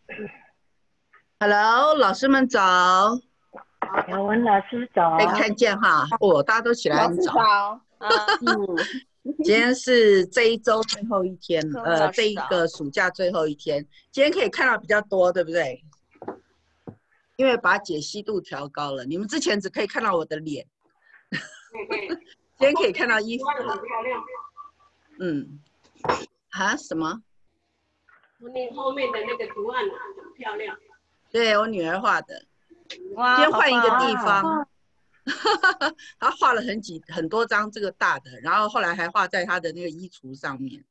Hello，老师们早， 雅文老师可以早。 看见哈，大家都起来老师很早。 早， 今天是这一周最后一天， 各位老这一个师早。 暑假最后一天。今天可以看到比较多，对不对？因为把解析度调高了，你们之前只可以看到我的脸，今天可以看到衣服了。嗯，什么？ 你后面的那个图案很漂亮。 对，我女儿画的。 哇， 今天换一个地好棒方，她画了很多张这个大的，然后后来还画在她的那个衣橱上面。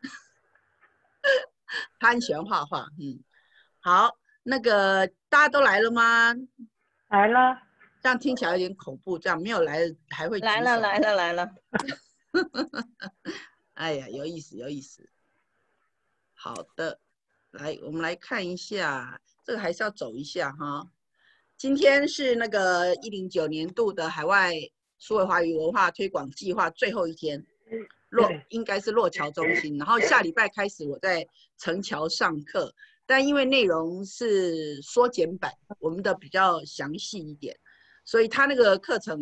她很喜欢画画，好，那个大家都来了吗？ 来了。 这样听起来有点恐怖，这样没有来的还会举手。 来了。 哎呀，有意思有意思。好的，来我们来看一下，这个还是要走一下哈。今天是那个109年度的海外数位华语文化推广计划最后一天，应该是洛桥中心。然后下礼拜开始我在城桥上课，但因为内容是缩减版，我们的比较详细一点，所以他那个课程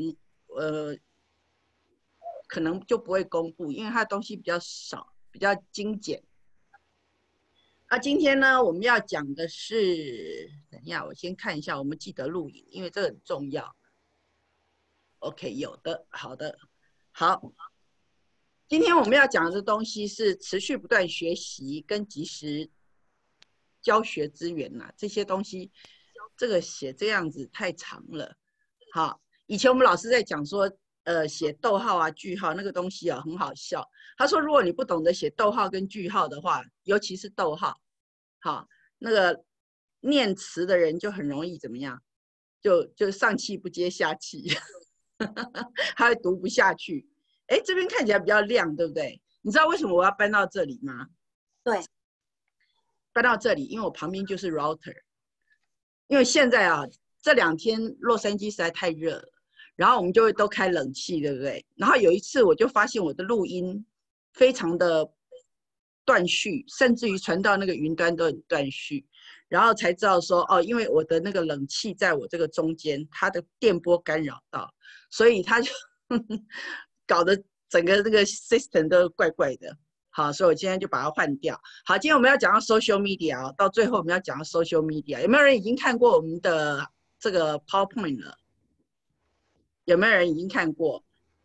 可能就不会公布，因为他的东西比较少，比较精简。今天呢，我们要讲的是，等一下，我先看一下，我们记得录影，因为这很重要。OK， 有的，好的，好。今天我们要讲的东西是持续不断学习跟即时教学资源呐，这些东西，这个写这样子太长了。好，以前我们老师在讲说，写逗号啊、句号那个东西啊，很好笑。他说，如果你不懂得写逗号跟句号的话，尤其是逗号，好，那个念词的人就很容易怎么样？就上气不接下气，他会读不下去。哎，这边看起来比较亮，对不对？你知道为什么我要搬到这里吗？ 对， 搬到这里，因为我旁边就是 router。因为现在啊，这2天洛杉矶实在太热了，然后我们就会都开冷气，对不对？然后有一次我就发现我的录音非常的断续，甚至于传到那个云端都很断续，然后才知道说，因为我的那个冷气在我这个中间，它的电波干扰到，所以它就搞得整个这个 system 都怪怪的。好，所以我今天就把它换掉。好，今天我们要讲到 social media， 到最后我们要讲到 social media。有没有人已经看过我们的这个 PowerPoint 了？有没有人已经看过？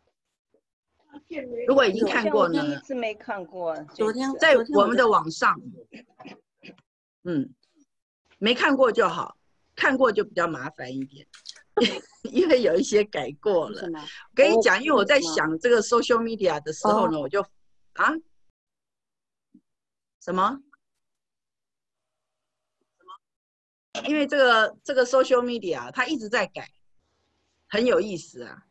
如果已经看过呢？ 我第一次没看过， 在我们的网上，没看过就好，看过就比较麻烦一点，因为有一些改过了。我跟你讲，因为我在想这个 social media 的时候呢，我就什么？因为这个 social media 它一直在改，很有意思啊。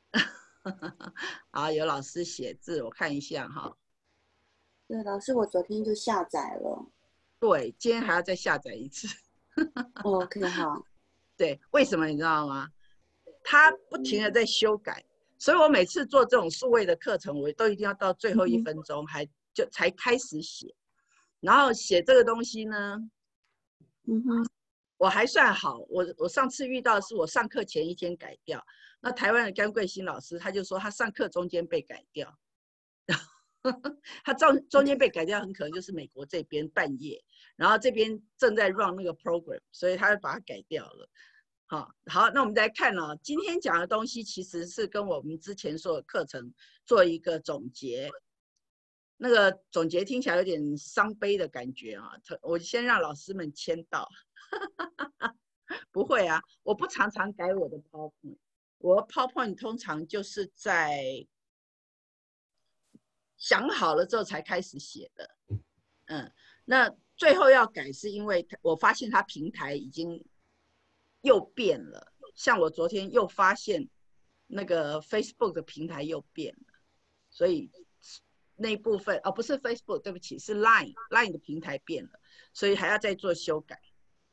好，有老师写字，我看一下哈。 对，老师，我昨天就下载了。 对，今天还要再下载一次。 OK， 好。 对，为什么你知道吗？它不停的在修改，所以我每次做这种数位的课程，我都一定要到最后1分钟才开始写。然后写这个东西呢，我还算好。我上次遇到的是我上课前1天改掉，那台湾的甘贵新老师他就说他上课中间被改掉，他中间被改掉很可能就是美国这边半夜，然后这边正在 run 那个 program， 所以他就把它改掉了。好，那我们再看哦，今天讲的东西其实是跟我们之前所有课程做一个总结。那个总结听起来有点伤悲的感觉啊，我先让老师们签到。不会啊，我不常常改我的 PowerPoint， 我的 PowerPoint 通常就是在想好了之后才开始写的。那最后要改是因为我发现它平台已经又变了，像我昨天又发现那个 Facebook 的平台又变了，所以那一部分不是 Facebook， 对不起，是 Line 的平台变了，所以还要再做修改。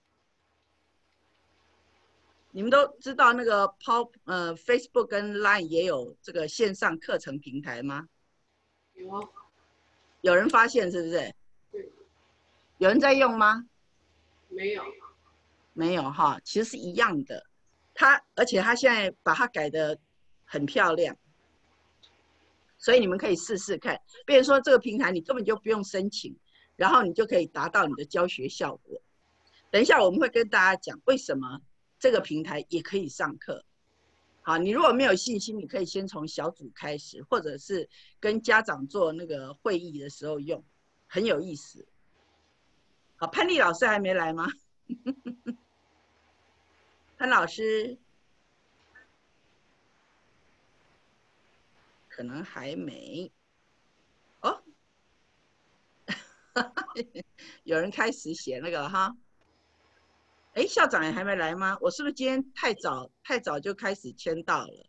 你们都知道那个Facebook 跟 Line 也有这个线上课程平台吗？有人发现是不是？有人在用吗？ 没有。 没有哈，其实是一样的。而且他现在把它改得很漂亮，所以你们可以试试看。比如说这个平台你根本就不用申请，然后你就可以达到你的教学效果。等一下我们会跟大家讲为什么这个平台也可以上课。好，你如果没有信心，你可以先从小组开始，或者是跟家长做那个会议的时候用，很有意思。好，潘丽老师还没来吗？潘老师可能还没哦。有人开始写那个了哈。哎，校长也还没来吗？我是不是今天太早就开始签到了？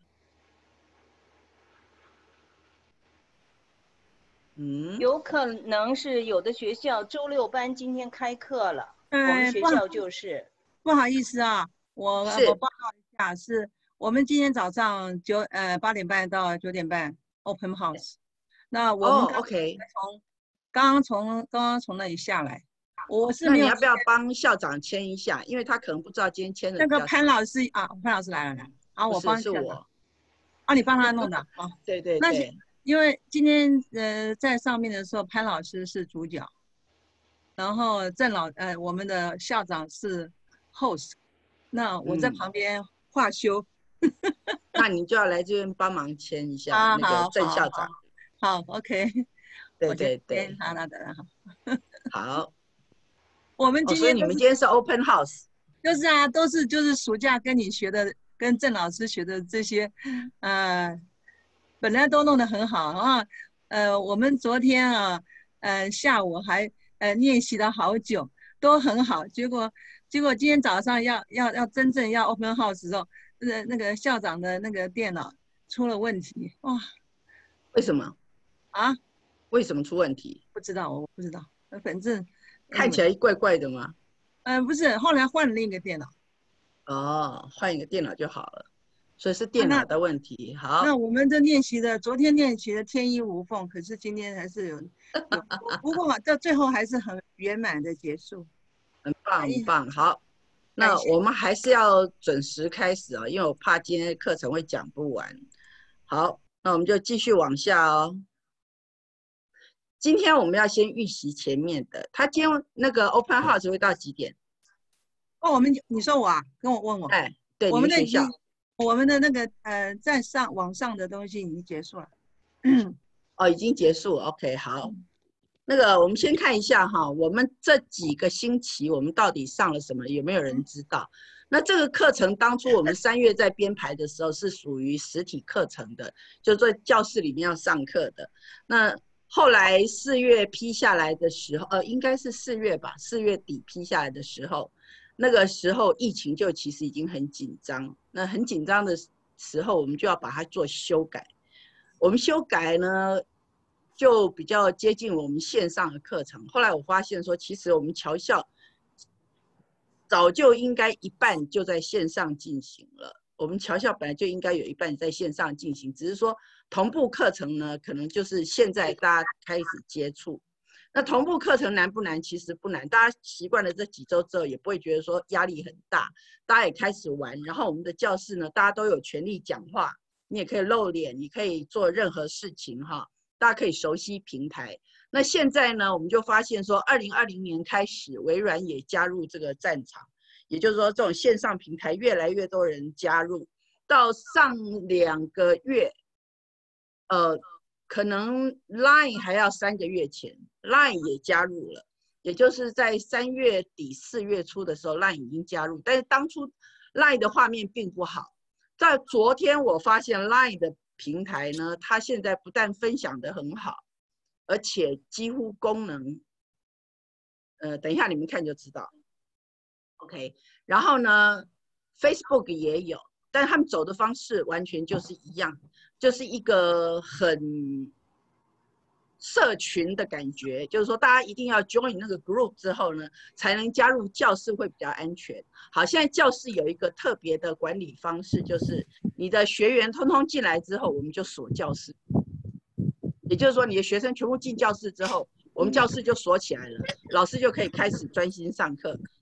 有可能是有的学校周6班今天开课了，我们学校就是不好意思啊，我报告一下，是我们今天早上8点半到9点半 open house。那我们刚刚从那里下来，我是没有。 那你要不要帮校长签一下？因为他可能不知道今天签的。 那个潘老师啊，潘老师来了，好，我帮。 是我。 啊，你帮他弄的啊？ 对对对。 那因为今天在上面的时候，潘老师是主角，然后我们的校长是 host， 那我在旁边画休。 那你就要来这边帮忙签一下那个郑校长。 好 ，OK。 对对对。好。 我们今天， 所以你们今天是 open house。 就是啊，就是暑假跟你学的，跟郑老师学的这些，本来都弄得很好啊。我们昨天啊，下午还练习了好久，都很好。结果今天早上要真正要 open house 的时候，那个校长的那个电脑出了问题，哇！ 为什么？啊？为什么出问题？ 不知道，我不知道。反正看起来怪怪的吗？ 不是，后来换了另一个电脑。 哦，换一个电脑就好了。所以是电脑的问题。好， 那我们昨天练习的天衣无缝，可是今天还是有不过到最后还是很圆满的结束。 很棒，很棒。好，那我们还是要准时开始啊，因为我怕今天的课程会讲不完。好，那我们就继续往下哦。今天我们要先预习前面的，他今天那个 open house 会到几点？ 哦，你说我啊，跟我问我。 哎，对， 我们的学校。 我们的那个在网上的东西已经结束了。 哦，已经结束 ，OK， 好。那个我们先看一下哈，我们这几个星期我们到底上了什么？有没有人知道？那这个课程当初我们3月在编排的时候是属于实体课程的，就在教室里面要上课的。那后来4月批下来的时候，应该是4月吧，4月底批下来的时候。那个时候疫情就其实已经很紧张，那很紧张的时候，我们就要把它做修改。我们修改呢，就比较接近我们线上的课程。后来我发现说，其实我们侨校早就应该一半就在线上进行了。我们侨校本来就应该有一半在线上进行，只是说同步课程呢，可能就是现在大家开始接触。那同步课程难不难？其实不难，大家习惯了这几周之后，也不会觉得说压力很大，大家也开始玩。然后我们的教室呢，大家都有权利讲话，你也可以露脸，你可以做任何事情哈，大家可以熟悉平台。那现在呢，我们就发现说，2020年开始，微软也加入这个战场，也就是说，这种线上平台越来越多人加入。到上2个月，可能 Line 还要3个月前 ，Line 也加入了，也就是在3月底4月初的时候 ，Line 已经加入，但是当初 Line 的画面并不好。在昨天我发现 Line 的平台呢，它现在不但分享得很好，而且几乎功能，等一下你们看就知道。OK， 然后呢 ，Facebook 也有，但是他们走的方式完全就是一样。就是一个很社群的感觉，就是说大家一定要 join 那个 group 之后呢，才能加入教室会比较安全。好，现在教室有一个特别的管理方式，就是你的学员通通进来之后，我们就锁教室。也就是说，你的学生全部进教室之后，我们教室就锁起来了，老师就可以开始专心上课。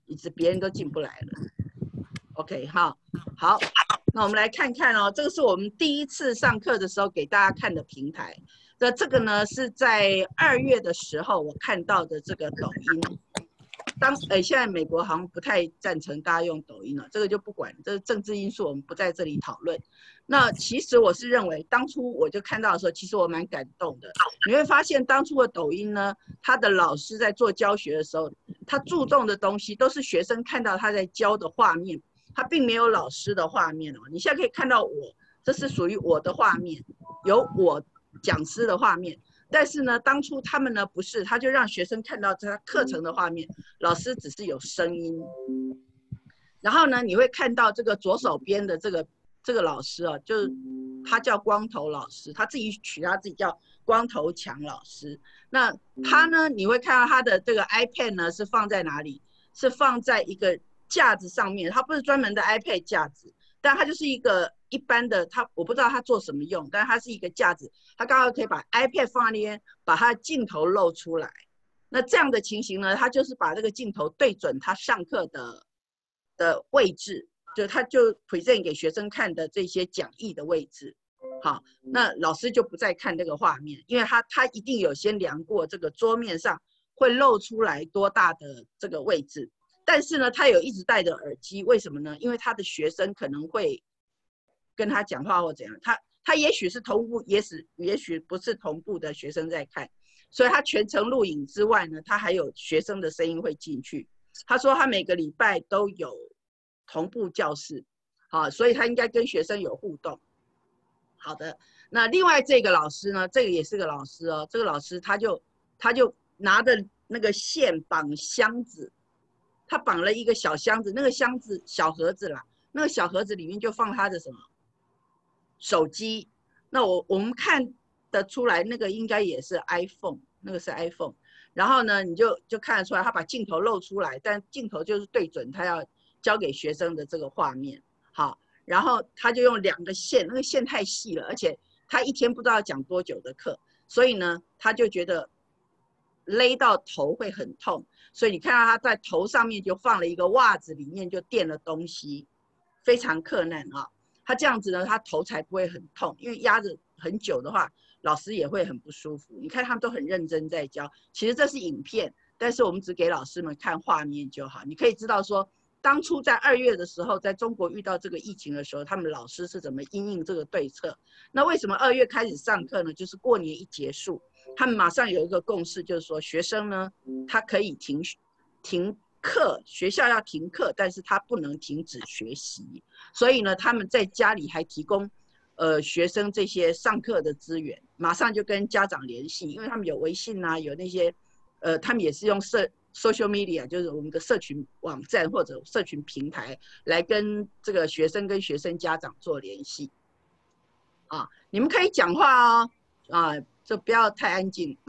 以致别人都进不来了。OK， 好，那我们来看看哦，这个是我们第一次上课的时候给大家看的平台。那这个呢是在2月的时候我看到的这个抖音。现在美国好像不太赞成大家用抖音了，这个就不管，这是政治因素，我们不在这里讨论。那其实我是认为，当初我就看到的时候，其实我蛮感动的。你会发现，当初的抖音呢，他的老师在做教学的时候，他注重的东西都是学生看到他在教的画面，他并没有老师的画面哦。你现在可以看到我，这是属于我的画面，有我讲师的画面。但是呢，当初他们呢不是，他就让学生看到他课程的画面，老师只是有声音。然后呢，你会看到这个左手边的这个老师啊，就是他叫光头老师，他自己取他自己叫光头强老师。那他呢，你会看到他的这个 iPad 呢是放在哪里？是放在一个架子上面，它不是专门的 iPad 架子，但它就是一个一般的，我不知道它做什么用，但是它是一个架子，它刚好可以把 iPad 放在那边，把它的镜头露出来。那这样的情形呢，它就是把这个镜头对准他上课的位置，就他就 present 给学生看的这些讲义的位置。好，那老师就不再看这个画面，因为他一定有先量过这个桌面上会露出来多大的这个位置。但是呢，他有一直戴着耳机，为什么呢？因为他的学生可能会跟他讲话或怎样，他也许是同步，也许不是同步的学生在看，所以他全程录影之外呢，他还有学生的声音会进去。他说他每个礼拜都有同步教室，好，所以他应该跟学生有互动。好的，那另外这个老师呢，这个也是个老师哦，这个老师他就拿着那个线绑箱子，他绑了一个小箱子，那个箱子小盒子啦，那个小盒子里面就放他的什么手机。那我们看得出来，那个应该也是 iPhone， 那个是 iPhone。然后呢，你就看得出来，他把镜头露出来，但镜头就是对准他要教给学生的这个画面。好，然后他就用2个线，那个线太细了，而且他一天不知道讲多久的课，所以呢，他就觉得勒到头会很痛，所以你看到他在头上面就放了一个袜子，里面就垫了东西，非常困难啊。他这样子呢，他头才不会很痛，因为压着很久的话，老师也会很不舒服。你看他们都很认真在教，其实这是影片，但是我们只给老师们看画面就好。你可以知道说，当初在2月的时候，在中国遇到这个疫情的时候，他们老师是怎么因应这个对策。那为什么2月开始上课呢？就是过年一结束，他们马上有一个共识，就是说学生呢，他可以停课，学校要停课，但是他不能停止学习。所以呢，他们在家里还提供学生这些上课的资源，马上就跟家长联系，因为他们有微信啊，有那些他们也是用social media， 就是我们的社群网站或者社群平台来跟这个学生跟学生家长做联系。啊，你们可以讲话哦，啊，就不要太安静。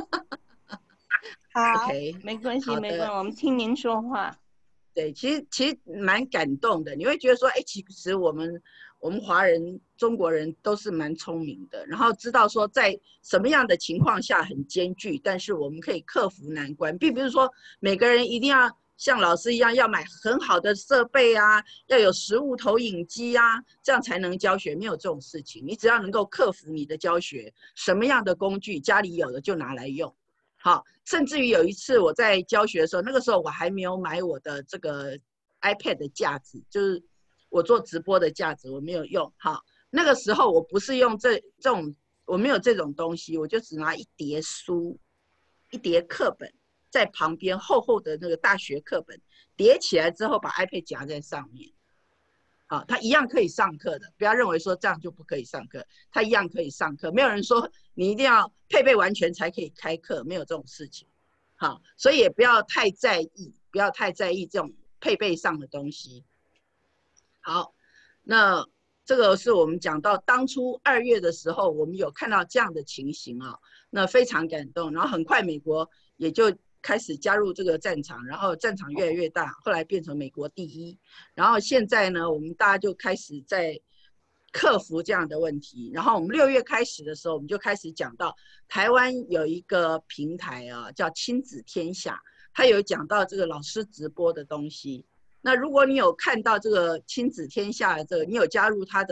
好， OK， 没关系，没关系，我们听您说话。 对，其实蛮感动的，你会觉得说，哎，其实我们华人、中国人都是蛮聪明的，然后知道说在什么样的情况下很艰巨，但是我们可以克服难关，并不是说每个人一定要像老师一样要买很好的设备啊，要有实物投影机啊，这样才能教学，没有这种事情。你只要能够克服你的教学，什么样的工具家里有的就拿来用。好，甚至于有一次我在教学的时候，那个时候我还没有买我的这个 iPad 的架子，就是我做直播的架子，我没有用。好，那个时候我不是用这种，我没有这种东西，我就只拿一叠书、一叠课本在旁边，厚厚的那个大学课本叠起来之后，把 iPad 夹在上面。好，他一样可以上课的，不要认为说这样就不可以上课，他一样可以上课。没有人说你一定要配备完全才可以开课，没有这种事情。好，所以也不要太在意，不要太在意这种配备上的东西。好，那这个是我们讲到当初2月的时候，我们有看到这样的情形啊，那非常感动。然后很快美国也就开始加入这个战场，然后战场越来越大，后来变成美国第1。然后现在呢，我们大家就开始在克服这样的问题。然后我们6月开始的时候，我们就开始讲到台湾有一个平台啊，叫亲子天下。 他有讲到这个老师直播的东西。那如果你有看到这个亲子天下的这个，你有加入他的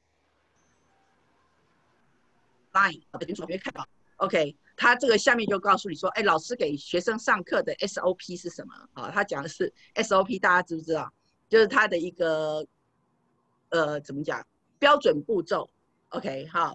Line， 你会看到 ，OK， 他这个下面就告诉你说，哎，老师给学生上课的 SOP 是什么？啊，他讲的是 SOP， 大家知不知道？就是他的一个怎么讲标准步骤 ，OK， 好，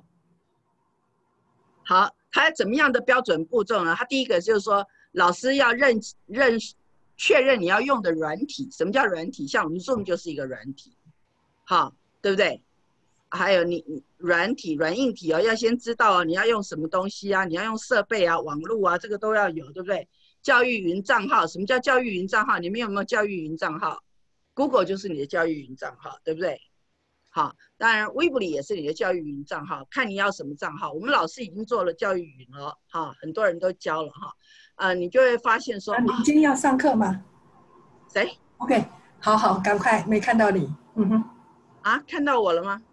他怎么样的标准步骤呢？他第一个就是说，老师要确认你要用的软体。什么叫软体？像我们 Zoom 就是一个软体，好，对不对？还有你软体、软硬体哦，要先知道哦，你要用什么东西啊？你要用设备啊、网络啊，这个都要有，对不对？教育云账号，什么叫教育云账号？你们有没有教育云账号 ？Google 就是你的教育云账号，对不对？好，当然 Weebly 也是你的教育云账号，看你要什么账号。我们老师已经做了教育云了，哈，很多人都教了哈。你就会发现说， 你今天要上课吗？ 谁 ？OK， 好，赶快，没看到你。嗯哼。 啊，看到我了吗？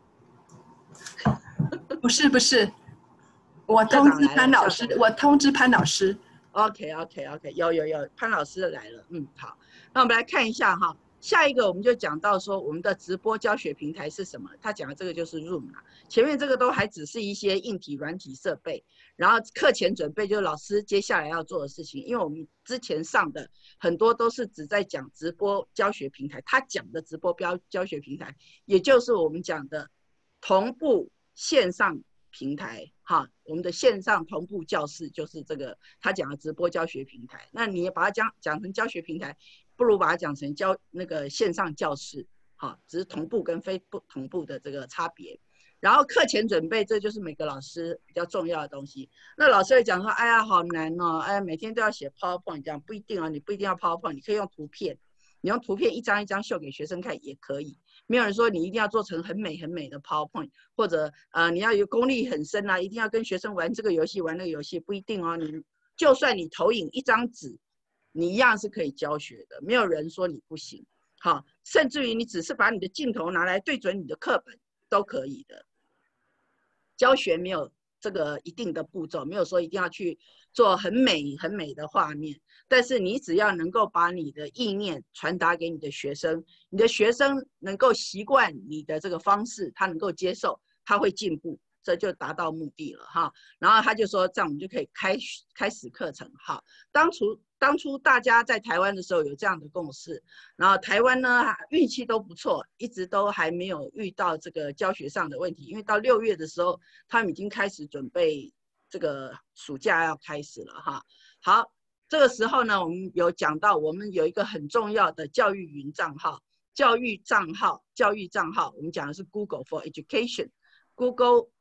不是，我通知潘老师， OK， 有，潘老师来了。好，那我们来看一下哈。下一个我们就讲到说我们的直播教学平台是什么？他讲的这个就是 Zoom 啦。前面这个都还只是一些硬体、软体设备，然后课前准备就是老师接下来要做的事情。因为我们之前上的很多都是只在讲直播教学平台，他讲的直播教学平台，也就是我们讲的同步线上平台哈。我们的线上同步教室就是这个他讲的直播教学平台。那你也把它讲成教学平台，不如把它讲成那个线上教室，好，只是同步跟非不同步的这个差别。然后课前准备，这就是每个老师比较重要的东西。那老师会讲说，哎呀，好难哦，哎，每天都要写 PowerPoint， 这样不一定哦，你不一定要 PowerPoint， 你可以用图片，你用图片一张一张秀给学生看也可以。没有人说你一定要做成很美的 PowerPoint， 或者你要有功力很深啊，一定要跟学生玩这个游戏玩那个游戏，不一定哦。你就算你投影一张纸，你一样是可以教学的，没有人说你不行。好，甚至于你只是把你的镜头拿来对准你的课本都可以的。教学没有这个一定的步骤，没有说一定要去做很美的画面，但是你只要能够把你的意念传达给你的学生，你的学生能够习惯你的这个方式，他能够接受，他会进步，这就达到目的了哈。然后他就说，这样我们就可以开始课程哈。当初大家在台湾的时候有这样的共识，然后台湾呢运气都不错，一直都还没有遇到这个教学上的问题，因为到6月的时候，他们已经开始准备这个暑假要开始了哈。好，这个时候呢，我们有讲到我们有一个很重要的教育云账号，教育账号，我们讲的是 Google for Education，Google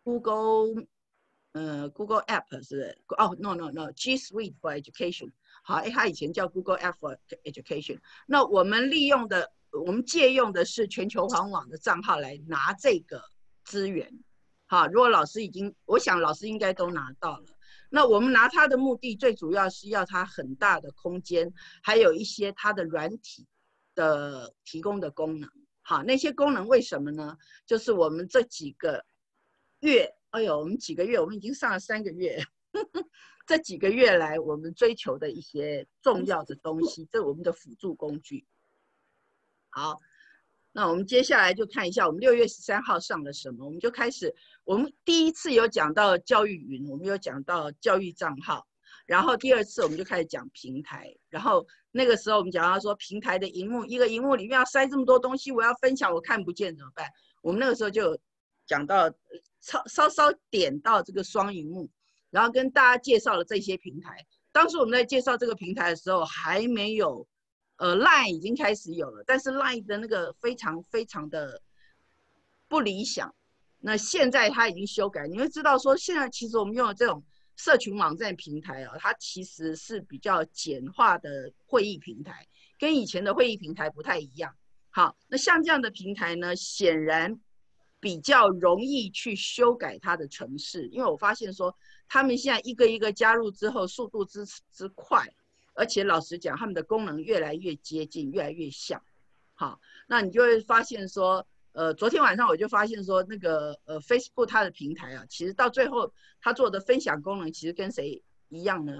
App 是不是？哦 ，no，G Suite for Education。好，它以前叫 Google App for Education。那我们借用的是全球环网的账号来拿这个资源。好，如果我想老师应该都拿到了。那我们拿它的目的，最主要是要它很大的空间，还有一些它的软体的提供的功能。好，那些功能为什么呢？就是我们这几个月，我们几个月，我们已经上了3个月。这几个月来，我们追求的一些重要的东西，这是我们的辅助工具。好，那我们接下来就看一下我们6月13号上了什么。我们就开始，我们第一次有讲到教育云，我们有讲到教育账号，然后第2次我们就开始讲平台。然后那个时候我们讲到说，平台的荧幕，一个荧幕里面要塞这么多东西，我要分享，我看不见怎么办？我们那个时候就有讲到，稍稍点到这个双荧幕。然后跟大家介绍了这些平台。当时我们在介绍这个平台的时候，还没有，Line 已经开始有了，但是 Line 的那个非常的不理想。那现在它已经修改，你会知道说，现在其实我们用的这种社群网站平台啊，它其实是比较简化的会议平台，跟以前的会议平台不太一样。好，那像这样的平台呢，显然比较容易去修改它的程式，因为我发现说，他们现在一个一个加入之后，速度之快，而且老实讲，他们的功能越来越接近，越来越像。好，那你就会发现说，昨天晚上我就发现说，那个Facebook 它的平台啊，其实到最后它做的分享功能，其实跟谁一样呢？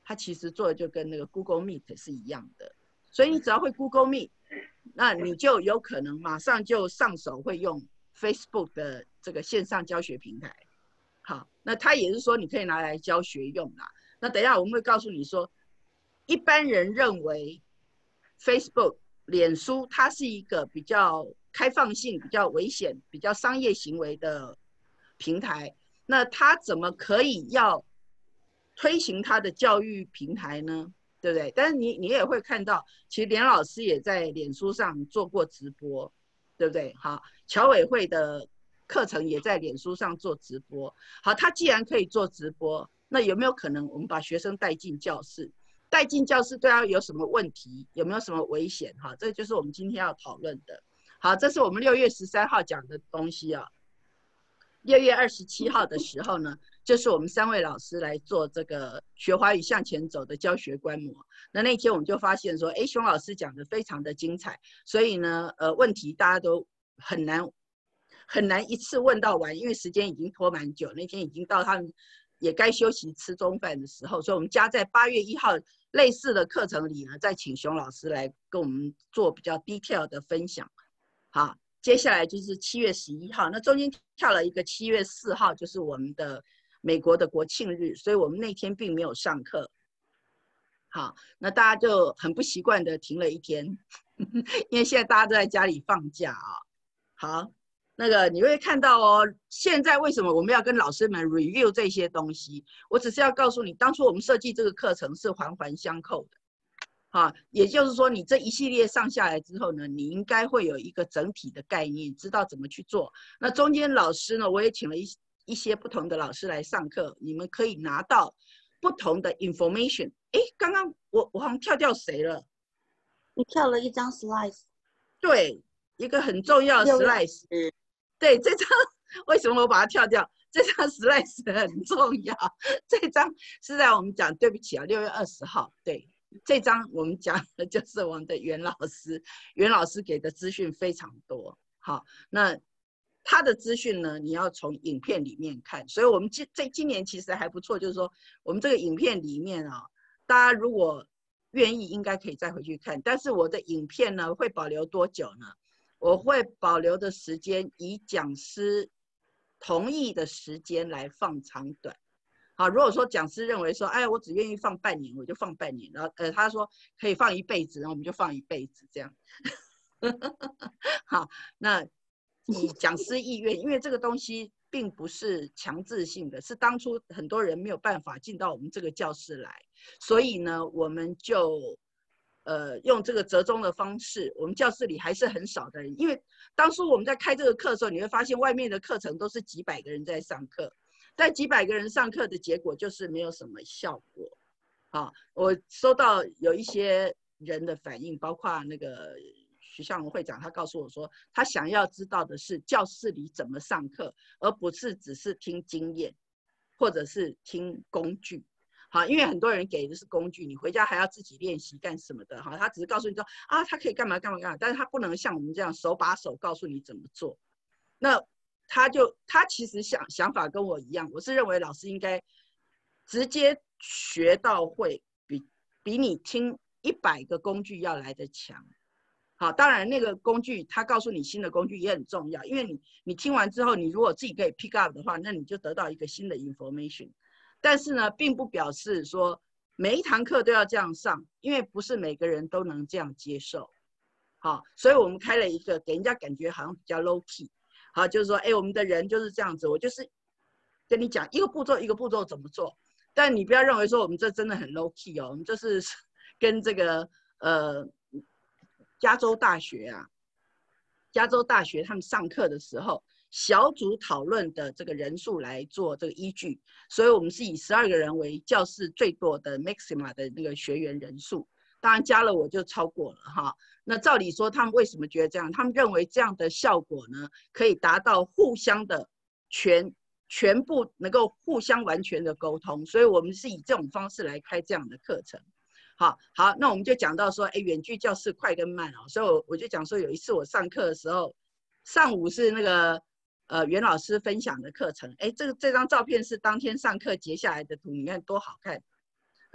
它其实做的就跟那个 Google Meet 是一样的。所以你只要会 Google Meet， 那你就有可能马上就上手会用 Facebook 的这个线上教学平台。好，那它也是说你可以拿来教学用啦。那等一下我们会告诉你说，一般人认为 Facebook 脸书它是一个比较开放性、比较危险、比较商业行为的平台，那它怎么可以要推行它的教育平台呢？对不对？但是你也会看到，其实连老师也在脸书上做过直播，对不对？好，侨委会的课程也在脸书上做直播。好，他既然可以做直播，那有没有可能我们把学生带进教室？带进教室对他有什么问题？有没有什么危险？哈，这就是我们今天要讨论的。好，这是我们6月13号讲的东西啊。6月27号的时候呢，就是我们3位老师来做这个学华语向前走的教学观摩。那天我们就发现说，哎，熊老师讲的非常的精彩，所以呢，问题大家都很难一次问到完，因为时间已经拖蛮久，那天已经到他们也该休息吃中饭的时候，所以我们加在8月1号类似的课程里呢，再请熊老师来跟我们做比较 detail 的分享。好。接下来就是7月11号，那中间跳了一个7月4号，就是我们的美国的国庆日，所以我们那天并没有上课。好，那大家就很不习惯的停了一天，因为现在大家都在家里放假啊。好，那个你会看到哦，现在为什么我们要跟老师们 review 这些东西？我只是要告诉你，当初我们设计这个课程是环环相扣的。啊，也就是说，你这一系列上下来之后呢，你应该会有一个整体的概念，知道怎么去做。那中间老师呢，我也请了一些不同的老师来上课，你们可以拿到不同的 information。哎，刚刚我好像跳掉谁了？ 你跳了一张 slide。 对，一个很重要的 slide。对，这张为什么我把它跳掉？这张 slide 很重要。这张是在我们讲，对不起啊，6月20号，对。这张我们讲的就是我们的袁老师，袁老师给的资讯非常多。好，那他的资讯呢，你要从影片里面看。所以我们今年其实还不错，就是说我们这个影片里面啊，大家如果愿意，应该可以再回去看。但是我的影片呢，会保留多久呢？我会保留的时间以讲师同意的时间来放长短。好，如果说讲师认为说，哎，我只愿意放半年，我就放半年。然后，他说可以放一辈子，然后我们就放一辈子这样。好，那以讲师意愿，因为这个东西并不是强制性的，是当初很多人没有办法进到我们这个教室来，所以呢，我们就用这个折中的方式。我们教室里还是很少的人，因为当初我们在开这个课的时候，你会发现外面的课程都是几百个人在上课。但几百个人上课的结果就是没有什么效果。好，我收到有一些人的反应，包括那个徐向荣会长，他告诉我说，他想要知道的是教室里怎么上课，而不是只是听经验，或者是听工具。好，因为很多人给的是工具，你回家还要自己练习干什么的。好，他只是告诉你说啊，他可以干嘛干嘛干嘛，但是他不能像我们这样手把手告诉你怎么做。那他其实想法跟我一样，我是认为老师应该直接学到会，比你听100个工具要来得强。好，当然那个工具他告诉你新的工具也很重要，因为你听完之后，你如果自己可以 pick up 的话，那你就得到一个新的 information。但是呢，并不表示说每一堂课都要这样上，因为不是每个人都能这样接受。好，所以我们开了一个给人家感觉好像比较 low key。好，就是说，哎，我们的人就是这样子，我就是跟你讲一个步骤一个步骤怎么做，但你不要认为说我们这真的很 low key 哦，我们就是跟这个加州大学他们上课的时候，小组讨论的这个人数来做这个依据，所以我们是以12个人为教室最多的 maxima 的那个学员人数。当然加了我就超过了哈。那照理说他们为什么觉得这样？他们认为这样的效果呢，可以达到互相的全部能够互相完全的沟通，所以我们是以这种方式来开这样的课程。好，那我们就讲到说，哎，远距教室快跟慢哦，所以我就讲说，有一次我上课的时候，上午是那个袁老师分享的课程，哎，这张照片是当天上课截下来的图，你看多好看。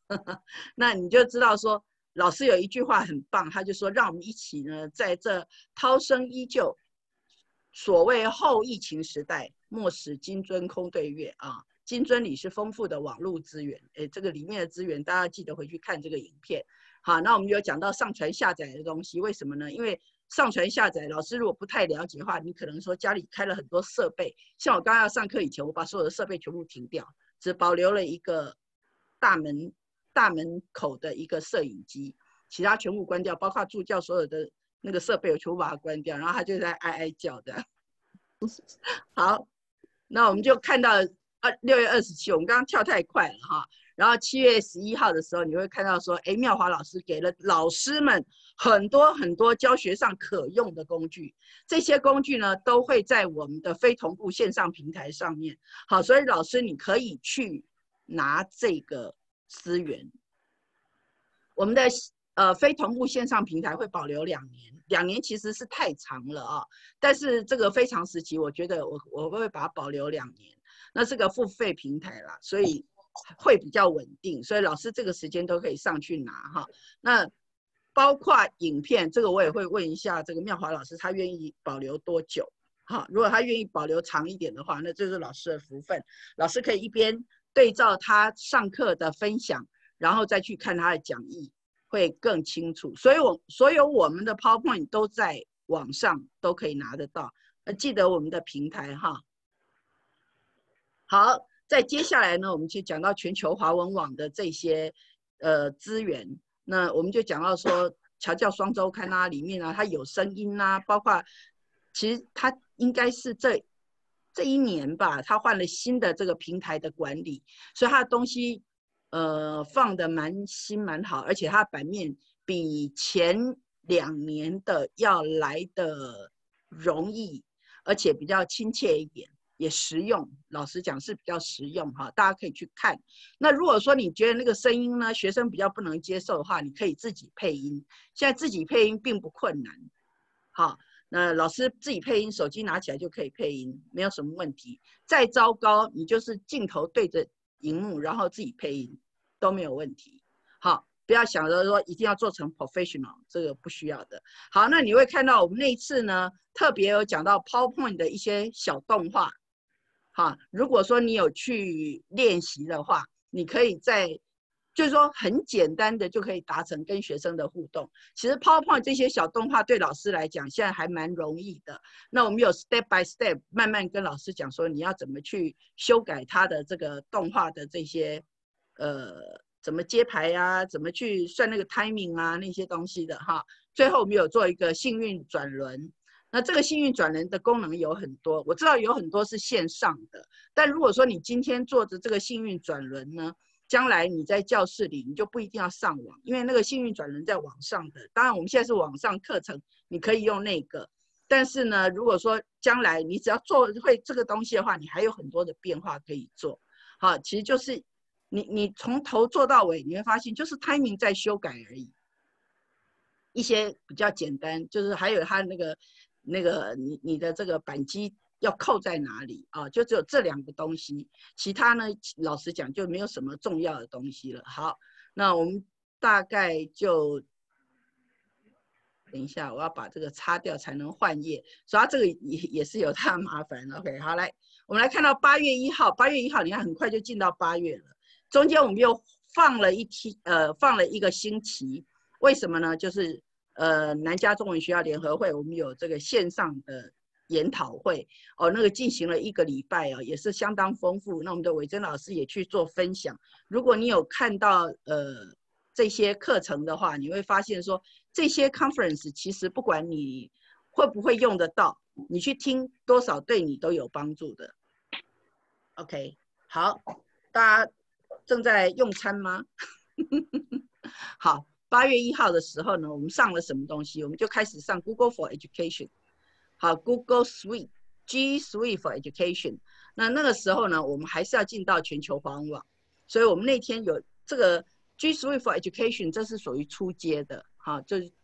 那你就知道说，老师有一句话很棒，他就说让我们一起呢，在这涛声依旧，所谓后疫情时代，莫使金樽空对月啊。金樽里是丰富的网络资源，这个里面的资源大家记得回去看这个影片。好，那我们有讲到上传下载的东西，为什么呢？因为上传下载，老师如果不太了解的话，你可能说家里开了很多设备，像我刚刚要上课以前，我把所有的设备全部停掉，只保留了一个大门口的一个摄影机，其他全部关掉，包括助教所有的那个设备我全部把它关掉，然后他就在哀哀叫的。好，那我们就看到6月27，我们刚刚跳太快了哈。然后7月11号的时候，你会看到说，妙华老师给了老师们很多教学上可用的工具，这些工具呢都会在我们的非同步线上平台上面。好，所以老师你可以去拿这个资源。我们的非同步线上平台会保留2年，2年其实是太长了啊，但是这个非常时期，我觉得我会把它保留2年。那是个付费平台啦，所以会比较稳定，所以老师这个时间都可以上去拿哈。那包括影片，这个我也会问一下这个妙华老师，他愿意保留多久？好，如果他愿意保留长一点的话，那这是老师的福分。老师可以一边对照他上课的分享，然后再去看他的讲义，会更清楚。所以所有我们的 PowerPoint 都在网上都可以拿得到，记得我们的平台哈。好，再接下来呢，我们就讲到全球华文网的这些资源。那我们就讲到说，侨教双周刊啊，里面啊，它有声音啊，包括其实它应该是这1年吧，它换了新的这个平台的管理，所以它的东西放的蛮新蛮好，而且它的版面比前2年的要来的容易，而且比较亲切一点。也实用，老实讲是比较实用哈，大家可以去看。那如果说你觉得那个声音呢，学生比较不能接受的话，你可以自己配音。现在自己配音并不困难，好，那老师自己配音，手机拿起来就可以配音，没有什么问题。再糟糕，你就是镜头对着荧幕，然后自己配音都没有问题。好，不要想着说一定要做成 professional， 这个不需要的。好，那你会看到我们那一次呢，特别有讲到 PowerPoint 的一些小动画。好，如果说你有去练习的话，你可以就是说很简单的就可以达成跟学生的互动。其实 PowerPoint 这些小动画对老师来讲，现在还蛮容易的。那我们有 step by step 慢慢跟老师讲说，你要怎么去修改它的这个动画的这些怎么接排啊，怎么去算那个 timing 啊那些东西的哈。最后我们有做一个幸运转轮。那这个幸运转轮的功能有很多，我知道有很多是线上的，但如果说你今天做的这个幸运转轮呢，将来你在教室里你就不一定要上网，因为那个幸运转轮在网上的，当然我们现在是网上课程，你可以用那个，但是呢，如果说将来你只要做会这个东西的话，你还有很多的变化可以做。好，其实就是你从头做到尾，你会发现就是 timing 在修改而已，一些比较简单，就是还有它那个你的这个扳机要扣在哪里啊？就只有这2个东西，其他呢，老实讲就没有什么重要的东西了。好，那我们大概就等一下，我要把这个擦掉才能换页，所以它这个也是有它的麻烦。OK， 好，来，我们来看到8月1号，8月1号，你看很快就进到8月了，中间我们又放了一个星期，为什么呢？就是南加中文学校联合会，我们有这个线上的研讨会哦，那个进行了1个礼拜哦，也是相当丰富。那我们的伟珍老师也去做分享。如果你有看到这些课程的话，你会发现说这些 conference 其实不管你会不会用得到，你去听多少对你都有帮助的。OK， 好，大家正在用餐吗？好。8月1号的时候呢，我们上了什么东西？我们就开始上 Google for Education， 好 ，Google Suite，G Suite for Education。那个时候呢，我们还是要进到全球华文网，所以我们那天有这个 G Suite for Education， 这是属于初阶的，好，就是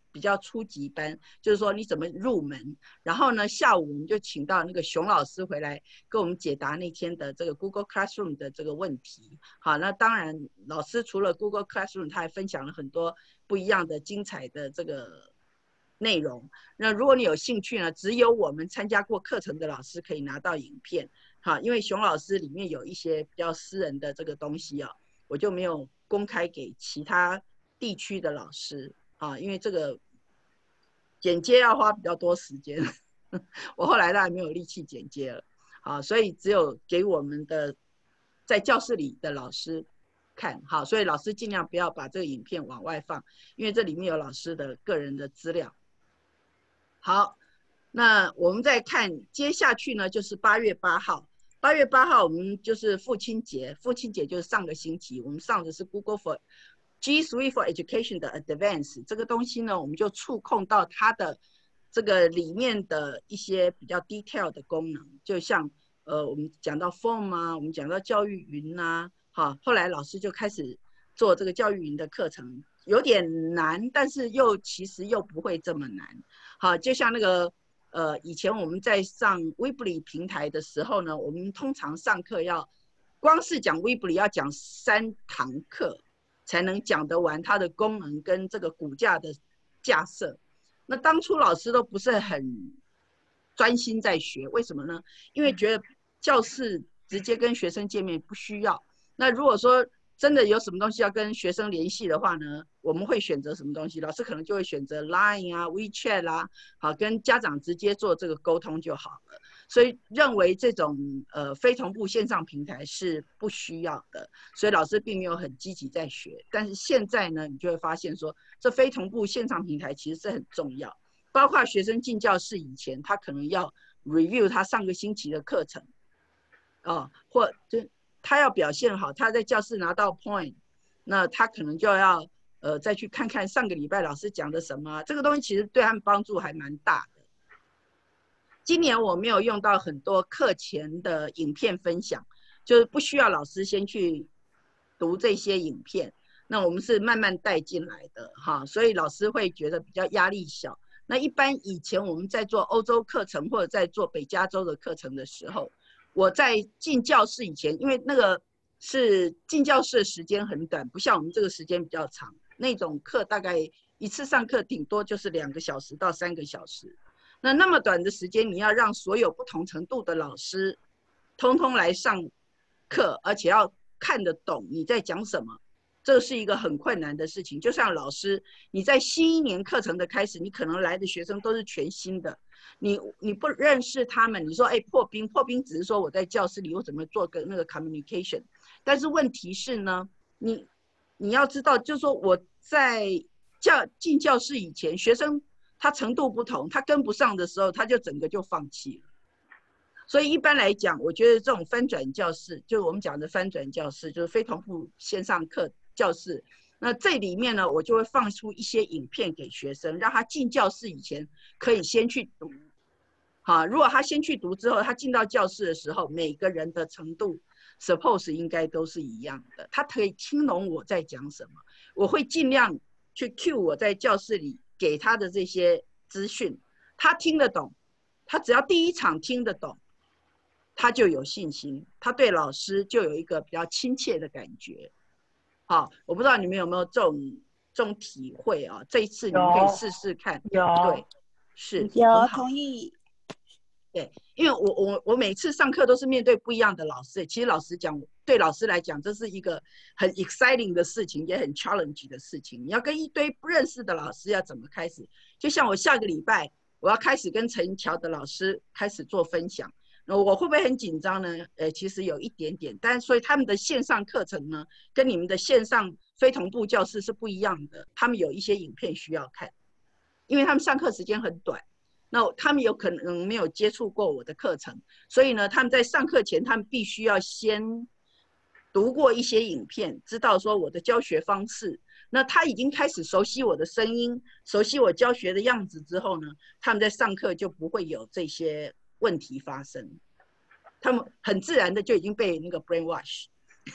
比较初级班，就是说你怎么入门。然后呢，下午我们就请到那个熊老师回来跟我们解答那天的这个 Google Classroom 的这个问题。好，那当然老师除了 Google Classroom， 他还分享了很多不一样的精彩的这个内容。那如果你有兴趣呢，只有我们参加过课程的老师可以拿到影片。好，因为熊老师里面有一些比较私人的这个东西啊，我就没有公开给其他地区的老师啊，因为这个剪接要花比较多时间，我后来当然没有力气剪接了啊，所以只有给我们的在教室里的老师看。好，所以老师尽量不要把这个影片往外放，因为这里面有老师的个人的资料。好，那我们再看接下去呢，就是8月8号。8月8号我们就是父亲节，父亲节就是上个星期，我们上的是 Google for G Suite for Education 的 Advanced 这个东西呢，我们就触控到它的这个里面的一些比较 detail 的功能，就像我们讲到 Form 啊，我们讲到教育云啊，好，后来老师就开始做这个教育云的课程，有点难，但是其实又不会这么难。好，就像那个以前我们在上 Weebly 平台的时候呢，我们通常上课光是讲 Weebly 要讲3堂课才能讲得完它的功能跟这个骨架的架设。那当初老师都不是很专心在学，为什么呢？因为觉得教室直接跟学生见面不需要。那如果说真的有什么东西要跟学生联系的话呢，我们会选择什么东西？老师可能就会选择 Line 啊 WeChat 啦，好，跟家长直接做这个沟通就好了。所以认为这种非同步线上平台是不需要的，所以老师并没有很积极在学。但是现在呢，你就会发现说，这非同步线上平台其实是很重要。包括学生进教室以前，他可能要 review 他上个星期的课程，或就他要表现好，他在教室拿到 point， 那他可能就要再去看看上个礼拜老师讲的什么，这个东西其实对他们帮助还蛮大的。今年我没有用到很多课前的影片分享，就是不需要老师先去读这些影片，那我们是慢慢带进来的哈，所以老师会觉得比较压力小。那一般以前我们在做欧洲课程或者在做北加州的课程的时候，我在进教室以前，因为那个是进教室的时间很短，不像我们这个时间比较长，那种课大概一次上课顶多就是2个小时到3个小时。那么短的时间，你要让所有不同程度的老师通通来上课，而且要看得懂你在讲什么，这是一个很困难的事情。就像老师，你在新1年课程的开始，你可能来的学生都是全新的，你不认识他们，你说破冰只是说我在教室里我怎么做个那个 communication， 但是问题是呢，你要知道，就是说我在进教室以前，学生他程度不同，他跟不上的时候，他就整个就放弃了。所以一般来讲，我觉得这种翻转教室，就是我们讲的翻转教室，就是非同步线上课教室。那这里面呢，我就会放出一些影片给学生，让他进教室以前可以先去读。好，如果他先去读之后，他进到教室的时候，每个人的程度 suppose 应该都是一样的，他可以听懂我在讲什么。我会尽量去 cue 我在教室里给他的这些资讯，他听得懂，他只要第一场听得懂，他就有信心，他对老师就有一个比较亲切的感觉。好，我不知道你们有没有这种体会啊？这一次你们可以试试看。 有， 对，是有同意。 对，因为我每次上课都是面对不一样的老师，其实老实讲，对老师来讲，这是一个很 exciting 的事情，也很 challenge 的事情。你要跟一堆不认识的老师要怎么开始？就像我下个礼拜我要开始跟陈乔的老师开始做分享，那我会不会很紧张呢？其实有一点点，但所以他们的线上课程呢，跟你们的线上非同步教室是不一样的，他们有一些影片需要看，因为他们上课时间很短。那他们有可能没有接触过我的课程，所以呢，他们在上课前，他们必须要先读过一些影片，知道说我的教学方式。那他已经开始熟悉我的声音，熟悉我教学的样子之后呢，他们在上课就不会有这些问题发生，他们很自然的就已经被那个 brainwash。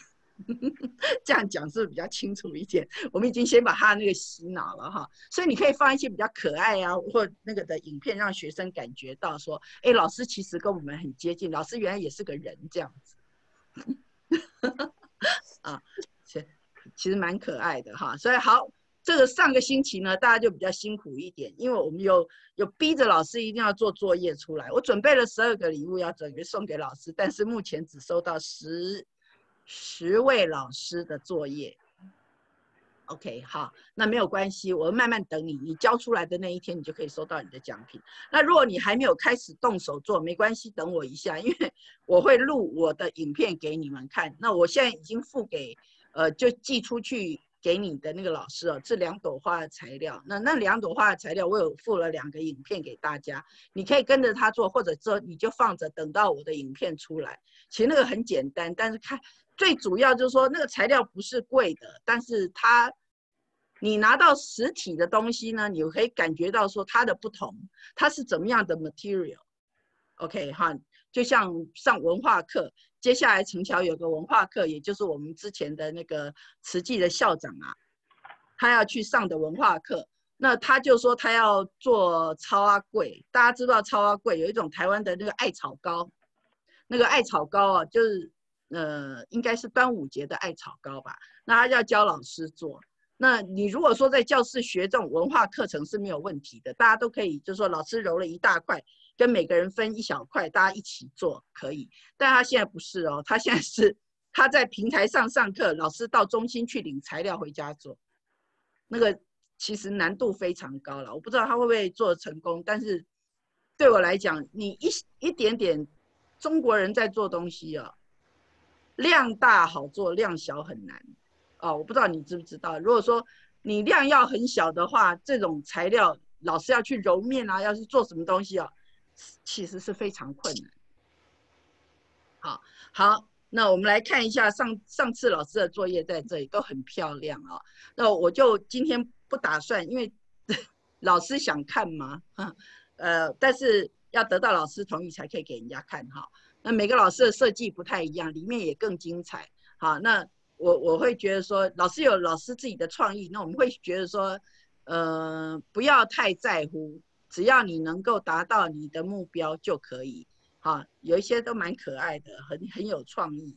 这样讲是不是比较清楚一点？我们已经先把他那个洗脑了哈，所以你可以放一些比较可爱啊或那个的影片，让学生感觉到说，哎，老师其实跟我们很接近，老师原来也是个人这样子。啊，其实蛮可爱的哈。所以好，这个上个星期呢，大家就比较辛苦一点，因为我们有逼着老师一定要做作业出来。我准备了12个礼物要准备送给老师，但是目前只收到10位老师的作业。OK， 好，那没有关系，我慢慢等你，你交出来的那一天，你就可以收到你的奖品。那如果你还没有开始动手做，没关系，等我一下，因为我会录我的影片给你们看。那我现在已经付给就寄出去给你的那个老师哦，这2朵花的材料。那2朵花的材料，我有附了2个影片给大家，你可以跟着他做，或者说你就放着，等到我的影片出来。其实那个很简单，但是最主要就是说那个材料不是贵的，但是你拿到实体的东西呢，你可以感觉到说它的不同，它是怎么样的 material。OK 哈，就像上文化课，接下来城桥有个文化课，也就是我们之前的那个慈济的校长啊，他要去上的文化课。那他就说他要做草仔粿，大家知道草仔粿有一种台湾的那个艾草糕，那个艾草糕啊，就是应该是端午节的艾草糕吧。那他要教老师做。那你如果说在教室学这种文化课程是没有问题的，大家都可以，就是说老师揉了一大块，跟每个人分1小块，大家一起做可以。但他现在不是哦，他现在是他在平台上上课，老师到中心去领材料回家做。那个其实难度非常高了，我不知道他会不会做成功，但是对我来讲，你一点点中国人在做东西啊，量大好做，量小很难。哦，我不知道你知不知道，如果说你量要很小的话，这种材料老师要去揉面啊，要去做什么东西啊，其实是非常困难。好，那我们来看一下上次老师的作业在这里都很漂亮啊。那我就今天不打算，因为老师想看嘛，但是要得到老师同意才可以给人家看哈。那每个老师的设计不太一样，里面也更精彩。好，那我会觉得说，老师有老师自己的创意，那我们会觉得说，不要太在乎，只要你能够达到你的目标就可以。好，有一些都蛮可爱的，很有创意。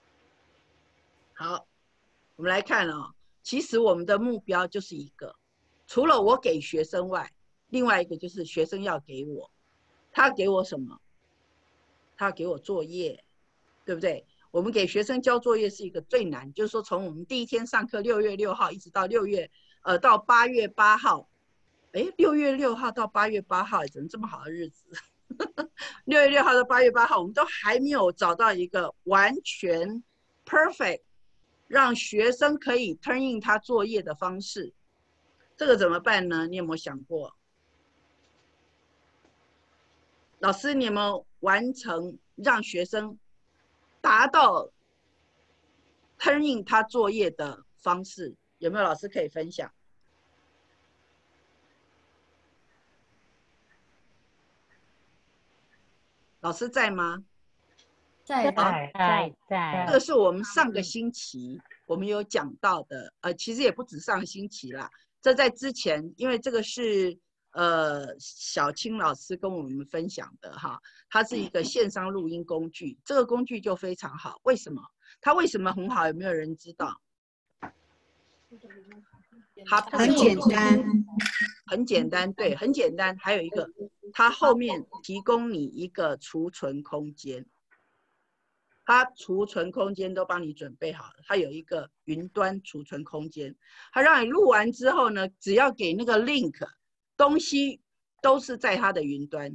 好，我们来看哦，其实我们的目标就是一个，除了我给学生外，另外一个就是学生要给我，他给我什么？他给我作业，对不对？我们给学生交作业是一个最难，就是说从我们第一天上课6月6号一直到到8月8号，6月6号到8月8号，怎么这么好的日子？6月6号到8月8号，我们都还没有找到一个完全 perfect 让学生可以 turn in 他作业的方式。这个怎么办呢？你有没有想过？老师，你有没有完成让学生达到 turn in 他作业的方式？有没有老师可以分享？老师在吗？ 在在。 这个是我们上个星期我们有讲到的，其实也不止上个星期啦，这在之前，因为这个是小青老师跟我们分享的哈，它是一个线上录音工具，这个工具就非常好。为什么？它为什么很好？有没有人知道？它很简单， 很简单，对，很简单。还有一个，它后面提供你一个储存空间，它储存空间都帮你准备好了。它有一个云端储存空间，它让你录完之后呢，只要给那个 link， 东西都是在它的云端。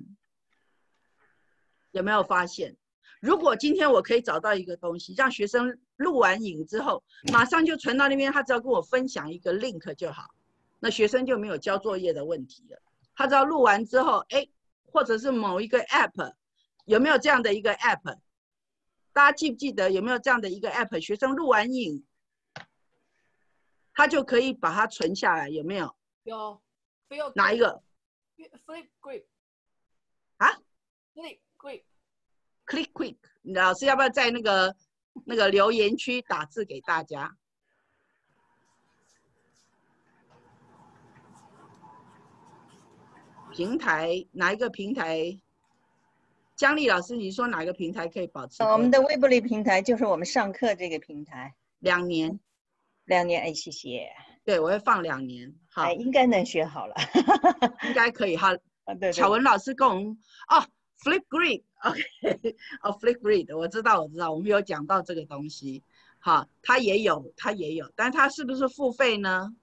有没有发现？如果今天我可以找到一个东西，让学生录完影之后，马上就传到那边，他只要跟我分享一个 link 就好，那学生就没有交作业的问题了。他只要录完之后，或者是某一个 app， 有没有这样的一个 app？ 大家记不记得有没有这样的一个 app？ 学生录完影，他就可以把它存下来，有没有？ 有。 哪一个 ？Flip Grip。 啊 ？Flip Grip。 Click Quick， 老师要不要在那个那个留言区打字给大家。平台哪一个平台？姜丽老师，你说哪个平台可以保持？ 我们的微博里平台就是我们上课这个平台。 2年。 2年，哎，谢谢。 对，我会放2年。好， 应该能学好了。 应该可以哈。 对。 巧文老师跟我们Flipgrid，OK， Flipgrid， 我知道，我们有讲到这个东西。好，它也有，但它是不是付费呢？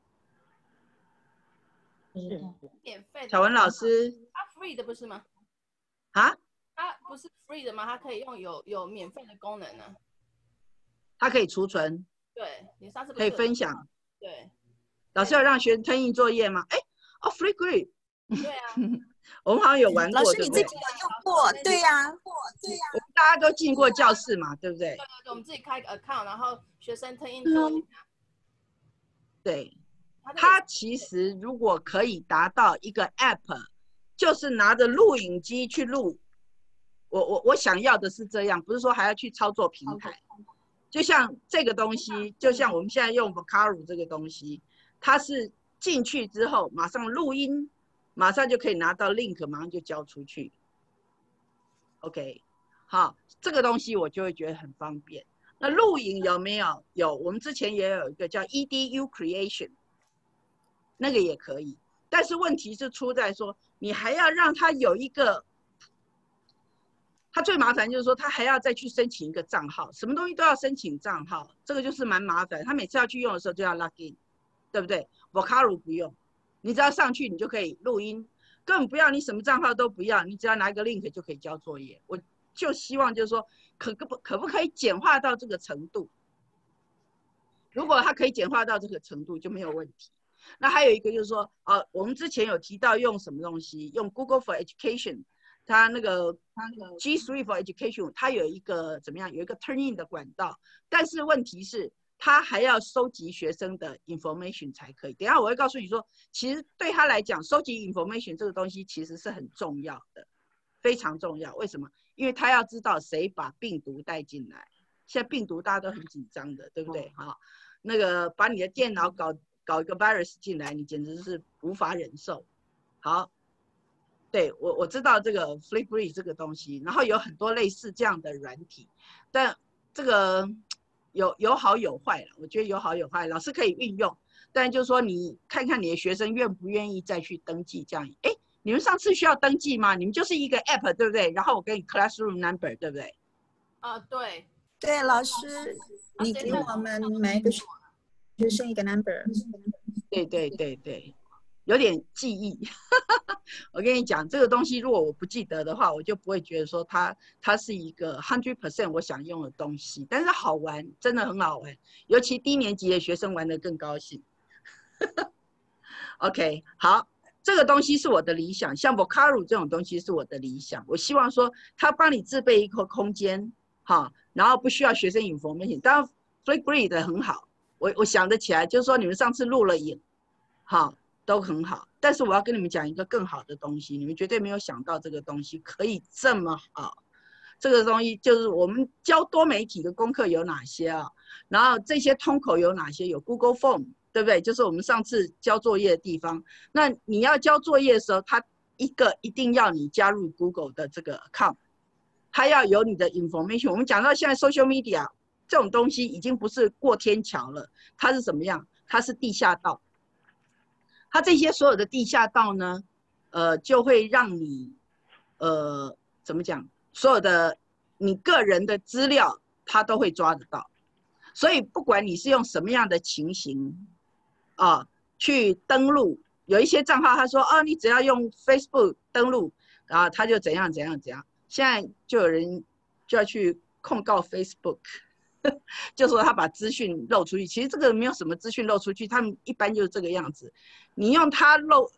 免费的。 巧文老师， 它 free 的不是吗？ 啊？ 它不是 free 的吗？它可以用有免费的功能呢。 它可以储存。 对，你上次可以分享。 对。 老师有让学生吞印作业吗？哎，Flipgrid。 对啊。 我们好像有玩过， 老师你自己有用过？对呀。 我们大家都进过教室嘛，对不对？ 对，我们自己开个 account， 然后学生吞印作业。 对。它其实如果可以达到一个 app， 就是拿着录影机去录，我想要的是这样，不是说还要去操作平台。就像这个东西，就像我们现在用 Vocaru 这个东西，它是进去之后马上录音，马上就可以拿到 link， 马上就交出去。OK， 好，这个东西我就会觉得很方便。那录影有没有？有，我们之前也有一个叫 EDU Creation。那个也可以，但是问题是出在说，你还要让他有一个，他最麻烦就是说，他还要再去申请一个账号，什么东西都要申请账号，这个就是蛮麻烦。他每次要去用的时候就要 log in， 对不对 ？Vocaru 不用，你只要上去你就可以录音，根本不要你什么账号都不要，你只要拿一个 link 就可以交作业。我就希望就是说，可不可以简化到这个程度？如果它可以简化到这个程度就没有问题。那还有一个就是说，我们之前有提到用什么东西，用 Google for Education， 它那个 G Suite for Education， 它有一个怎么样，有一个 turn in 的管道，但是问题是，它还要收集学生的 information 才可以。等一下我会告诉你说，其实对他来讲，收集 information 这个东西其实是很重要的，非常重要。为什么？因为他要知道谁把病毒带进来。现在病毒大家都很紧张的，对不对？那个把你的电脑搞一个 virus 进来，你简直是无法忍受。好，对，我知道这个 Flipgrid 这个东西，然后有很多类似这样的软体，但这个有好有坏了，我觉得有好有坏，老师可以运用，但就是说你看看你的学生愿不愿意再去登记这样。哎，你们上次需要登记吗？你们就是一个 app 对不对？然后我给你 classroom number 对不对？ 对。 对，老师，你给我们每一个学生一个 number。 对，有点记忆。我跟你讲，这个东西如果我不记得的话，我就不会觉得说它是一个 100% 我想用的东西。但是好玩，真的很好玩，尤其低年级的学生玩得更高兴。OK， 好，这个东西是我的理想，像 Vocaru 这种东西是我的理想。我希望说它帮你自备一个空间，然后不需要学生 information。当然 Flipgrid 很好。我想得起来，就是说你们上次录了影，都很好。但是我要跟你们讲一个更好的东西，你们绝对没有想到这个东西可以这么好。这个东西就是我们教多媒体的功课有哪些啊？然后这些通口有哪些？有 Google Form， 对不对？就是我们上次交作业的地方。那你要交作业的时候，它一定要你加入 Google 的这个 account， 它要有你的 information。我们讲到现在 social media。这种东西已经不是过天桥了，它是什么样？它是地下道。它这些所有的地下道呢，就会让你，怎么讲？所有的你个人的资料，它都会抓得到。所以不管你是用什么样的情形，去登录，有一些账号他说，你只要用 Facebook 登录，然后他就怎样。现在就有人就要去控告 Facebook。就说他把资讯漏出去，其实这个没有什么资讯漏出去，他们一般就是这个样子。你用它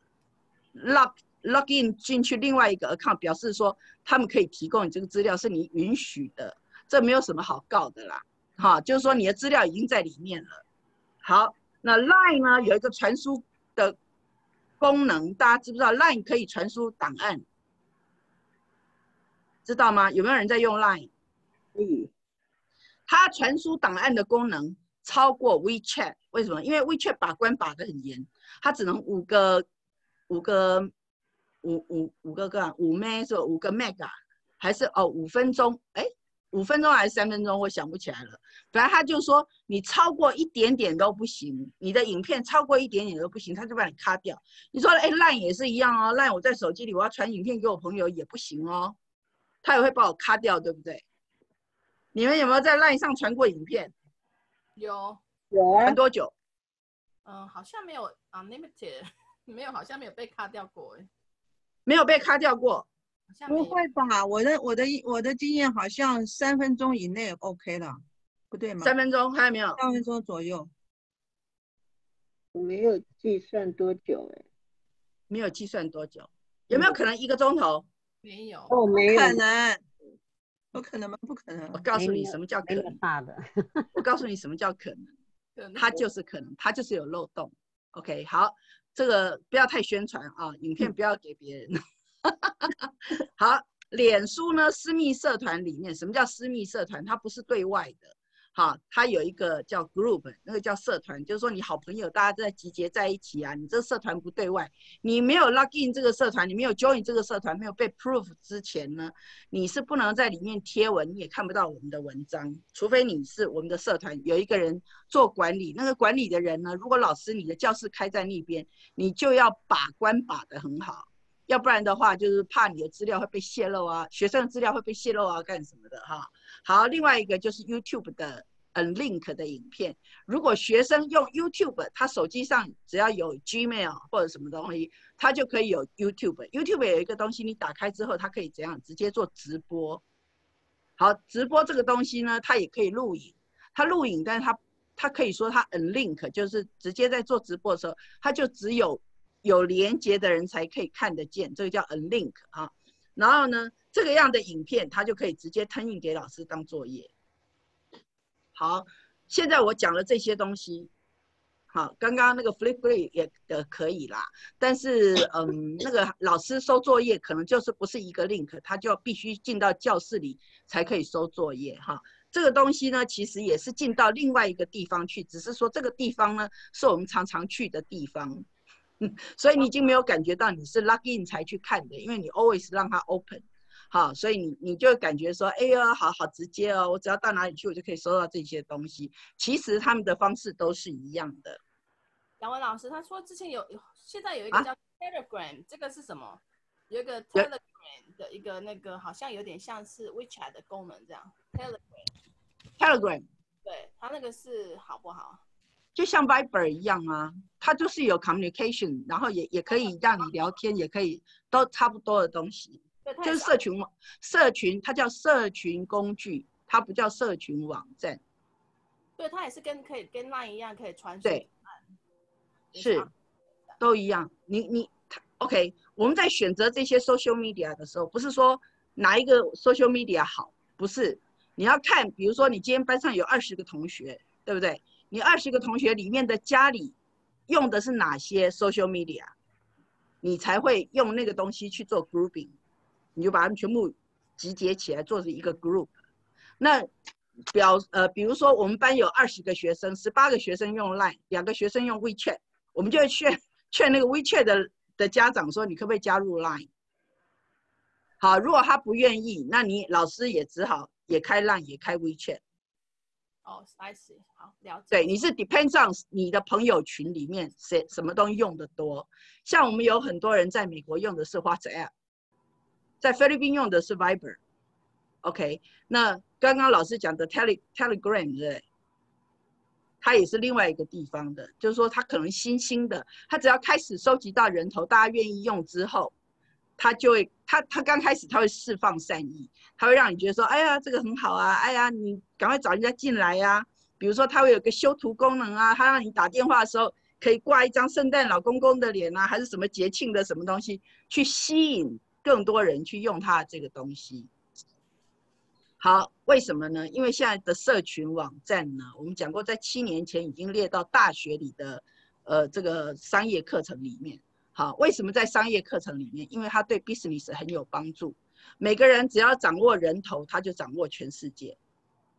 log in 进去另外一个 account， 表示说他们可以提供你这个资料是你允许的，这没有什么好告的啦。就是说你的资料已经在里面了。好，那 Line 呢有一个传输的功能，大家知不知道 Line 可以传输档案？知道吗？有没有人在用 Line？可以。 它传输档案的功能超过 WeChat， 为什么？因为 WeChat 把关把得很严，它只能5个 meg 是5个 mega， 还是5分钟？哎，5分钟还是3分钟？我想不起来了。反正他就说你超过一点点都不行，你的影片超过一点点都不行，他就把你卡掉。你说哎 ，LINE 也是一样哦 ，LINE 我在手机里我要传影片给我朋友也不行哦，他也会把我卡掉，对不对？你们有没有在 LINE 上传过影片？ 有啊传多久？ 好像没有 unlimited， 没有，好像没有被卡掉过哎。 没有被卡掉过。 不会吧？我的经验好像3分钟以内 OK 了，不对吗？ 3分钟还有没有 ？3分钟左右。 我没有计算多久哎， 没有计算多久，有没有可能1个钟头？ 没有。 哦，没有。 不可能，不可能吗？不可能。 我告诉你什么叫可能。 大的。 我告诉你什么叫可能，它就是可能，它就是有漏洞。OK， 好，这个不要太宣传啊，影片不要给别人。好，脸书呢，私密社团里面，什么叫私密社团？它不是对外的，好，它有一个叫 group， 那个叫社团，就是说你好朋友大家在集结在一起啊，你这个社团不对外，你没有 log in 这个社团，你没有 join 这个社团，没有被 proof 之前呢，你是不能在里面贴文，你也看不到我们的文章，除非你是我们的社团有一个人做管理，那个管理的人呢，如果老师你的教室开在那边，你就要把关把得很好。要不然的话，就是怕你的资料会被泄露啊，学生的资料会被泄露啊，干什么的哈？好，另外一个就是 YouTube 的link 的影片，如果学生用 YouTube， 他手机上只要有 Gmail 或者什么东西，他就可以有 YouTube。YouTube 有一个东西，你打开之后，它可以怎样？直接做直播。好，直播这个东西呢，它也可以录影，它录影，但是它可以说它 link， 就是直接在做直播的时候，它就只有连接的人才可以看得见，这个叫 unlink 啊。然后呢，这个样的影片，它就可以直接吞印给老师当作业。好，现在我讲了这些东西，好，刚刚那个 Flipgrid 也可以啦，但是那个老师收作业可能就是不是一个 link， 他就必须进到教室里才可以收作业哈。这个东西呢，其实也是进到另外一个地方去，只是说这个地方呢，是我们常常去的地方。所以你已经没有感觉到你是 log in 才去看的，因为你 always 让它 open， 好，所以你就感觉说，哎呀，好直接哦，我只要到哪里去，我就可以收到这些东西。其实他们的方式都是一样的。 杨文老师他说之前现在有一个叫 Telegram，这个是什么？有一个 Telegram 的一个那个好像有点像是 WeChat 的功能这样。Telegram， 对，它那个是好不好？ 就像 Viber 一样啊，它就是有 communication， 然后也可以让你聊天，也可以都差不多的东西。就是社群，它叫社群工具，它不叫社群网站。 对，它也是可以跟 LINE 一样，可以传输。 对，是，都一样。OK， 我们在选择这些 social media 的时候，不是说哪一个 social media 好，不是，你要看，比如说你今天班上有20个同学，对不对？你20个同学里面的家里用的是哪些 social media， 你才会用那个东西去做 grouping， 你就把它们全部集结起来做成一个 group。那比如说我们班有20个学生，18个学生用 LINE， 2个学生用 WeChat， 我们就会劝那个 WeChat 的家长说，你可不可以加入 LINE？ 好，如果他不愿意，那你老师也只好也开 LINE 也开 WeChat。 哦 ，I see， 好，了解。 对，你是 depends on 你的朋友群里面什么东西用的多。像我们有很多人在美国用的是 WhatsApp， 在菲律宾用的是 Viber。OK， 那刚刚老师讲的 Telegram 对，它也是另外一个地方的，就是说它可能新的，它只要开始收集到人头，大家愿意用之后，它就会，它刚开始它会释放善意，它会让你觉得说，哎呀，这个很好啊，哎呀，你赶快找人家进来呀。比如说它会有个修图功能啊，它让你打电话的时候可以挂一张圣诞老公公的脸啊，还是什么节庆的什么东西，去吸引更多人去用它这个东西。好，为什么呢？因为现在的社群网站呢，我们讲过，在7年前已经列到大学里的这个商业课程里面。好，为什么在商业课程里面？因为它对 business 很有帮助。每个人只要掌握人头，他就掌握全世界。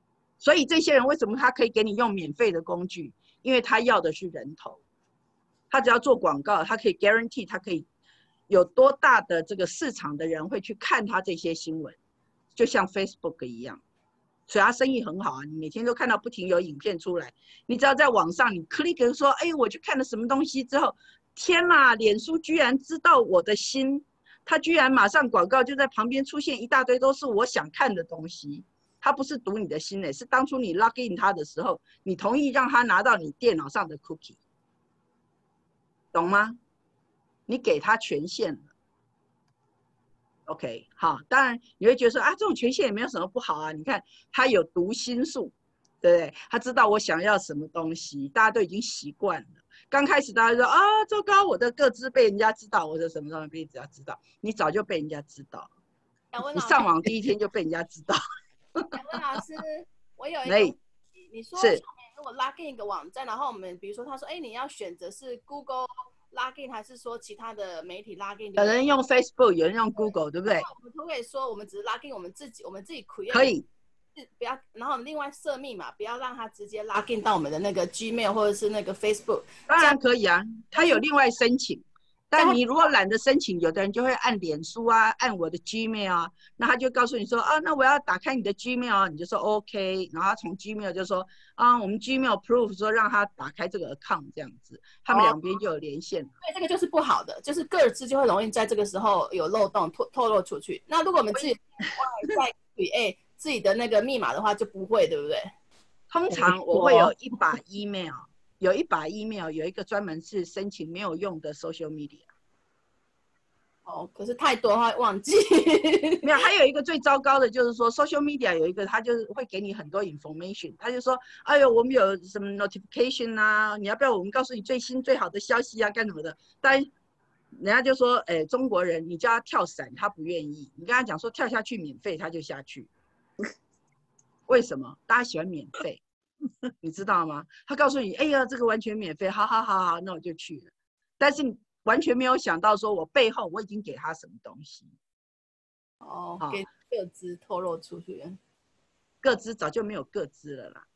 所以这些人为什么他可以给你用免费的工具？因为他要的是人头，他只要做广告，他可以 guarantee 他可以有多大的这个市场的人会去看他这些新闻，就像 Facebook 一样。所以他生意很好啊，你每天都看到不停有影片出来，你只要在网上你 click 说，哎，我去看了什么东西之后，天哪，脸书居然知道我的心，他居然马上广告就在旁边出现一大堆都是我想看的东西。他不是读你的心呢，是当初你 log in 他的时候，你同意让他拿到你电脑上的 cookie， 懂吗？你给他权限了。OK， 好，当然你会觉得说啊，这种权限也没有什么不好啊。你看他有读心术，对不对？他知道我想要什么东西，大家都已经习惯了。刚开始大家说啊，糟糕，我的个资被人家知道，我的什么东西被人家知道，你早就被人家知道，你上网第一天就被人家知道。 小温老师，我有一个问题，你说上面如果 login 一个网站，然后我们比如说他说，哎，你要选择是 Google login 还是说其他的媒体 login？ 有人用 Facebook， 有人用 Google， 对不对？ 我们可不可以说我们只是 login 我们自己 create？ 可以， 不要，然后另外设密码，不要让他直接 login 到我们的那个 Gmail 或者是那个 Facebook。 当然可以啊，他有另外申请。但你如果懒得申请，有的人就会按脸书啊，按我的 Gmail 啊，那他就告诉你说啊，那我要打开你的 Gmail， 你就说 OK， 然后他从 Gmail 就说啊，我们 Gmail proof 说让他打开这个 account 这样子，他们两边就有连线了。 对，这个就是不好的，就是个资就会容易在这个时候有漏洞透露出去。那如果我们自己在 create 自己的那个密码的话，就不会，对不对？ 通常我会有一把 email。有一把 email， 有一个专门是申请没有用的 social media。 哦，可是太多的话会忘记。 没有，还有一个最糟糕的就是说 social media 有一个，他就是会给你很多 information， 他就说，哎呦，我们有什么 notification 啊，你要不要我们告诉你最新最好的消息啊，干什么的？但人家就说，哎，中国人你叫他跳伞，他不愿意。你跟他讲说跳下去免费，他就下去。为什么？大家喜欢免费。你知道吗？他告诉你，哎呀，这个完全免费，好，那我就去了。但是你完全没有想到，说我背后我已经给他什么东西。 哦，给个资透露出去了， 个资早就没有个资了啦，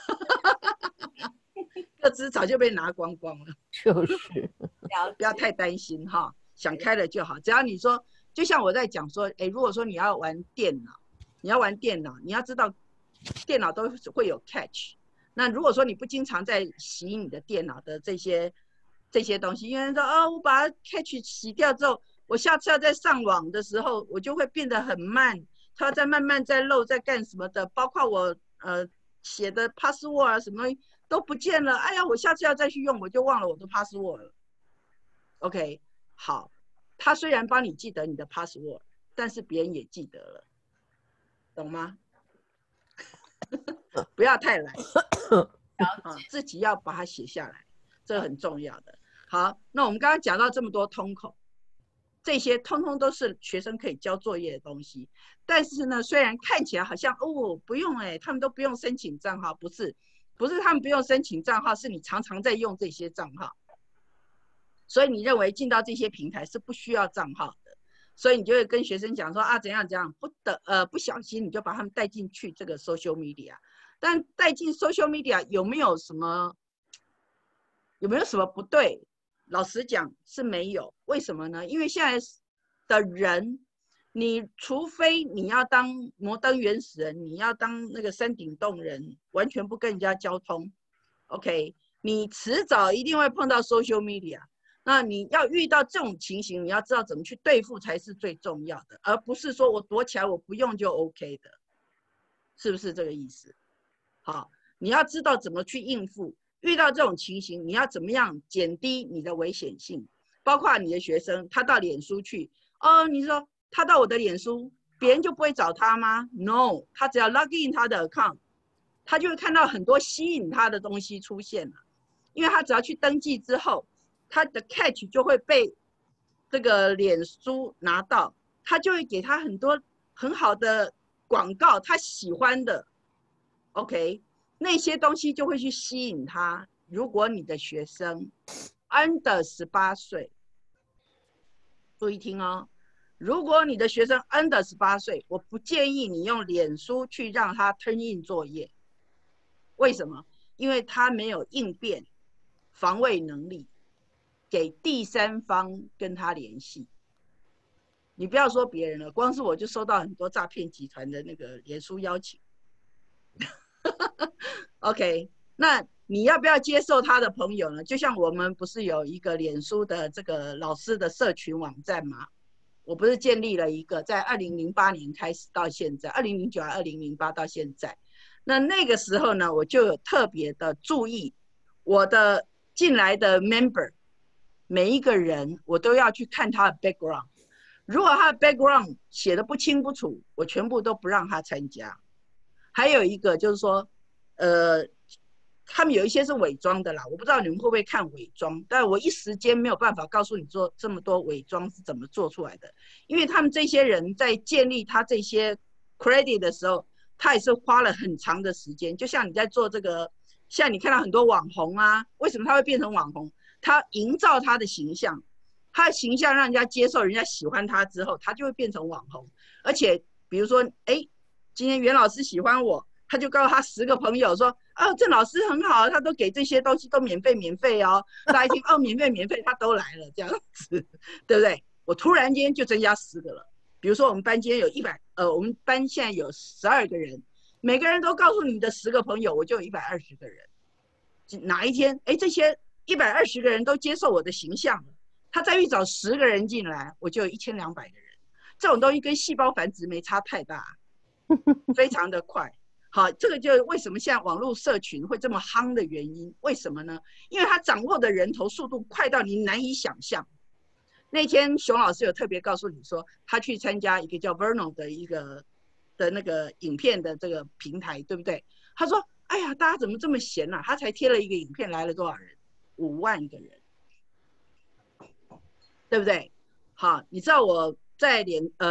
个资早就被拿光光了。 就是， 不要太担心哈，想开了就好。只要你说，就像我在讲说，哎，如果说你要玩电脑，你要知道。电脑都会有 catch， 那如果说你不经常在洗你的电脑的这些东西，因为说我把它 catch 洗掉之后，我下次要再上网的时候，我就会变得很慢，它要再慢慢再漏在干什么的，包括我写的 password 啊什么东西都不见了，哎呀，我下次要再去用，我就忘了我的 password 了。OK， 好，他虽然帮你记得你的 password， 但是别人也记得了，懂吗？不要太懒，自己要把它写下来，这个很重要的。好，那我们刚刚讲到这么多通口，这些通通都是学生可以交作业的东西。但是呢，虽然看起来好像不用他们都不用申请账号，不是他们不用申请账号，是你常常在用这些账号，所以你认为进到这些平台是不需要账号的。所以你就会跟学生讲说啊，怎样不小心你就把他们带进去这个 social media， 但带进 social media 有没有什么不对？老实讲是没有。为什么呢？因为现在的人，你除非你要当摩登原始人，你要当那个山顶洞人，完全不跟人家交通 ，OK， 你迟早一定会碰到 social media。那你要遇到这种情形，你要知道怎么去对付才是最重要的，而不是说我躲起来我不用就 OK 的，是不是这个意思？好，你要知道怎么去应付，遇到这种情形，你要怎么样减低你的危险性，包括你的学生，他到脸书去，你说他到我的脸书，别人就不会找他吗 ？No， 他只要 log in 他的 account， 他就会看到很多吸引他的东西出现了，因为他只要去登记之后。他的 catch 就会被这个脸书拿到，他就会给他很多很好的广告，他喜欢的 ，OK， 那些东西就会去吸引他。如果你的学生 under 18岁，注意听哦，如果你的学生 under 18岁，我不建议你用脸书去让他 turn in 作业， 为什么？因为他没有应变防卫能力，给第三方跟他联系。你不要说别人了，光是我就收到很多诈骗集团的那个脸书邀请。OK， 那你要不要接受他的朋友呢？就像我们不是有一个脸书的这个老师的社群网站吗？我不是建立了一个，在2008年开始到现在，2009还2008到现在。那个时候呢，我就有特别的注意我的进来的 member， 每一个人我都要去看他的 background。如果他的 background 写的不清不楚，我全部都不让他参加。还有一个就是说，他们有一些是伪装的啦，我不知道你们会不会看伪装，但我一时间没有办法告诉你做这么多伪装是怎么做出来的，因为他们这些人在建立他这些 credit 的时候，他也是花了很长的时间。就像你在做这个，像你看到很多网红啊，为什么他会变成网红？他营造他的形象，他的形象让人家接受，人家喜欢他之后，他就会变成网红。而且比如说，今天袁老师喜欢我，他就告诉他10个朋友说，哦，郑老师很好，他都给这些东西都免费哦。大家一听，哦，免费，他都来了，这样子，对不对？我突然间就增加10个了。比如说我们班今天有我们班现在有12个人，每个人都告诉你的10个朋友，我就有120个人。哪一天，这些120个人都接受我的形象了，他再去找10个人进来，我就有1200个人。这种东西跟细胞繁殖没差太大，非常的快。好，这个就是为什么现在网络社群会这么夯的原因。为什么呢？因为他掌握的人头速度快到你难以想象。那天熊老师有特别告诉你说，他去参加一个叫 Verno 的那个影片的这个平台，对不对？他说，哎呀，大家怎么这么闲啊？他才贴了一个影片，来了多少人？5万个人，对不对？好，你知道我在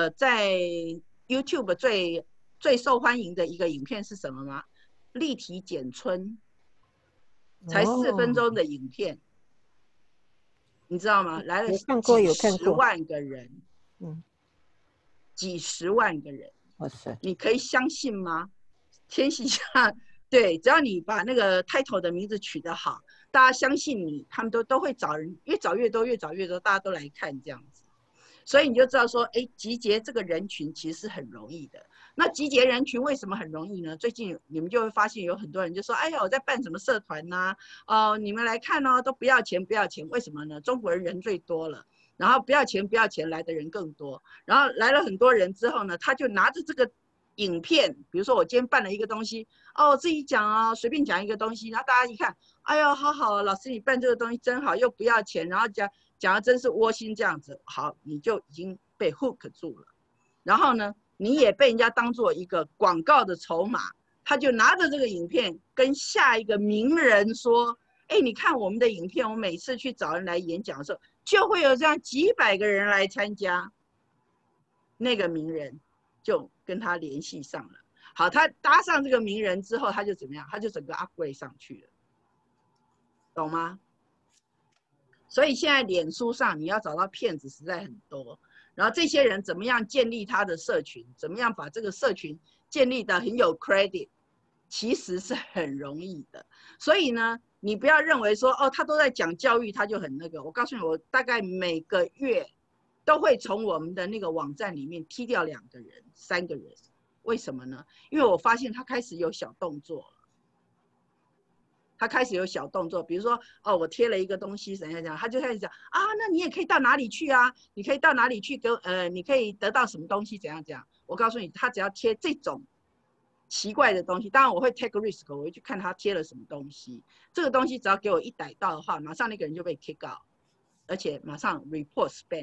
YouTube 最受欢迎的一个影片是什么吗？立体剪春，才4分钟的影片，你知道吗？来了几10万个人，几10万个人， 哇塞！你可以相信吗？天底下，对，只要你把那个 title 的名字取得好，大家相信你，他们都会找人，越找越多，大家都来看这样子。所以你就知道说，集结这个人群其实是很容易的。那集结人群为什么很容易呢？最近你们就会发现有很多人就说，哎呀，我在办什么社团呐？你们来看哦，都不要钱，为什么呢？中国人最多了，然后不要钱来的人更多，然后来了很多人之后呢，他就拿着这个影片，比如说我今天办了一个东西，自己讲随便讲一个东西，然后大家一看，哎呦，好好，老师你办这个东西真好，又不要钱，然后讲的真是窝心这样子，好，你就已经被 hook 住了。然后呢，你也被人家当做一个广告的筹码，他就拿着这个影片跟下一个名人说，你看我们的影片，我每次去找人来演讲的时候，就会有这样几百个人来参加，那个名人就跟他联系上了。好，他搭上这个名人之后，他就怎么样？他就整个 upgrade 上去了，懂吗？所以现在脸书上你要找到骗子实在很多，然后这些人怎么样建立他的社群，怎么样把这个社群建立得很有 credit， 其实是很容易的。所以呢，你不要认为说，他都在讲教育，他就很那个。我告诉你，我大概每个月都会从我们的那个网站里面踢掉2个人、3个人。为什么呢？因为我发现他开始有小动作了。他开始有小动作，比如说，我贴了一个东西，怎样，他就开始讲啊，那你也可以到哪里去啊？你可以到哪里去你可以得到什么东西，怎样？我告诉你，他只要贴这种奇怪的东西，当然我会 take risk， 我会去看他贴了什么东西。这个东西只要给我一逮到的话，马上那个人就被 kick out， 而且马上 report spam，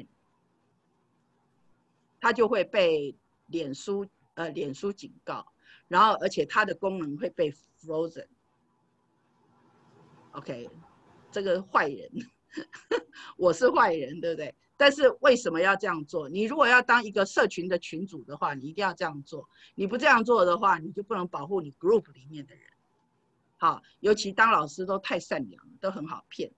他就会被脸书警告，然后而且他的功能会被 frozen。OK， 这个坏人，我是坏人，对不对？但是为什么要这样做？你如果要当一个社群的群主的话，你一定要这样做。你不这样做的话，你就不能保护你 group 里面的人。好，尤其当老师都太善良了，都很好骗。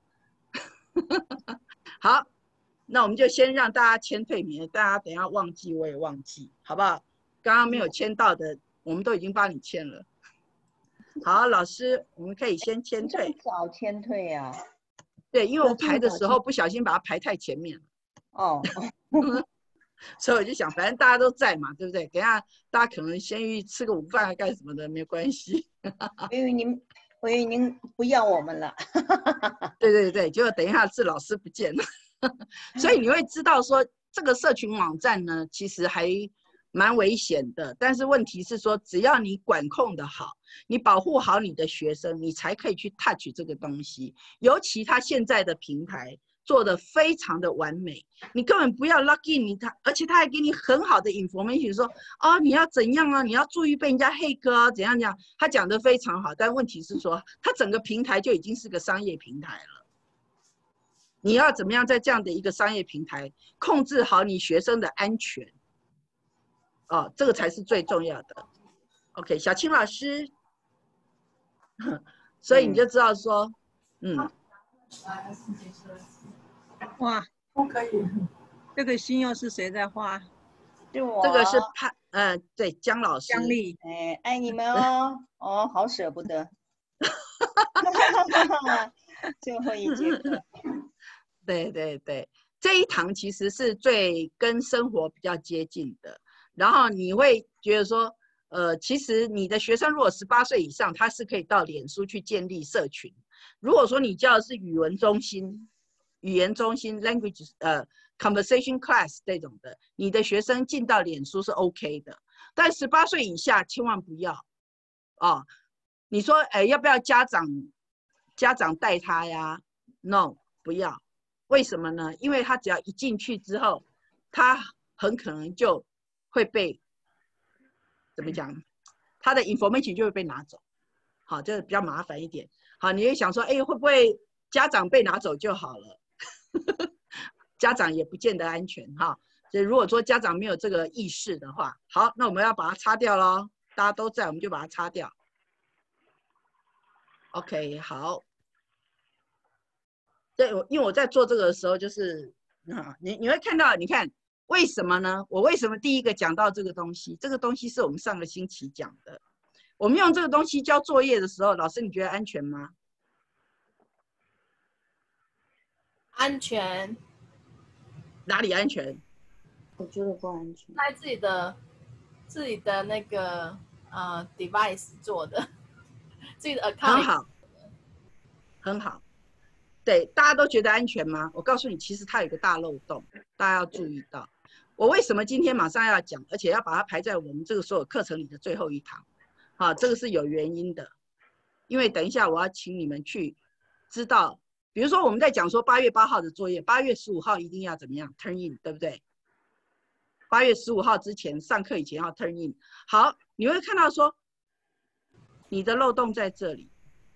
好，那我们就先让大家签退免，大家等一下忘记我也忘记，好不好？刚刚没有签到的，我们都已经帮你签了。 好，老师，我们可以先签退。 早签退啊？ 对，因为我排的时候不小心把它排太前面了。 哦。 所以我就想，反正大家都在嘛，对不对？等一下大家可能先去吃个午饭啊，干什么的，没有关系。 我以为您不要我们了。 对对对，结果等一下是老师不见了。所以你会知道说，这个社群网站呢，其实还蛮危险的。但是问题是说，只要你管控的好，你保护好你的学生，你才可以去 touch 这个东西。尤其他现在的平台做得非常的完美，你根本不要 log in 他，而且他还给你很好的 information 说，哦，你要怎样啊，你要注意被人家黑客啊，怎样怎样，他讲得非常好。但问题是说，他整个平台就已经是个商业平台了。你要怎么样在这样的一个商业平台控制好你学生的安全？哦，这个才是最重要的。OK， 小青老师，所以你就知道说， 哇，不可以。这个心又是谁在画？ 是我。 这个是对，姜老师。 姜丽， 哎，爱你们哦，哦，好舍不得。最后一节课。 对对对，这一堂其实是最跟生活比较接近的。然后你会觉得说，其实你的学生如果18岁以上，他是可以到脸书去建立社群。如果说你教的是语言中心 language conversation class 这种的，你的学生进到脸书是 OK 的。但18岁以下千万不要哦。你说，要不要家长带他呀 ？No， 不要。为什么呢？因为他只要一进去之后，他很可能就会被怎么讲，他的 information 就会被拿走。好，这个比较麻烦一点。好，你会想说，会不会家长被拿走就好了？家长也不见得安全哈。所以如果说家长没有这个意识的话，好，那我们要把它擦掉咯。大家都在，我们就把它擦掉。OK， 好。对，因为我在做这个的时候，就是你会看到，你看为什么呢？我为什么第一个讲到这个东西？这个东西是我们上个星期讲的。我们用这个东西交作业的时候，老师你觉得安全吗？ 安全。 哪里安全？ 我觉得不安全。 在自己的那个device 做的，自己的 account。 很好，很好。对，大家都觉得安全吗？我告诉你，其实它有一个大漏洞，大家要注意到。我为什么今天马上要讲，而且要把它排在我们这个所有课程里的最后一堂？好，这个是有原因的，因为等一下我要请你们去知道，比如说我们在讲说8月8号的作业，8月15号一定要怎么样 turn in， 对不对？8月15号之前上课以前要 turn in。好，你会看到说，你的漏洞在这里。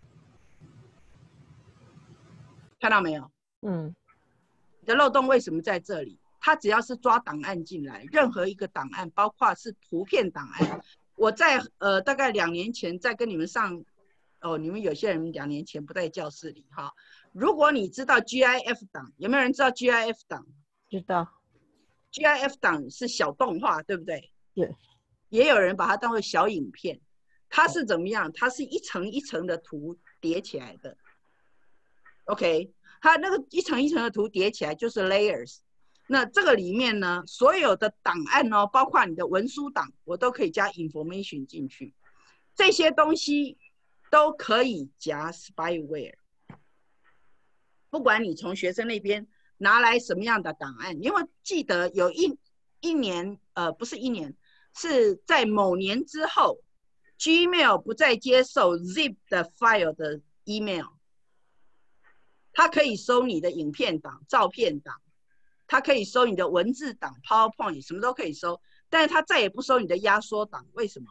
看到没有？你的漏洞为什么在这里？它只要是抓档案进来，任何一个档案，包括是图片档案，我在大概2年前在跟你们上，你们有些人2年前不在教室里哈。如果你知道 GIF 档，有没有人知道 GIF 档？ 知道。 GIF 档是小动画，对不对？ 对。 也有人把它当作小影片，它是怎么样？它是一层一层的图叠起来的。OK， 它那个一层一层的图叠起来就是 layers。那这个里面呢，所有的档案哦，包括你的文书档，我都可以加 information 进去。这些东西都可以加 spyware。不管你从学生那边拿来什么样的档案，因为记得有一年，不是1年，是在某年之后 ，Gmail 不再接受 zip 的 file 的 email。它可以收你的影片档、照片档，它可以收你的文字档、PowerPoint， 什么都可以收，但是它再也不收你的压缩档。为什么？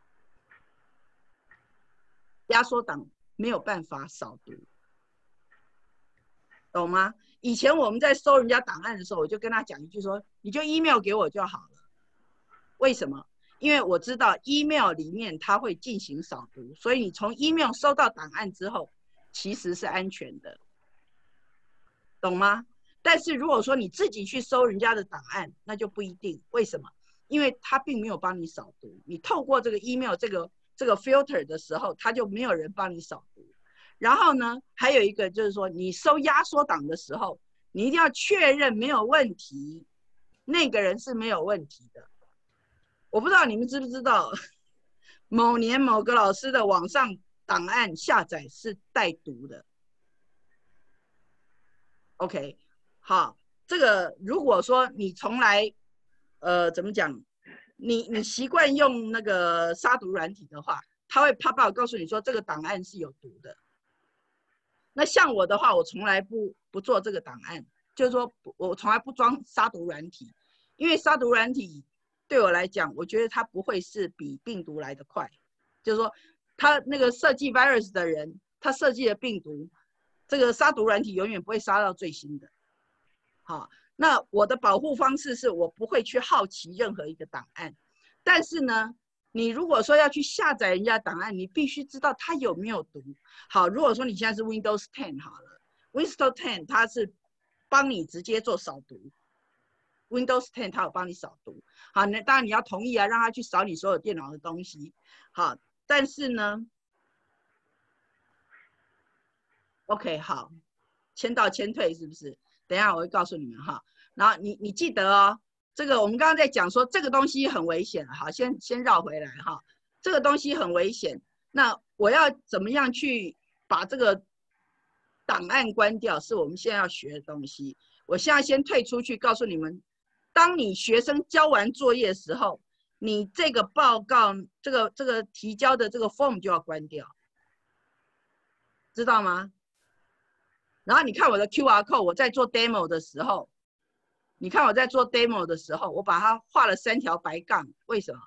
压缩档没有办法扫读，懂吗？以前我们在收人家档案的时候，我就跟他讲一句说：“你就 email 给我就好了。”为什么？因为我知道 email 里面它会进行扫读，所以你从 email 收到档案之后，其实是安全的。懂吗？但是如果说你自己去搜人家的档案，那就不一定。为什么？因为他并没有帮你扫读，你透过这个 email 这这个 filter 的时候，他就没有人帮你扫毒。然后呢，还有一个就是说，你收压缩档的时候，你一定要确认没有问题，那个人是没有问题的。我不知道你们知不知道，某年某个老师的网上档案下载是带毒的。OK， 好，这个如果说你从来，怎么讲，你习惯用那个杀毒软体的话，它会 pop out 告诉你说这个档案是有毒的。那像我的话，我从来不做这个档案，就是说我从来不装杀毒软体，因为杀毒软体对我来讲，我觉得它不会是比病毒来得快，就是说他那个设计 virus 的人，他设计的病毒。这个杀毒软体永远不会杀到最新的，好，那我的保护方式是我不会去好奇任何一个档案，但是呢，你如果说要去下载人家档案，你必须知道它有没有毒。好，如果说你现在是 Windows 10好了 ，Windows 10它是帮你直接做扫毒 ，Windows 10它有帮你扫毒，好，那当然你要同意啊，让它去扫你所有电脑的东西，好，但是呢。OK， 好，签到签退是不是？等一下我会告诉你们哈。然后你记得哦，这个我们刚刚在讲说这个东西很危险，好，先绕回来哈。这个东西很危险，那我要怎么样去把这个档案关掉？是我们现在要学的东西。我现在先退出去，告诉你们，当你学生交完作业的时候，你这个报告这个提交的这个 form 就要关掉，知道吗？然后你看我的 QR code， 我在做 demo 的时候，你看我在做 demo 的时候，我把它画了3条白杠，为什么？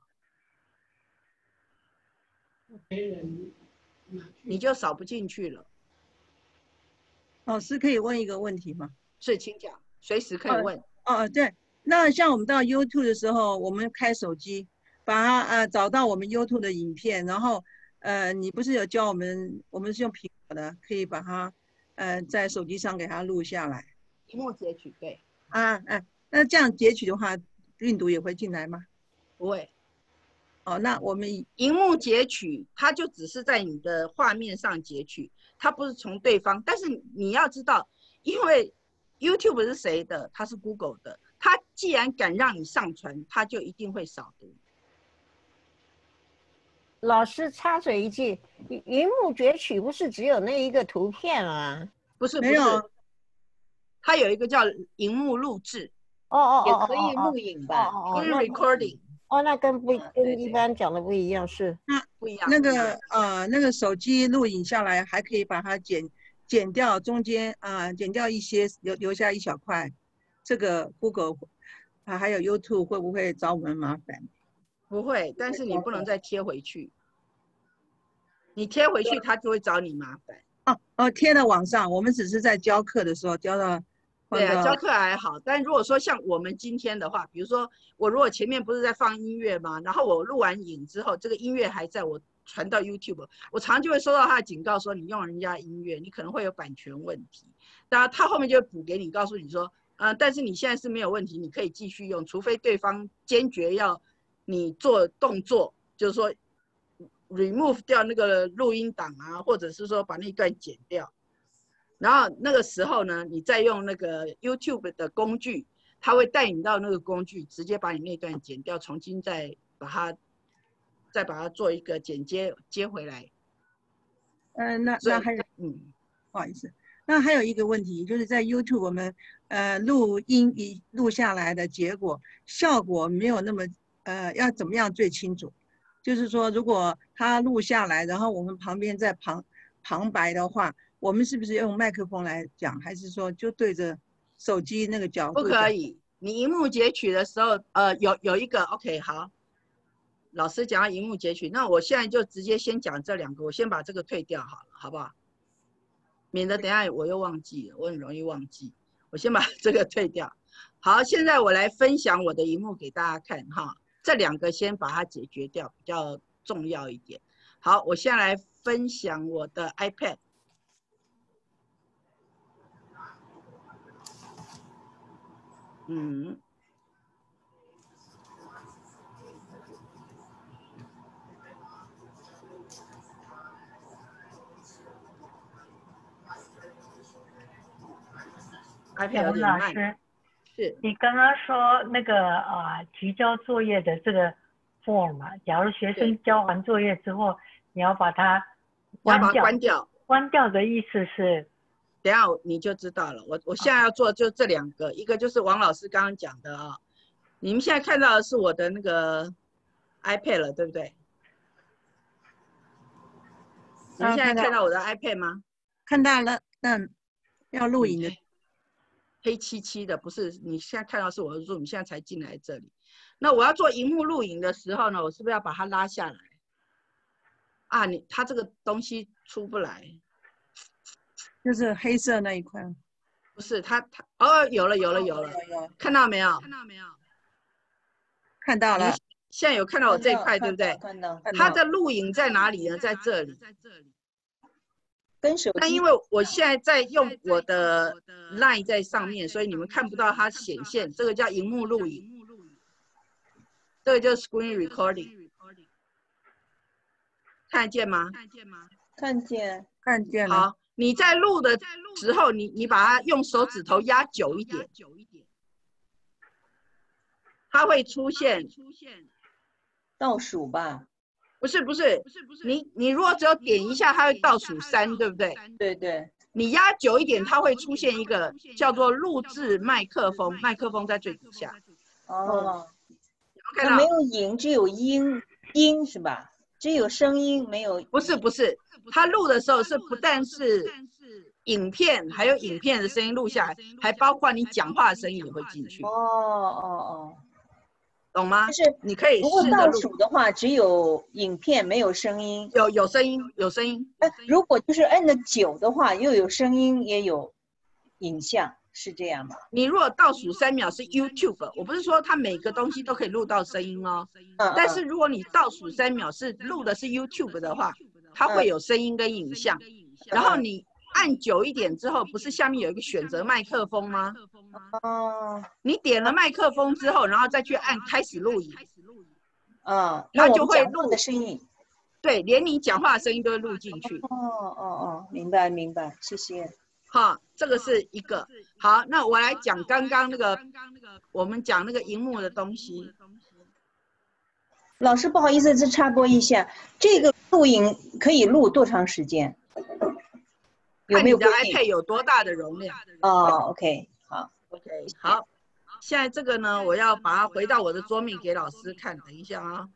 你就扫不进去了。 老师可以问一个问题吗？ 是，请讲，随时可以问。 对，那像我们到 YouTube 的时候，我们开手机，把它找到我们 YouTube 的影片，然后你不是有教我们是用苹果的，可以把它在手机上给它录下来， 屏幕截取，对。 那这样截取的话，病毒也会进来吗？ 不会。 哦，那我们荧幕截取，它就只是在你的画面上截取，它不是从对方。但是你要知道，因为 YouTube 是谁的？它是 Google 的，它既然敢让你上传，它就一定会扫毒。 老师插嘴一句，荧幕截取不是只有那一个图片啊？ 不是，它有一个叫荧幕录制，也可以录影吧，跟 recording。 那跟一般讲的不一样，是不一样。 那个手机录影下来，还可以把它剪掉中间剪掉一些，留下一小块。这个 Google 还有 YouTube 会不会找我们麻烦？ 不会，但是你不能再贴回去。你贴回去，他就会找你麻烦。 贴到网上，我们只是在教课的时候教到。 对啊，教课还好，但如果说像我们今天的话，比如说我如果前面不是在放音乐吗？然后我录完影之后，这个音乐还在我传到 YouTube， 我常就会收到他的警告说你用人家音乐，你可能会有版权问题。当然他后面就会补给你，告诉你说，但是你现在是没有问题，你可以继续用，除非对方坚决要你做动作，就是说 remove 掉那个录音档啊，或者是说把那一段剪掉。然后那个时候呢，你再用那个 YouTube 的工具，他会带你到那个工具，直接把你那段剪掉，重新再把它做一个剪接回来。 那还有不好意思，那还有一个问题，就是在 YouTube 我们录音录下来的结果效果没有那么要怎么样最清楚？就是说，如果他录下来，然后我们旁边在旁白的话，我们是不是用麦克风来讲，还是说就对着手机那个角度？ 不可以，你荧幕截取的时候，有一个 OK 好，老师讲到荧幕截取，那我现在就直接先讲这2个，我先把这个退掉好了，好不好？免得等一下我又忘记了，我很容易忘记，我先把这个退掉。好，现在我来分享我的荧幕给大家看哈，这2个先把它解决掉，比较重要一点。好，我现在来分享我的 iPad。 iPad 有点慢。 老师， 是你刚刚说那个提交作业的这个 form 嘛，假如学生交完作业之后，你要把它关掉。 关掉。 关掉的意思是？ 等一下你就知道了。我现在要做就这2个，一个就是王老师刚刚讲的啊，你们现在看到的是我的那个 iPad 了，对不对？你们现在看到我的 iPad 吗？ 看到了，要录影的。 黑漆漆的，不是，你现在看到是我的 Zoom， 你现在才进来这里。那我要做荧幕录影的时候呢，我是不是要把它拉下来？啊，它这个东西出不来。 就是黑色那一块。 不是，哦，有了，看到没有？ 看到了。 现在有看到我这一块，对不对？ 看到。 它的录影在哪里呢？在这里。 跟手机。 那因为我现在在用我的 Line 在上面，所以你们看不到它显现，这个叫荧幕录影，这个就是 Screen Recording， 看得见吗？ 看见。 好，你在录的时候，你把它用手指头压久一点，它会出现倒数吧？ 不是，你如果只有点一下，它会倒数3，对不对？ 对。 你压久一点，它会出现一个叫做录制麦克风，麦克风在最底下。 哦。 看到没有影，只有音是吧？只有声音没有。 不是，它录的时候是不但是影片，还有影片的声音录下来，还包括你讲话的声音也会进去。 哦。 懂吗？ 就是你可以如果试着录。 倒数的话，只有影片没有声音。 有声音。 哎，如果就是摁的久的话，又有声音也有影像，是这样吗？ 你如果倒数3秒是 YouTube， 我不是说它每个东西都可以录到声音哦。但是如果你倒数3秒是录的是 YouTube 的话，它会有声音跟影像。然后你按久一点之后，不是下面有一个选择麦克风吗？ 哦。 你点了麦克风之后，然后再去按开始录影。 那就会录的声音。 对，连你讲话的声音都会录进去。 明白，谢谢。 好，这个是一个。好，那我来讲刚刚那个，我们讲那个荧幕的东西。 老师，不好意思，再插播一下，这个录影可以录多长时间？有没有看你的 iPad 有多大的容量 ？OK， 好。 OK， 好。现在这个呢，我要把它回到我的桌面给老师看。等一下啊。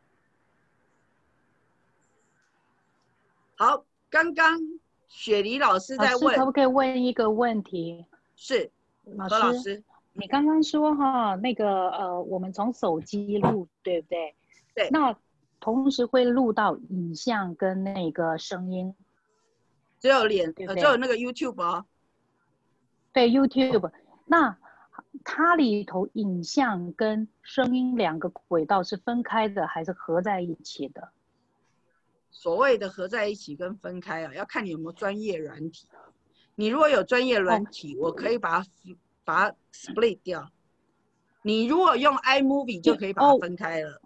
好，刚刚雪梨老师在问， 可不可以问一个问题？ 是，老师， 你刚刚说那个我们从手机录，对不对？ 对。 那同时会录到影像跟那个声音。 只有只有那个 YouTube 哦。 对 YouTube， 那它里头影像跟声音2个轨道是分开的，还是合在一起的？ 所谓的合在一起跟分开啊，要看你有没有专业软体。你如果有专业软体，我可以把它 split 掉。你如果用 iMovie 就可以把它分开了。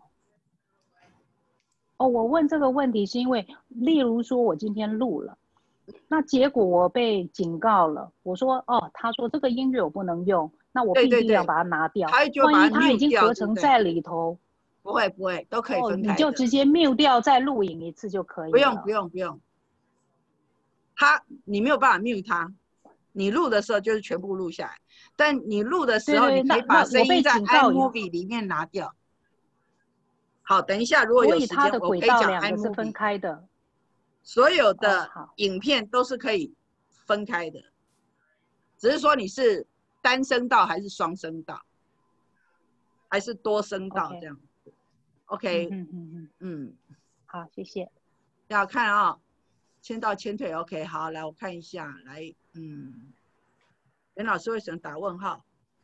我问这个问题是因为，例如说我今天录了。那结果我被警告了，我说他说这个音乐我不能用，那我必定要把它拿掉。万一它已经合成在里头， 不会，都可以分开的。 你就直接 mute 掉，再录影一次就可以了。 不用，你没有办法 mute 它，你录的时候就是全部录下来，但你录的时候你可以把声音在 iMovie 里面拿掉。好，等一下如果有时间我可以讲 iMovie 是分开的。 所有的影片都是可以分开的，只是说你是单声道还是双声道，还是多声道这样子。OK， 好，谢谢。 要看啊，签到签退 OK， 好，来我看一下，来，袁老师为什么打问号？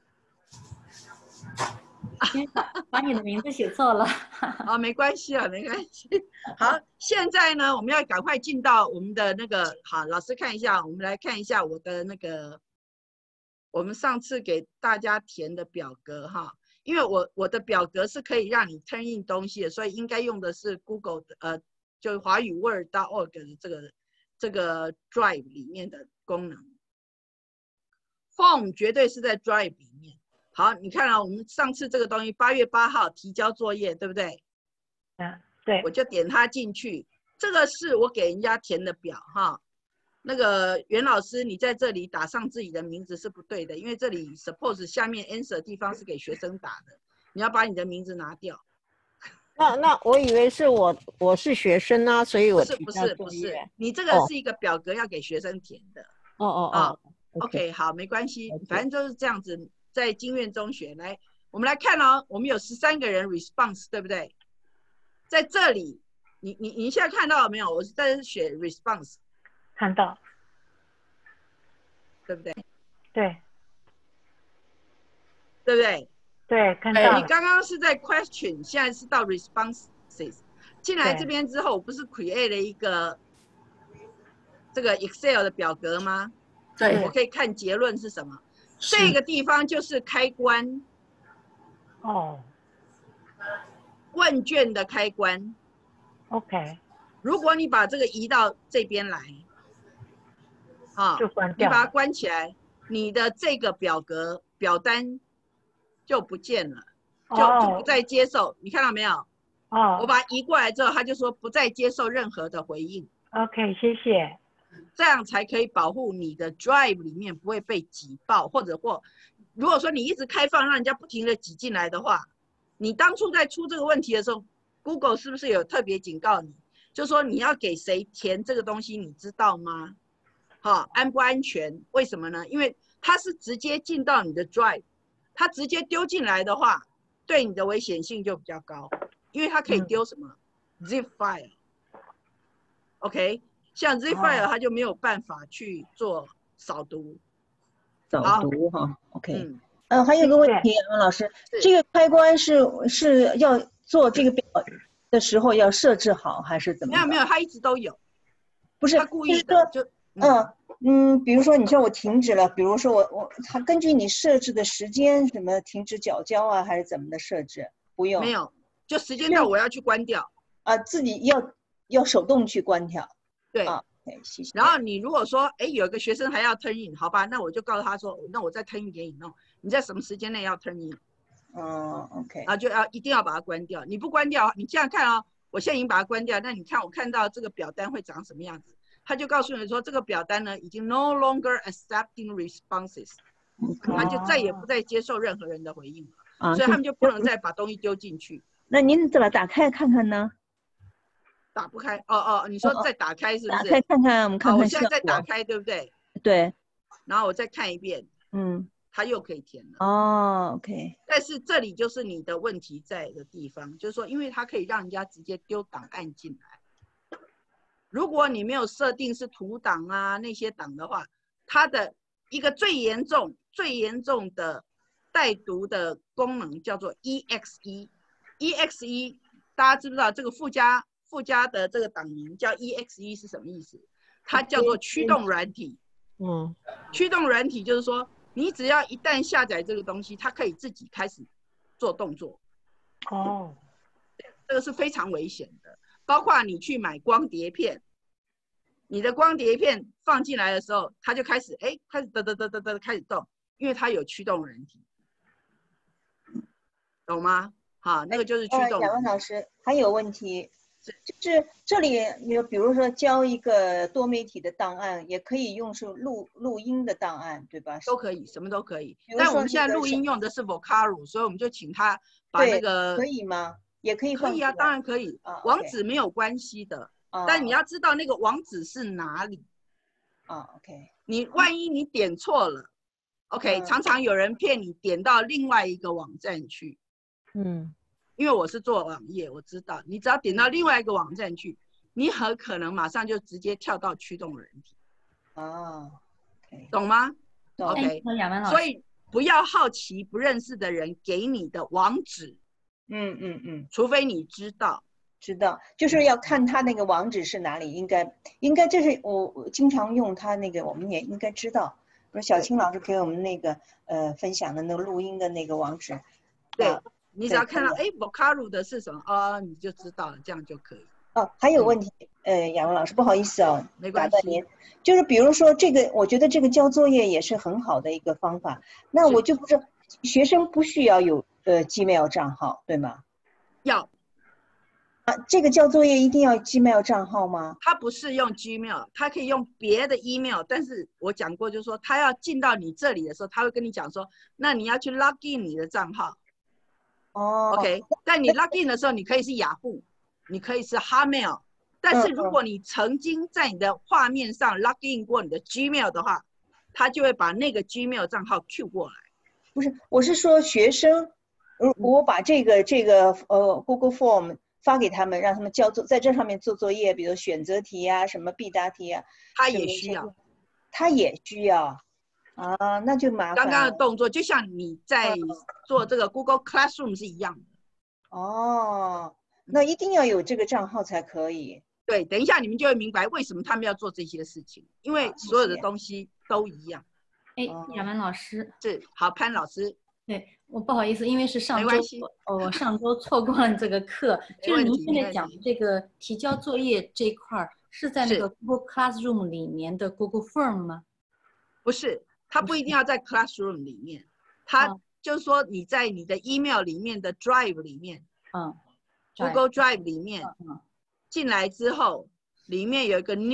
把你的名字写错了。 没关系啊，没关系。好，现在呢，我们要赶快进到我们的那个，好，老师看一下，我们来看一下我的那个，我们上次给大家填的表格哈，因为我的表格是可以让你 turn in 东西的，所以应该用的是 Google 的就华语 Word.org 的这个 Drive 里面的功能。 form 绝对是在 Drive 里面。好，你看啊，我们上次这个东西8月8号提交作业，对不对？ 对。 我就点它进去，这个是我给人家填的表哈。那个袁老师，你在这里打上自己的名字是不对的，因为这里 suppose 下面 answer 地方是给学生打的，你要把你的名字拿掉。 那我以为是我是学生啊，所以我不是，你这个是一个表格要给学生填的。OK， 好，没关系，反正就是这样子。在经院中学来，我们来看哦，我们有13个人 response， 对不对？在这里，你现在看到了没有？我是在写 response， 看到， 对不对？ 对， 对不对？ 对，看到。 你刚刚是在 question， 现在是到 responses。进来这边之后，我不是 create 了一个这个 Excel 的表格吗？ 对， 我可以看结论是什么。这个地方就是开关。问卷的开关。 OK。 如果你把这个移到这边来， 就关掉， 你把它关起来，你的这个表单就不见了，就不再接受。你看到没有？我把它移过来之后，他就说不再接受任何的回应。 OK， 谢谢。 这样才可以保护你的 Drive 里面不会被挤爆，或如果说你一直开放，让人家不停的挤进来的话，你当初在出这个问题的时候 ，Google 是不是有特别警告你，就说你要给谁填这个东西，你知道吗？安不安全？为什么呢？因为它是直接进到你的 Drive， 它直接丢进来的话，对你的危险性就比较高，因为它可以丢什么？zip file。OK。像 zip file 它就没有办法去做扫读。 扫读哈 ，OK。还有个问题，王老师，这个开关是要做这个表的时候要设置好，还是怎么？ 没有，它一直都有。 不是， 他故意的， 比如说你说我停止了，比如说它根据你设置的时间，什么停止缴交啊，还是怎么的设置？不用。 没有，就时间到我要去关掉。 自己要手动去关掉。 对谢谢。 然后你如果说，有个学生还要 turn in， 好吧，那我就告诉他说，那我再 turn in 给你弄，你在什么时间内要 turn in。 OK。 啊，就一定要把它关掉。你不关掉，你这样看啊，我现在已经把它关掉，那你看我看到这个表单会长什么样子？他就告诉你说，这个表单呢已经 no longer accepting responses， 他就再也不再接受任何人的回应了，所以他们就不能再把东西丢进去。 那您怎么打开看看呢？ 打不开你说再打开是不是？ 打开看看，我们看看。 我现在再打开，对不对？ 对。 然后我再看一遍，它又可以填了。 OK。 但是这里就是你的问题在的地方，就是说，因为它可以让人家直接丢档案进来。如果你没有设定是图档啊那些档的话，它的一个最严重的带读的功能叫做 EXE。EXE 大家知不知道这个附加的这个档名叫 EXE 是什么意思？它叫做驱动软体。驱动软体就是说，你只要一旦下载这个东西，它可以自己开始做动作。这个是非常危险的。包括你去买光碟片，你的光碟片放进来的时候，它就开始开始嘚开始动，因为它有驱动软体，懂吗？那个就是驱动。 雅文老师还有问题，就是这里比如说交一个多媒体的档案，也可以用是录音的档案，对吧？ 都可以，什么都可以。但我们现在录音用的是 Vocaro， 所以我们就请他把那个可以吗？也可以可以啊，当然可以，网址没有关系的，但你要知道那个网址是哪里。 OK。 你万一你点错了 ，OK， 常常有人骗你点到另外一个网站去。因为我是做网页，我知道，你只要点到另外一个网站去，你很可能马上就直接跳到驱动软体。 OK， 懂吗？ 懂。 OK， 所以不要好奇不认识的人给你的网址。除非你知道， 就是要看他那个网址是哪里，应该这是我经常用他那个，我们也应该知道。不是小青老师给我们那个分享的那个录音的那个网址。 对，你只要看到Vocaro 的是什么你就知道了，这样就可以。 哦，还有问题，雅文老师，不好意思哦， 没关系。 打断您，就是比如说这个，我觉得这个交作业也是很好的一个方法。那我就不知道，学生不需要有Gmail 账号，对吗？ 要。 这个交作业一定要 Gmail 账号吗？ 它不是用 Gmail， 它可以用别的 email， 但是我讲过，就是说他要进到你这里的时候，他会跟你讲说，那你要去 log in 你的账号。OK， 但你 log in 的时候，你可以是雅虎，你可以是 Hotmail， 但是如果你曾经在你的画面上 log in 过你的 Gmail 的话，他就会把那个 Gmail 账号 Q 过来。 不是，我是说学生，我把这个Google Form 发给他们，让他们在这上面做作业，比如选择题啊，什么必答题啊， 他也需要， 他也需要啊，那就麻烦。 刚刚的动作就像你在做这个 Google Classroom 是一样的。 哦，那一定要有这个账号才可以。 对，等一下你们就会明白为什么他们要做这些事情，因为所有的东西都一样。 雅文老师是好，潘老师。 对，我不好意思，因为是上周我上周错过了这个课，就是您现在讲这个提交作业这一块是在那个 Google Classroom 里面的 Google Form 吗？ 不是，它不一定要在 Classroom 里面，它就是说你在你的 email 里面的 Drive 里面，Google Drive 里面进来之后，里面有一个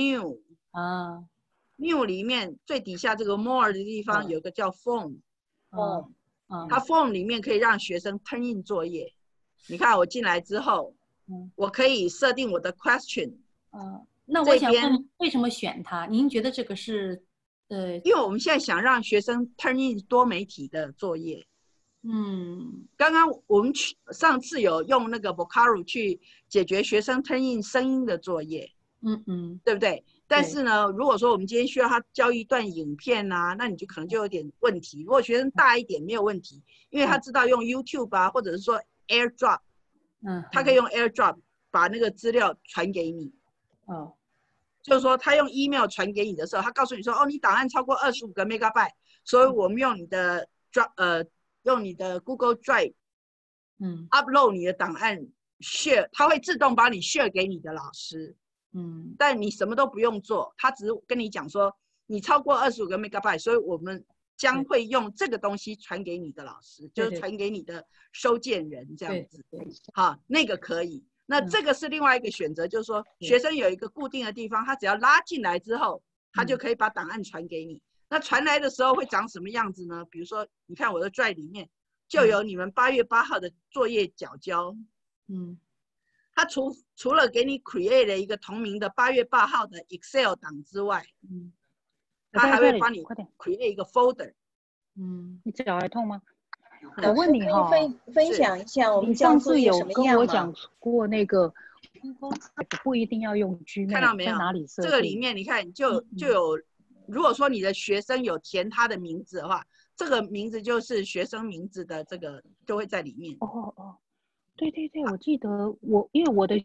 New 里面最底下这个 More 的地方有一个叫 Form。它 form 里面可以让学生 turn in 作业。你看我进来之后，我可以设定我的 question。 那我想问，为什么选它？您觉得这个是因为我们现在想让学生 turn in 多媒体的作业。刚刚我们上次有用那个 Vocaro 去解决学生 turn in 声音的作业。对不对？但是呢，如果说我们今天需要他教一段影片啊，那你就可能就有点问题。如果学生大一点没有问题，因为他知道用 YouTube 啊，或者是说 AirDrop，他可以用 AirDrop 把那个资料传给你。就是说他用 email 传给你的时候，他告诉你说，哦，你档案超过25个 megabyte， 所以我们用你的用你的 Google Drive，upload 你的档案 share， 他会自动把你 share 给你的老师。但你什么都不用做，他只是跟你讲说你超过25个 megabyte， 所以我们将会用这个东西传给你的老师，就是传给你的收件人这样子。好，那个可以。那这个是另外一个选择，就是说学生有一个固定的地方，他只要拉进来之后，他就可以把档案传给你。那传来的时候会长什么样子呢？比如说，你看我的 Drive 里面就有你们8月8号的作业缴交。他除了给你 create 了一个同名的8月8号的 Excel 档之外，他还会帮你 create 一个 folder。 你脚还痛吗？我问你哈， 分享一下我们上次有跟我讲过那个不一定要用 Gmail， 看到没有？ 在哪里设定？ 这个里面你看就有，如果说你的学生有填他的名字的话，这个名字就是学生名字的这个就会在里面。 对对对，我记得因为我的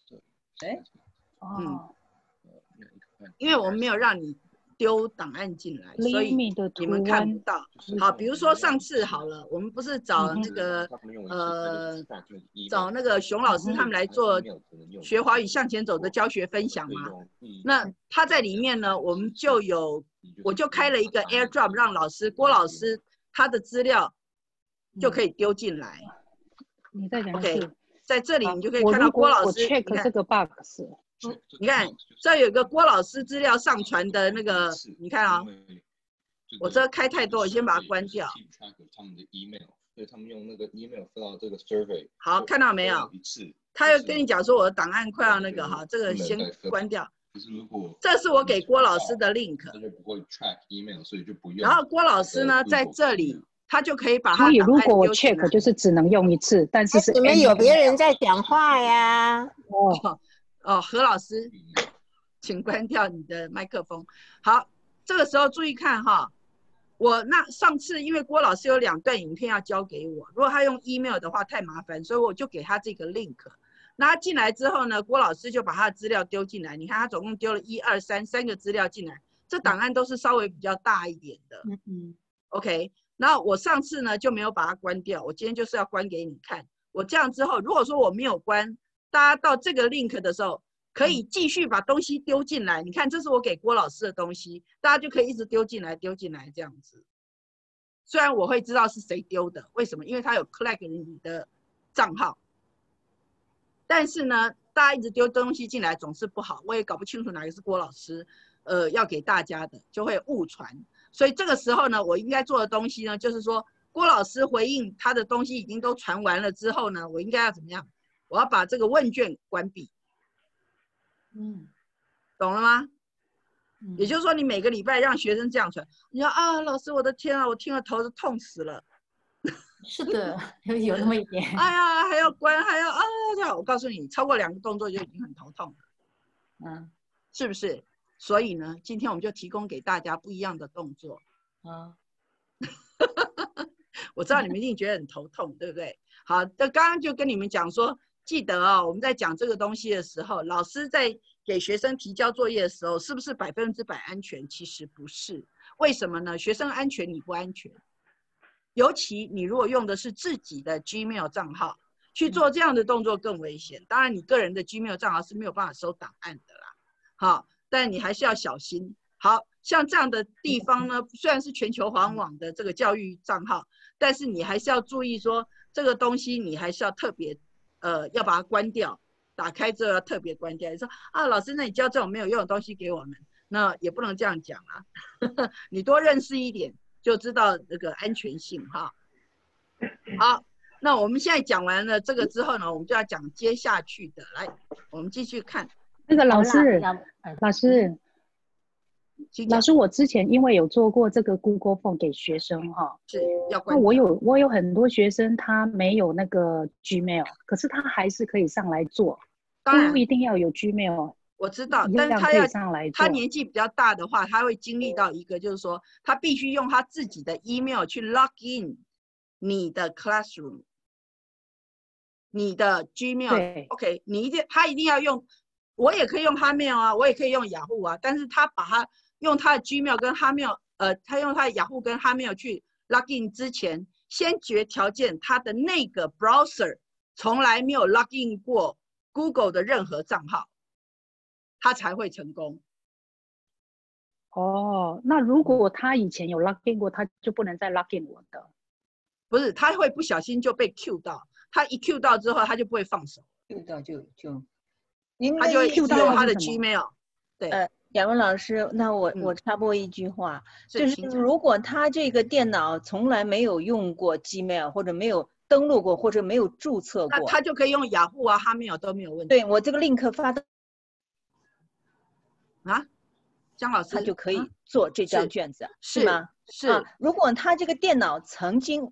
因为我们没有让你丢档案进来，所以你们看不到。好，比如说上次好了，我们不是找那个找那个熊老师他们来做学华语向前走的教学分享嘛？那他在里面呢，我就开了一个 AirDrop， 让郭老师他的资料就可以丢进来。 你再讲一次。 在这里你就可以看到郭老师。 我 check 这个 box。 你看，这有一个郭老师资料上传的那个，你看啊，我这开太多，我先把它关掉。 他们的 email， 所以他们用那个 email 发到这个 survey。 好，看到没有？他又跟你讲说我的档案快要那个哈，这个先关掉。这是我给郭老师的 link。 他就不会 track email， 所以就不用。 然后郭老师呢，在这里。他就可以把它。 所以如果我 check 就是只能用一次，但是你们有别人在讲话呀？ 何老师，请关掉你的麦克风。好，这个时候注意看哈，那上次因为郭老师有2段影片要交给我，如果他用 email 的话太麻烦，所以我就给他这个 link。那他进来之后呢，郭老师就把他的资料丢进来。你看他总共丢了1、2、3个资料进来，这档案都是稍微比较大一点的。OK。那我上次呢就没有把它关掉，我今天就是要关给你看。我这样之后，如果说我没有关， 大家到这个 link 的时候，可以继续把东西丢进来。你看，这是我给郭老师的东西，大家就可以一直丢进来这样子。虽然我会知道是谁丢的，为什么？因为他有 collect 你的账号。但是呢，大家一直丢东西进来总是不好，我也搞不清楚哪个是郭老师要给大家的，就会误传。所以这个时候呢，我应该做的东西呢，就是说郭老师回应他的东西已经都传完了之后呢，我应该要怎么样？我要把这个问卷关闭。懂了吗？也就是说，你每个礼拜让学生这样传，你说啊，老师，我的天啊，我听了头都痛死了。 是的，有那么一点。 哎呀，还要关，还要这样，我告诉你，超过2个动作就已经很头痛了。是不是？所以呢，今天我们就提供给大家不一样的动作。我知道你们一定觉得很头痛，对不对？好，那刚刚就跟你们讲说，记得我们在讲这个东西的时候，老师在给学生提交作业的时候，是不是100%安全？其实不是。为什么呢？学生安全，你不安全。尤其你如果用的是自己的 Gmail 账号去做这样的动作更危险。当然，你个人的 Gmail 账号是没有办法收档案的啦。好，但你还是要小心。好像这样的地方呢，虽然是全球华文网的这个教育账号，但是你还是要注意说，这个东西你还是要特别要把它关掉。打开之后要特别关掉。你说啊，老师，那你教这种没有用的东西给我们，那也不能这样讲啊。你多认识一点，就知道那个安全性哈。好，那我们现在讲完了这个之后呢，我们就要讲接下去的。来，我们继续看。 那个老师，老师，我之前因为有做过这个 Google Form 给学生哈， 是要关。 那我有很多学生他没有那个 Gmail， 可是他还是可以上来做，不一定要有 Gmail。 我知道，但是他年纪比较大的话，他会经历到一个，就是说他必须用他自己的 email 去 log in 你的 classroom， 你的 Gmail。OK， 他一定要用，我也可以用 Hotmail 啊，我也可以用 Yahoo 啊，但是他把他用他的 Gmail 跟 Hotmail， 他用他的 Yahoo 跟 Hotmail 去 log in 之前，先决条件他的那个 browser 从来没有 log in 过 Google 的任何账号。他才会成功。 哦，那如果他以前有 log in 过，他就不能再 log in 我的。 不是，他会不小心就被 Q 到，他一 Q 到之后，他就不会放手。 Q 到就， 他就会 Q 到他的 Gmail。对， 雅文老师，那我插播一句话，就是如果他这个电脑从来没有用过 Gmail， 或者没有登录过，或者没有注册过， 那他就可以用雅虎啊、Hotmail 都没有问题。 对，我这个 link 发到。 江老师， 他就可以做这张卷子，是吗？ 是。 如果他这个电脑曾经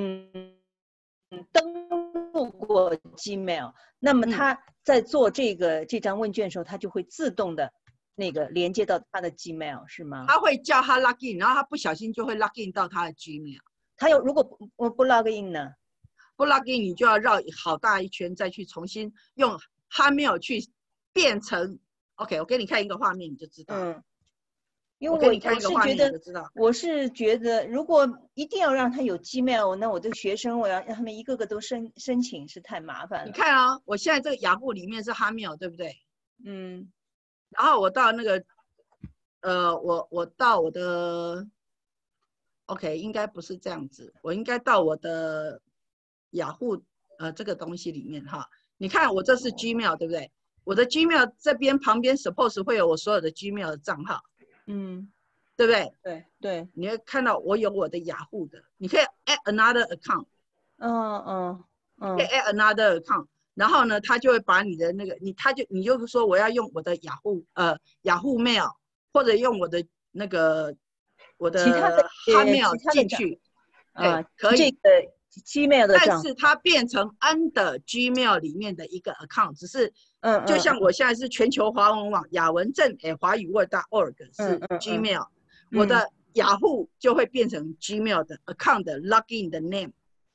登录过 Gmail， 那么他在做这张问卷的时候，他就会自动的那个连接到他的 Gmail， 是吗？ 他会叫他 log in， 然后他不小心就会 log in 到他的 Gmail。 他如果不 log in 呢？ 不 log in， 你就要绕好大一圈，再去重新用 Hotmail 去变成。OK， 我给你看一个画面，你就知道。 因为我是觉得，如果一定要让他有 Gmail， 那我这个学生我要让他们一个个都申请，是太麻烦了。 你看啊，我现在这个雅虎里面是 Hotmail， 对不对？然后我到那个，我到我的 ，OK， 应该不是这样子，我应该到我的雅虎这个东西里面哈。你看我这是 Gmail， 对不对？我的 Gmail 这边旁边 suppose 会有我所有的 Gmail 的账号，对不对？ 对， 你会看到我有我的雅虎的，你可以 add another account， 可以 add another account， 然后呢，他就会把你的那个你就说我要用我的雅虎mail， 或者用我的那个我的 Hotmail 进去，可以。 这个Gmail 的账， 但是它变成 under Gmail 里面的一个 account， 只是就像我现在是全球华文网雅文正华语 word.org 是 Gmail， 我的雅虎就会变成 Gmail 的 account 的 login 的 name，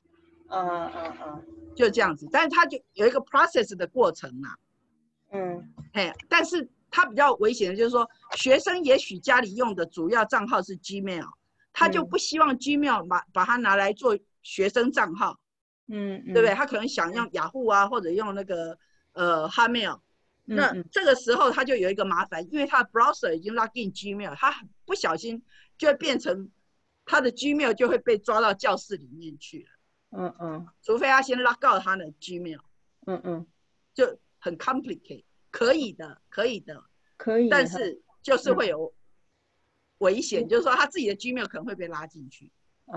就这样子，但是它就有一个 process 的过程啊，但是它比较危险的就是说，学生也许家里用的主要账号是 Gmail， 他就不希望 Gmail 把它拿来做学生账号，对不对？他可能想用雅虎啊，或者用那个 Hotmail，那这个时候他就有一个麻烦，因为他的 browser 已经 log in Gmail， 他不小心就会变成他的 Gmail 就会被抓到教室里面去了。除非他先 log out 他的 Gmail。就很 complicate， 可以的，但是就是会有危险，就是说他自己的 Gmail 可能会被拉进去。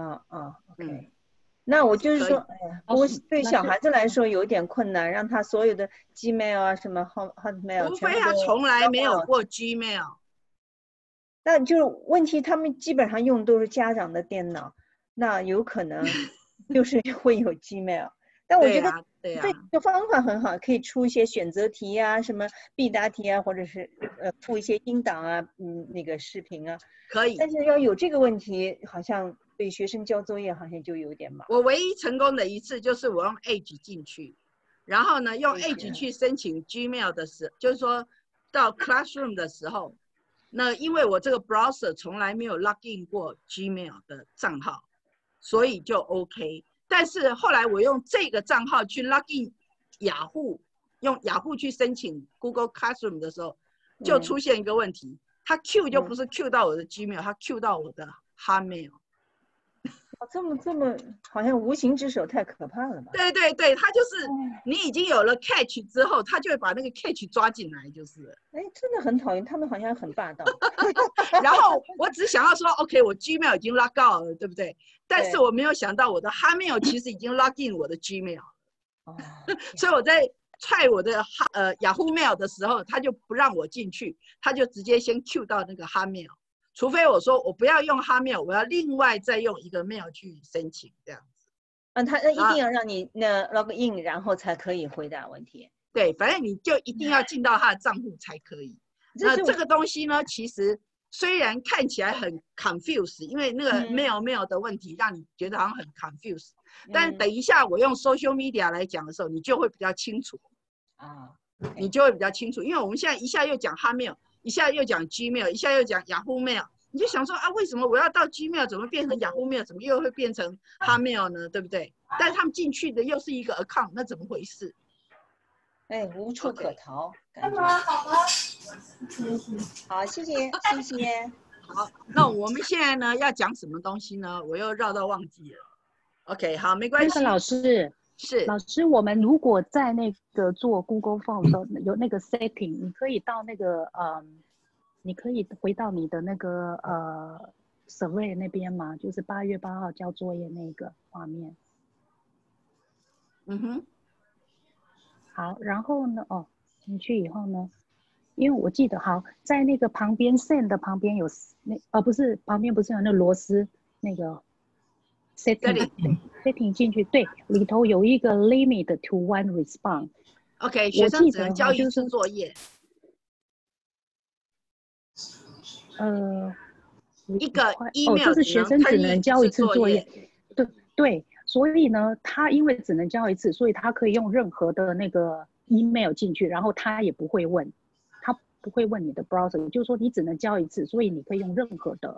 OK。那我就是说，不过对小孩子来说有点困难，让他所有的 Gmail 啊，什么 Hotmail， 除非他从来没有过 Gmail。 那就是问题，他们基本上用都是家长的电脑，那有可能就是会有 Gmail。但我觉得这个方法很好，可以出一些选择题啊，什么必答题啊，或者是附一些音档啊，那个视频啊， 可以。 但是要有这个问题，好像对学生交作业好像就有点麻烦。 我唯一成功的一次就是我用 Edge 进去，然后呢用 Edge 去申请 Gmail 的时候，就是说到 Classroom 的时候，那因为我这个 browser 从来没有 log in 过 Gmail 的账号，所以就 OK。但是后来我用这个账号去 log in 雅虎，用雅虎去申请 Google Classroom 的时候，就出现一个问题，它 Q 就不是 Q 到我的 Gmail， 它 Q 到我的 Hotmail。 这么好像无形之手太可怕了吧？ 对，它就是你已经有了 catch 之后，它就会把那个 catch 抓进来，就是。 真的很讨厌，他们好像很霸道。 然后我只想要说 ，OK， 我 Gmail 已经 log out 了，对不对？但是我没有想到我的 Hotmail 其实已经 log in 我的 Gmail。所以我在踹我的Yahoo Mail 的时候，他就不让我进去，他就直接先 Q 到那个 Hotmail。除非我说我不要用 Hotmail， 我要另外再用一个 mail 去申请这样子。 他一定要让你log in， 然后才可以回答问题。 对，反正你就一定要进到他的账户才可以。那这个东西呢，其实虽然看起来很 confuse， 因为那个 mail 的问题让你觉得好像很 confuse，但是等一下我用 social media 来讲的时候，你就会比较清楚。你就会比较清楚，因为我们现在一下又讲 Hotmail。一下又讲 Gmail， 一下又讲 Yahoo Mail， 你就想说啊，为什么我要到 Gmail， 怎么变成 Yahoo Mail， 怎么又会变成 Hotmail 呢？对不对？但是他们进去的又是一个 account， 那怎么回事？ 无处可逃，感觉。好，谢谢。 好，那我们现在呢要讲什么东西呢？我又绕到忘记了。OK， 好，没关系。 老师。老师，我们如果在那个做 Google Form 的时候有那个 setting， 你可以到那个你可以回到你的那个survey 那边吗？就是8月8号交作业那个画面。好，然后呢，进去以后呢，因为我记得在那个旁边 send 的旁边有不是旁边不是有那螺丝那个 setting 进去，对，里头有一个 limit to one response。OK， 学生只能交一次作业。一个 email 就是学生只能交一次作业。对，所以呢，他因为只能交一次，所以他可以用任何的那个 email 进去，然后他也不会问，他不会问你的 browser， 就是说你只能交一次，所以你可以用任何的。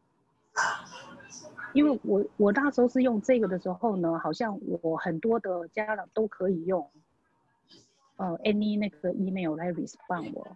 因为我那时候是用这个的时候呢，好像我很多的家长都可以用any 那个 email 来 respond 我。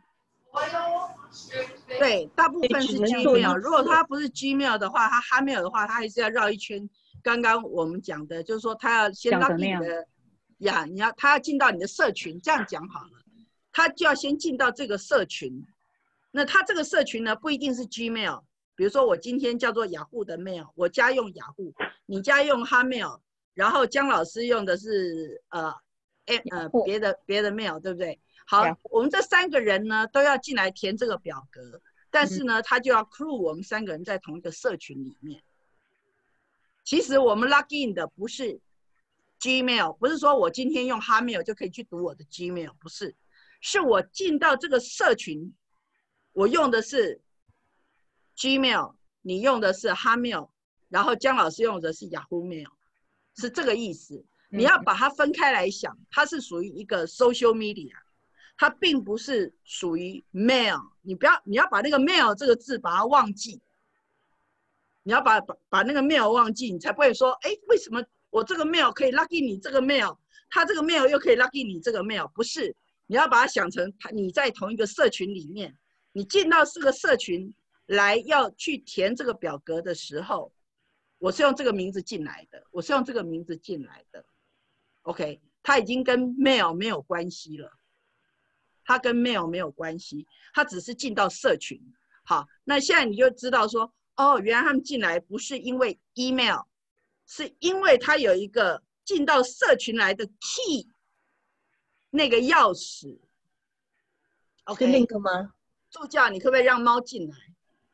对，大部分是 Gmail。如果它不是 Gmail 的话，它 Hotmail 的话，它还是要绕一圈。刚刚我们讲的，就是说他要先 log in 你的他要进到你的社群，这样讲好了，他就要先进到这个社群。那他这个社群呢，不一定是 Gmail。比如说我今天叫做雅虎的 mail， 我家用雅虎，你家用 Hotmail， 然后姜老师用的是别的 mail， 对不对？好，我们这3个人呢都要进来填这个表格，但是呢他就要 crew 我们3个人在同一个社群里面。其实我们 log in 的不是 Gmail， 不是说我今天用 Hotmail 就可以去读我的 Gmail， 不是，是我进到这个社群，我用的是Gmail， 你用的是 Hotmail， 然后姜老师用的是 Yahoo Mail， 是这个意思。你要把它分开来想，它是属于一个 social media， 它并不是属于 mail。你要把那个 mail 这个字把它忘记，你要把那个 mail 忘记，你才不会说，哎，为什么我这个 mail 可以 log in 你这个 mail， 它这个 mail 又可以 log in 你这个 mail？ 不是， 你要把它想成你在同一个社群里面，你进到这个社群来要去填这个表格的时候，我是用这个名字进来的，我是用这个名字进来的 ，OK， 它已经跟 mail 没有关系了，它跟 mail 没有关系，它只是进到社群。好，那现在你就知道说，哦，原来他们进来不是因为 email， 是因为他有一个进到社群来的 key， 那个钥匙。OK， 是 link 吗？ 助教，你可不可以让猫进来？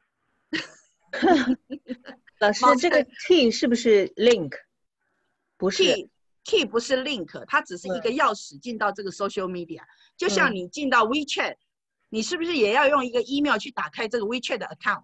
老师，这个 key 是不是 link？ 不是 key 不是 link， 它只是一个钥匙进到这个 social media， 就像你进到 WeChat， 你是不是也要用一个 email 去打开这个 WeChat 的 account？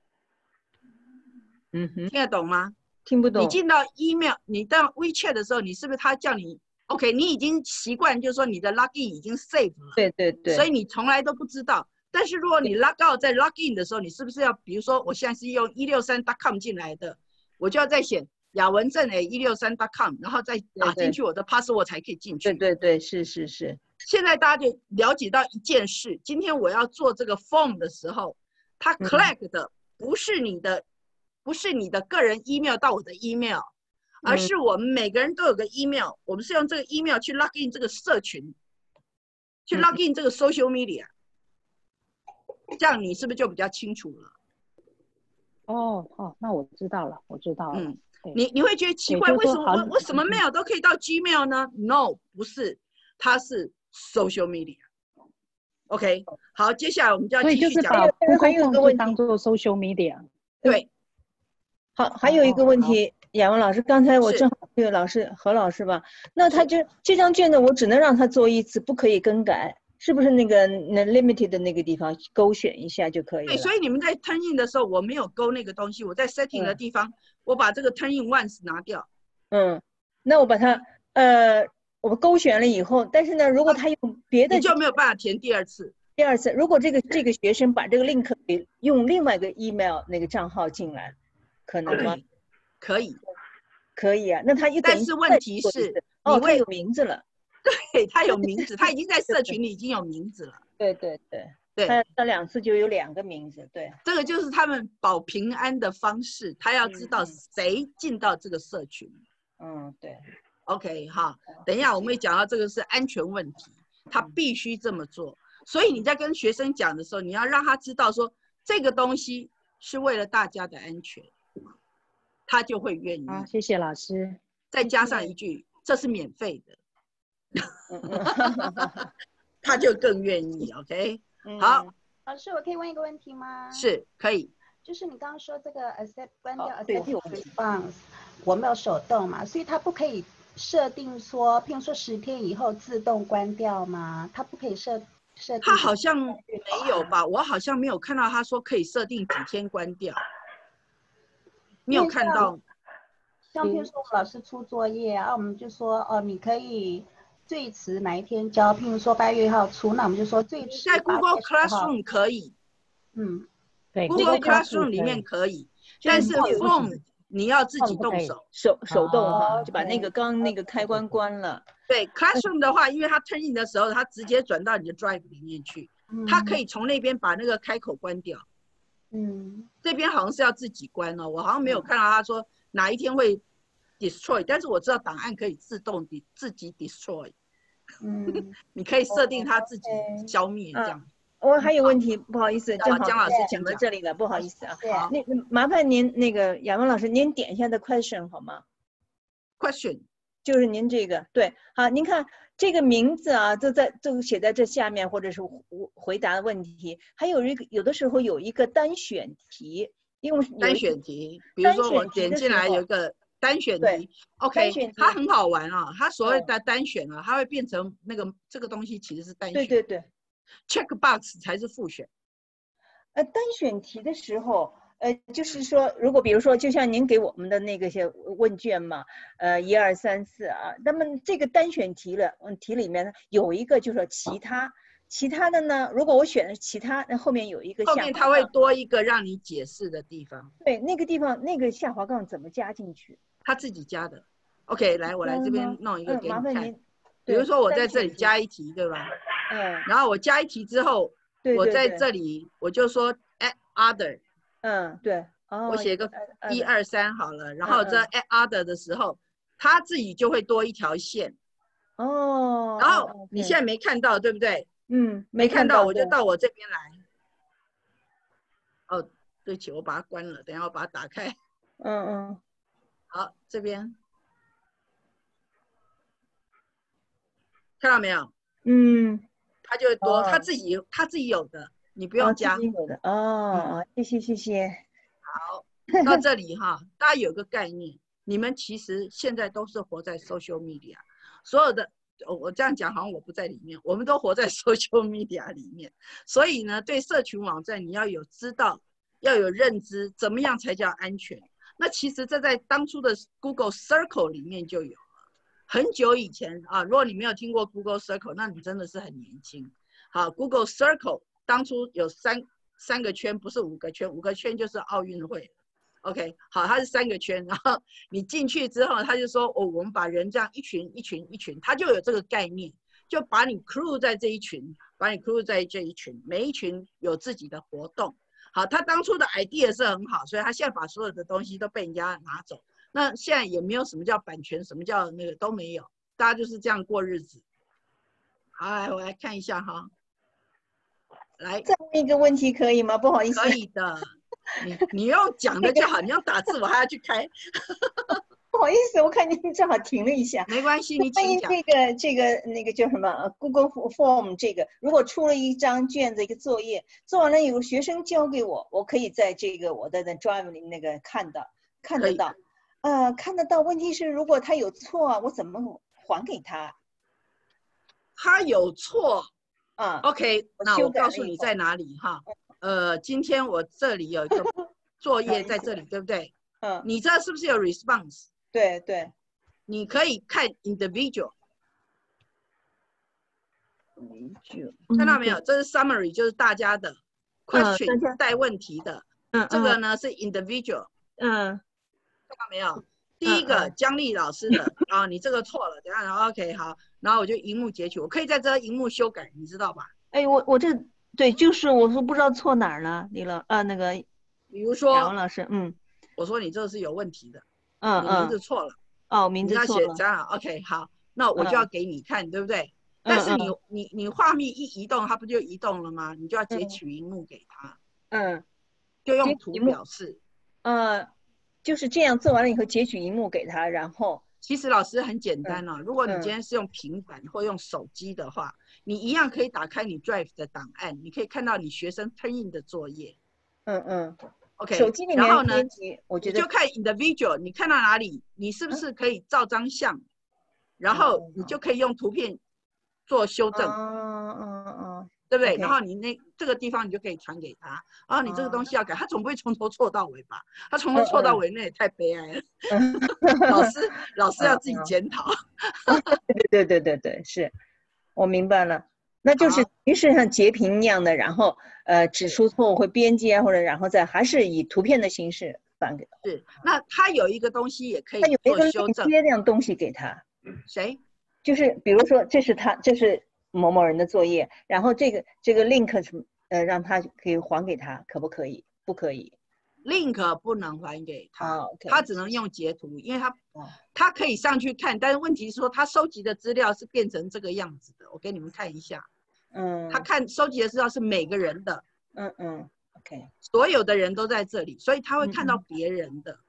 听得懂吗？ 听不懂。 你进到 email， 你到 WeChat 的时候，你是不是他叫你 OK？ 你已经习惯，就是说你的 login 已经 save 了， 对对对， 所以你从来都不知道。但是如果你 log out 在 login 的时候，你是不是要，比如说我现在是用163.com 进来的，我就要再写雅文正163.com， 然后再打进去我的 password 才可以进去。 对对对，是是是。 现在大家就了解到一件事，今天我要做这个 form 的时候，它 collect 的不是你的个人 email 到我的 email， 而是我们每个人都有个 email， 我们是用这个 email 去 login 这个社群，去 login 这个 social media， 这样你是不是就比较清楚了？ 哦，那我知道了，我知道了。 你会觉得奇怪，为什么 mail 都可以到 Gmail 呢 ？No， 不是，它是 social media。OK， 好，接下来我们就要继续讲。 还有一个问题，当做 social media。 对。 好，还有一个问题，雅文老师，刚才我正好这个老师何老师吧，那他就这张卷子我只能让他做一次，不可以更改，是不是那个limited 的那个地方勾选一下就可以了？ 对，所以你们在 turn in 的时候，我没有勾那个东西，我在 setting 的地方，我把这个 turn in once 拿掉。 那我把它我勾选了以后，但是呢，如果他用别的， 你就没有办法填第二次。 第二次，如果这个学生把这个 link 给用另外一个 email 那个账号进来。可能吗？ 可以， 可以啊。那他但是问题是， 他有名字了。 对，他有名字，他已经在社群里已经有名字了。 对，他2次就有2个名字。对， 这个就是他们保平安的方式，他要知道谁进到这个社群。 对。 OK， 好，等一下我们会讲到这个是安全问题，他必须这么做。所以你在跟学生讲的时候，你要让他知道说这个东西是为了大家的安全。他就会愿意。 谢谢老师。 再加上一句，这是免费的，他就更愿意。OK， 好。 老师，我可以问一个问题吗？ 是，可以。 就是你刚刚说这个 accept 关掉 accept response， 我没有手动嘛，所以它不可以设定说，譬如说10天以后自动关掉吗？它不可以设定。 他好像没有吧？我好像没有看到他说可以设定几天关掉。你有看到？ 像譬如说我们老师出作业啊，我们就说你可以最迟哪一天交，譬如说8月1号出，那我们就说最迟。 在 Google Classroom 可以。 对 ，Google Classroom 里面可以，但是 Form 你要自己动手， 手动哈，就把那个刚那个开关关了。 对 ，Classroom 的话，因为它 turn in 的时候，它直接转到你的 Drive 里面去，它可以从那边把那个开口关掉。这边好像是要自己关哦，我好像没有看到他说哪一天会 destroy， 但是我知道档案可以自己 destroy。你可以设定它自己消灭这样。 我还有问题，不好意思，正好姜老师讲到这里了，不好意思啊。那麻烦您那个雅文老师，您点一下的 question 好吗 ？question 就是您这个对，好，您看这个名字啊，就写在这下面，或者是回答问题，还有有的时候有一个单选题，因为单选题，比如说我点进来有一个单选题 ，OK， 它很好玩啊，它所谓的单选啊，它会变成这个东西其实是单选， 对 ，checkbox 才是复选。 单选题的时候。就是说，如果比如说，就像您给我们的那个些问卷嘛，1、2、3、4啊，那么这个单选题里面呢，有一个就是说其他的呢，如果我选了其他，那后面有一个后面它会多一个让你解释的地方。 对，那个地方那个下滑杠怎么加进去？ 他自己加的。OK， 来，我来这边弄一个给你看。 麻烦您， 比如说我在这里加一题，对吧？ 然后我加一题之后，我在这里我就说 add other， 对， 我写个1、2、3好了，然后这 add other 的时候，它自己就会多一条线。然后你现在没看到，对不对？没看到，我就到我这边来。哦，对不起，我把它关了，等一下我把它打开。好，这边看到没有？它就会多，它自己有的，你不用加。 自己有的谢谢。 好，到这里哈，大家有个概念，你们其实现在都是活在 social media， 所有的我这样讲好像我不在里面，我们都活在 social media 里面，所以呢，对社群网站你要有知道，要有认知，怎么样才叫安全？那其实这在当初的 Google Circle 里面就有了，很久以前啊。如果你没有听过 Google Circle， 那你真的是很年轻。好 ，Google Circle 当初有三个圈，不是5个圈，5个圈就是奥运会。OK， 好，它是3个圈，然后你进去之后，他就说哦，我们把人这样一群一群一群，他就有这个概念，就把你 crew 在这一群，把你 crew 在这一群，每一群有自己的活动。好，他当初的 idea 是很好，所以他现在把所有的东西都被人家拿走。那现在也没有什么叫版权，什么叫那个都没有，大家就是这样过日子。好，来我来看一下哈，来再问一个问题可以吗？不好意思。 可以的，你用讲的就好，你用打字我还要去开。 不好意思，我看您正好停了一下。 没关系，你请讲。 这个那个叫什么 Google Form 这个，如果出了一张卷子一个作业，做完了有个学生交给我，我可以在这个我的 Drive 里那个看得到。看得到。问题是如果他有错，我怎么还给他？ 他有错，OK， 那我告诉你在哪里哈。今天我这里有一个作业在这里，对不对？你这是不是有 response？ 对， 你可以看 individual， 看到没有？这是 summary， 就是大家的 question 带问题的。这个呢是 individual， 看到没有？第一个姜丽老师的你这个错了，等一下 OK 好，然后我就荧幕截取，我可以在这荧幕修改，你知道吧？ 哎，我这对，就是我说不知道错哪儿了，李老那个， 比如说杨老师， 我说你这是有问题的，你名字错了， 名字错了， 你要写这样 OK 好，那我就要给你看，对不对？但是你画面一移动，它不就移动了吗？你就要截取荧幕给他，就用图表示， 就是这样做完了以后截取荧幕给他，然后其实老师很简单如果你今天是用平板或用手机的话，你一样可以打开你 Drive 的档案，你可以看到你学生 turn in 的作业。OK， 手机里面然后呢， 我觉得你就看 individual， 你看到哪里，你是不是可以照张相，然后你就可以用图片做修正，对不对？然后你这个地方你就可以传给他，然后你这个东西要改，他总不会从头错到尾吧？他从头错到尾，那也太悲哀了。老师要自己检讨。 对，是我明白了。那就是于是像截屏那样的，然后指出错误会编辑或者然后再还是以图片的形式返给他。 是，那他有一个东西也可以做修正。 接这样东西给他。 谁？ 就是比如说这是某某人的作业，然后这个 link 什么让他可以还给他，可不可以？不可以。 link 不能还给他，他只能用截图，因为他可以上去看，但是问题是说他收集的资料是变成这个样子的，我给你们看一下。他收集的资料是每个人的 ，OK， 所有的人都在这里，所以他会看到别人的。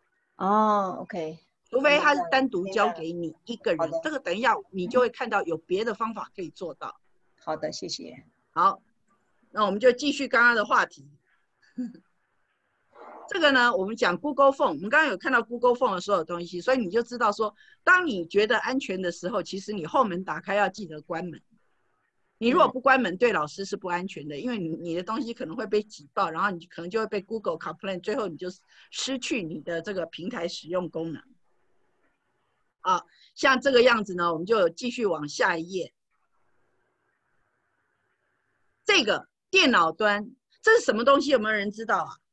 OK， 除非他是单独交给你一个人，这个等一下你就会看到有别的方法可以做到。 好的，谢谢。 好，那我们就继续刚刚的话题。这个呢，我们讲 Google Phone， 我们刚刚有看到 Google Phone 的所有东西，所以你就知道说，当你觉得安全的时候，其实你后门打开要记得关门。你如果不关门，对老师是不安全的，因为你的东西可能会被挤爆，然后你可能就会被 Google complain， 最后你就失去你的这个平台使用功能。像这个样子呢，我们就继续往下一页。这个电脑端，这是什么东西？有没有人知道啊？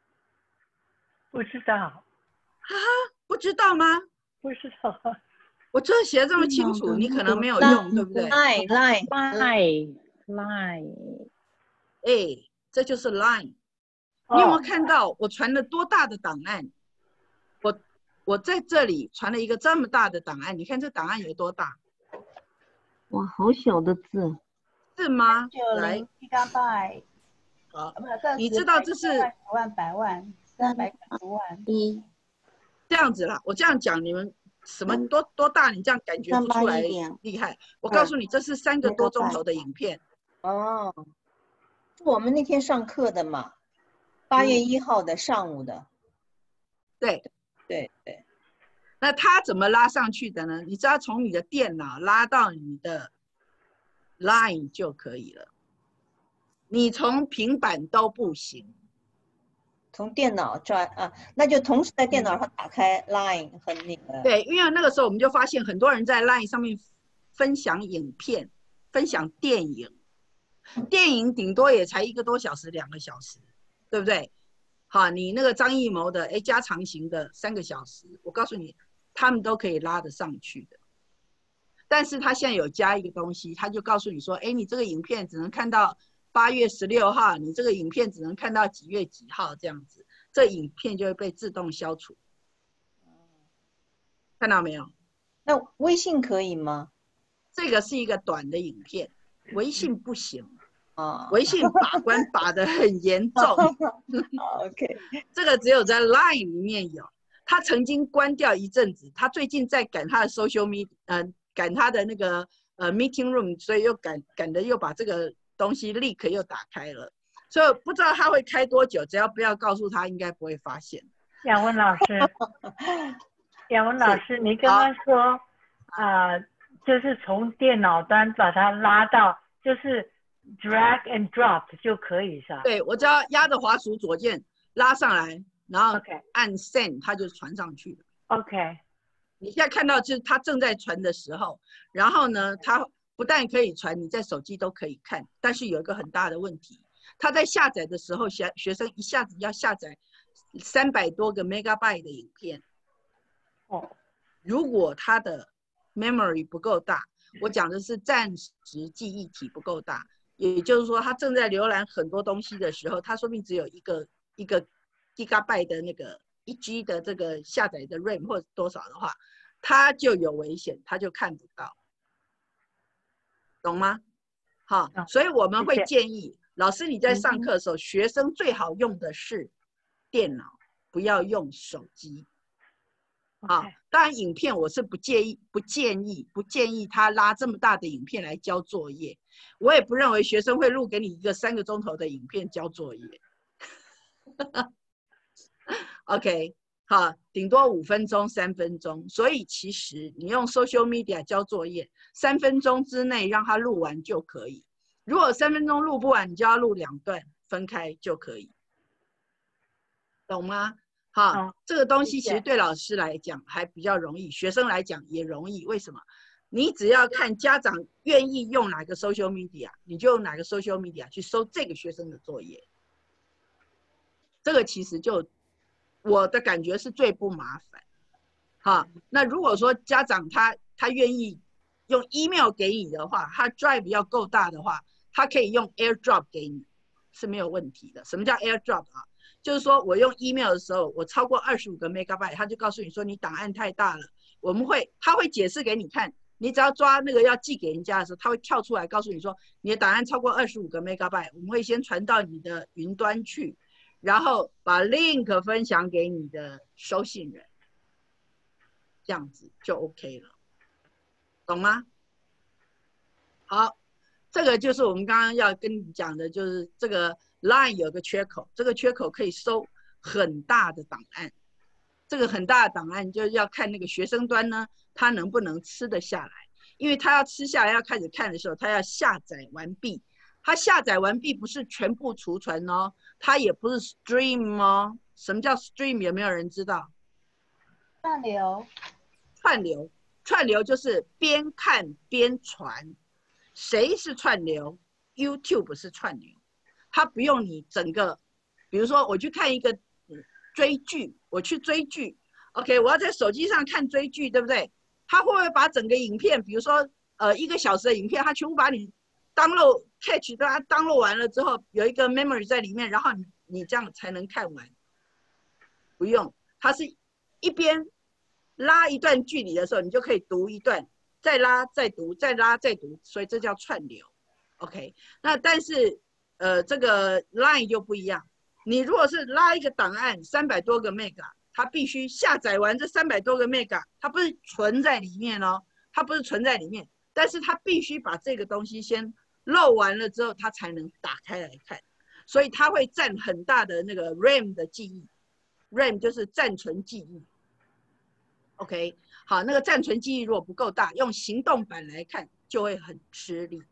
不知道。 不知道吗？ 不知道。 我这写的这么清楚，你可能没有用，对不对 ？Line， 哎，这就是 Line。你有没有看到我传了多大的档案？我在这里传了一个这么大的档案，你看这档案有多大？ 哇，好小的字， 是吗？来 ，90 GB。 好，你知道这是百万300万这样子啦。我这样讲，你们什么多大？你这样感觉不出来厉害。我告诉你，这是3个多钟头的影片。 哦，我们那天上课的嘛，8月1号的上午的。 对。那它怎么拉上去的呢？你只要从你的电脑拉到你的 Line 就可以了。你从平板都不行。 从电脑转啊，那就同时在电脑上打开 Line 和那个。 对，因为那个时候我们就发现很多人在 Line 上面分享影片、分享电影，电影顶多也才1个多小时、2个小时，对不对？好，你那个张艺谋的加长型的3个小时，我告诉你，他们都可以拉得上去的。但是他现在有加一个东西，他就告诉你说，你这个影片只能看到8月16号，你这个影片只能看到几月几号这样子，这影片就会被自动消除。看到没有？ 那微信可以吗？ 这个是一个短的影片，微信不行。微信把关把得很严重。 OK， 这个只有在 Line 里面有。他曾经关掉一阵子，他最近在赶他的 social media， 赶他的那个meeting room， 所以又赶的又把这个东西立刻又打开了。所以不知道他会开多久，只要不要告诉他，应该不会发现。 雅文老师，你刚刚说就是从电脑端把它拉到，就是 drag and drop 就可以是吧？ 对，我只要压着滑鼠左键拉上来，然后按 send， 它就传上去了。 OK， 你现在看到就是它正在传的时候，然后呢，它不但可以传，你在手机都可以看，但是有一个很大的问题，它在下载的时候，学生一下子要下载300多个 megabyte 的影片。如果它的 memory 不够大，我讲的是暂时记忆体不够大，也就是说，他正在浏览很多东西的时候，他说不定只有一个 gigabyte 的那个1G 的这个下载的 RAM 或者多少的话，他就有危险，他就看不到，懂吗？好，所以我们会建议老师你在上课的时候，学生最好用的是电脑，不要用手机。好，当然影片我是不建议他拉这么大的影片来交作业，我也不认为学生会录给你一个3个钟头的影片交作业。OK， 好，顶多5分钟、3分钟，所以其实你用 social media 交作业，3分钟之内让他录完就可以。如果3分钟录不完，你就要录2段，分开就可以，懂吗？好，这个东西其实对老师来讲还比较容易，学生来讲也容易。为什么？你只要看家长愿意用哪个 social media， 你就用哪个 social media 去收这个学生的作业。这个其实就我的感觉是最不麻烦。好，那如果说家长他愿意用 email 给你的话，他 drive 要够大的话，他可以用 AirDrop 给你，是没有问题的。什么叫 AirDrop 啊？就是说我用 email 的时候，我超过25个 megabyte， 他就告诉你说你档案太大了，他会解释给你看，你只要抓那个要寄给人家的时候，他会跳出来告诉你说你的档案超过25个 megabyte， 我们会先传到你的云端去，然后把 link 分享给你的收信人，这样子就 OK 了，懂吗？好，这个就是我们刚刚要跟你讲的，就是这个 Line 有个缺口，这个缺口可以收很大的档案，这个很大的档案就要看那个学生端呢，他能不能吃得下来，因为他要吃下来要开始看的时候，他要下载完毕，他下载完毕不是全部储存哦，他也不是 stream 哦。什么叫 stream？ 有没有人知道？串流就是边看边传。谁是串流 ？YouTube 是串流，他不用你整个，比如说我去看一个追剧，我去追剧 ，OK， 我要在手机上看追剧，对不对？ 它会不会把整个影片，比如说1个小时的影片，它全部把你 download catch 它 download 完了之后，有一个 memory 在里面，然后你这样才能看完。不用，它是一边拉一段距离的时候，你就可以读一段，再拉再读，再拉再读，所以这叫串流。OK， 那但是这个 Line 就不一样，你如果是拉一个档案300多个 mega， 它必须下载完这300多个 mega， 它不是存在里面哦，它不是存在里面，但是它必须把这个东西先漏完了之后，它才能打开来看，所以它会占很大的那个 RAM 的记忆。RAM 就是暂存记忆 ，OK， 好，那个暂存记忆如果不够大，用行动版来看就会很吃力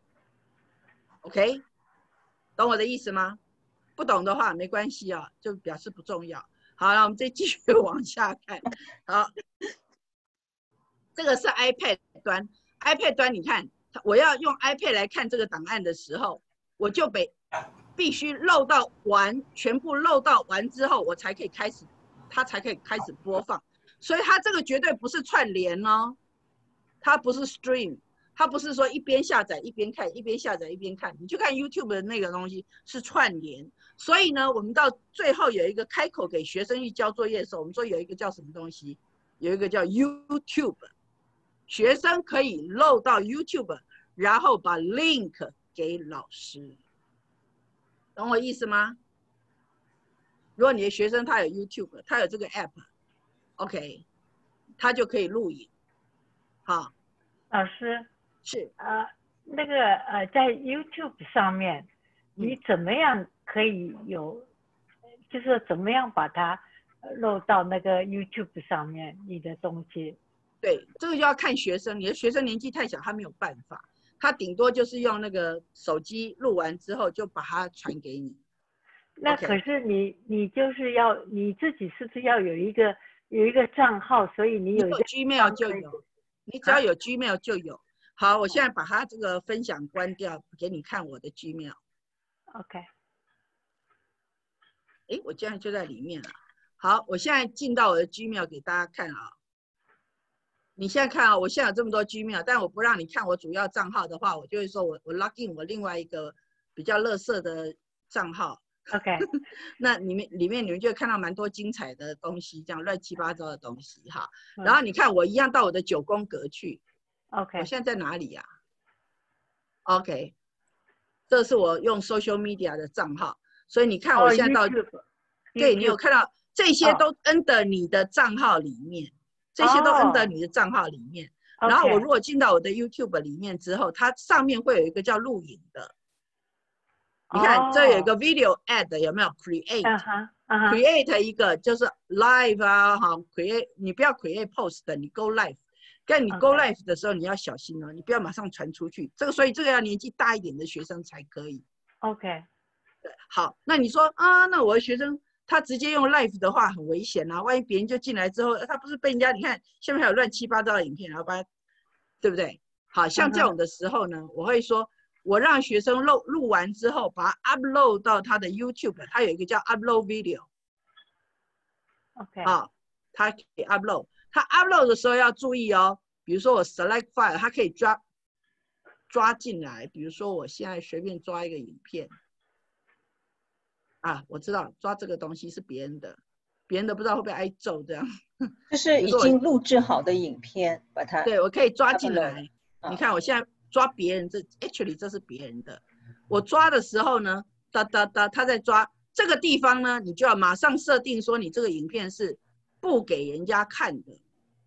，OK， 懂我的意思吗？不懂的话没关系啊，就表示不重要。好，那我们再继续往下看。好，这个是 iPad 端 ，iPad 端你看，我要用 iPad 来看这个档案的时候，我就必须漏到完，全部漏到完之后，我才可以开始，它才可以开始播放。所以它这个绝对不是串联哦，它不是 stream， 它不是说一边下载一边看，一边下载一边看。你去看 YouTube 的那个东西是串联。所以呢，我们到最后有一个开口给学生去交作业的时候，我们说有一个叫什么东西？有一个叫 YouTube， 学生可以漏到 YouTube， 然后把 link 给老师。懂我意思吗？如果你的学生他有 YouTube， 他有这个 app，OK， 他就可以录影。好， 老师是那个在 YouTube 上面，你怎么样可以有，就是怎么样把它漏到那个 YouTube 上面你的东西？ 对，这个就要看学生，你的学生年纪太小，他没有办法。他顶多就是用那个手机录完之后就把它传给你。 那可是你就是要你自己是不是要有一个账号？所以你有一个 Gmail 就有，你只要有 Gmail 就有。好，我现在把它这个分享关掉，给你看我的 Gmail。OK。哎，我竟然就在里面了。好，我现在进到我的 Gmail 给大家看啊。你现在看啊，我现在有这么多 Gmail， 但我不让你看我主要账号的话，我就会说我 log in 我另外一个比较垃圾的账号。 OK， 那里面你们就会看到蛮多精彩的东西，这样乱七八糟的东西哈。然后你看我一样到我的9宫格去。 OK。 我现在在哪里呀？OK， 这是我用 social media 的账号，所以你看我现在到，对你有看到这些都 under 你的账号里面。这些都 under 你的账号里面，然后我如果进到我的 YouTube 里面之后，它上面会有一个叫录影的。你看这有一个 video ad 有没有 create 一个就是 live 啊，哈 create 你不要 create post 的，你 go live。但你 go live 的时候你要小心哦，你不要马上传出去。所以这个要年纪大一点的学生才可以。 OK。 好，那你说啊，那我的学生。他直接用 live 的话很危险啊，万一别人就进来之后，他不是被人家你看下面还有乱七八糟的影片，然后把它，对不对？好像这种的时候呢，我会说，我让学生录完之后，把它 upload 到他的 YouTube， 它有一个叫 upload video。OK。好，它可以 upload， 它 upload 的时候要注意哦，比如说我 select file， 它可以抓进来，比如说我现在随便抓一个影片。啊，我知道抓这个东西是别人的不知道会不会挨揍这样。 这是已经录制好的影片，把它对我可以抓进来。你看我现在抓别人，actually 这是别人的。我抓的时候呢，他在抓这个地方呢，你就要马上设定说你这个影片是不给人家看的。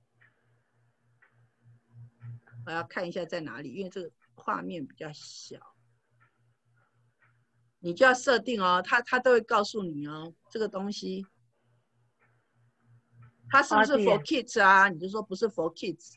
我要看一下在哪里，因为这个画面比较小。你就要设定哦，他都会告诉你哦，这个东西，它是不是 for kids 啊？你就说不是 for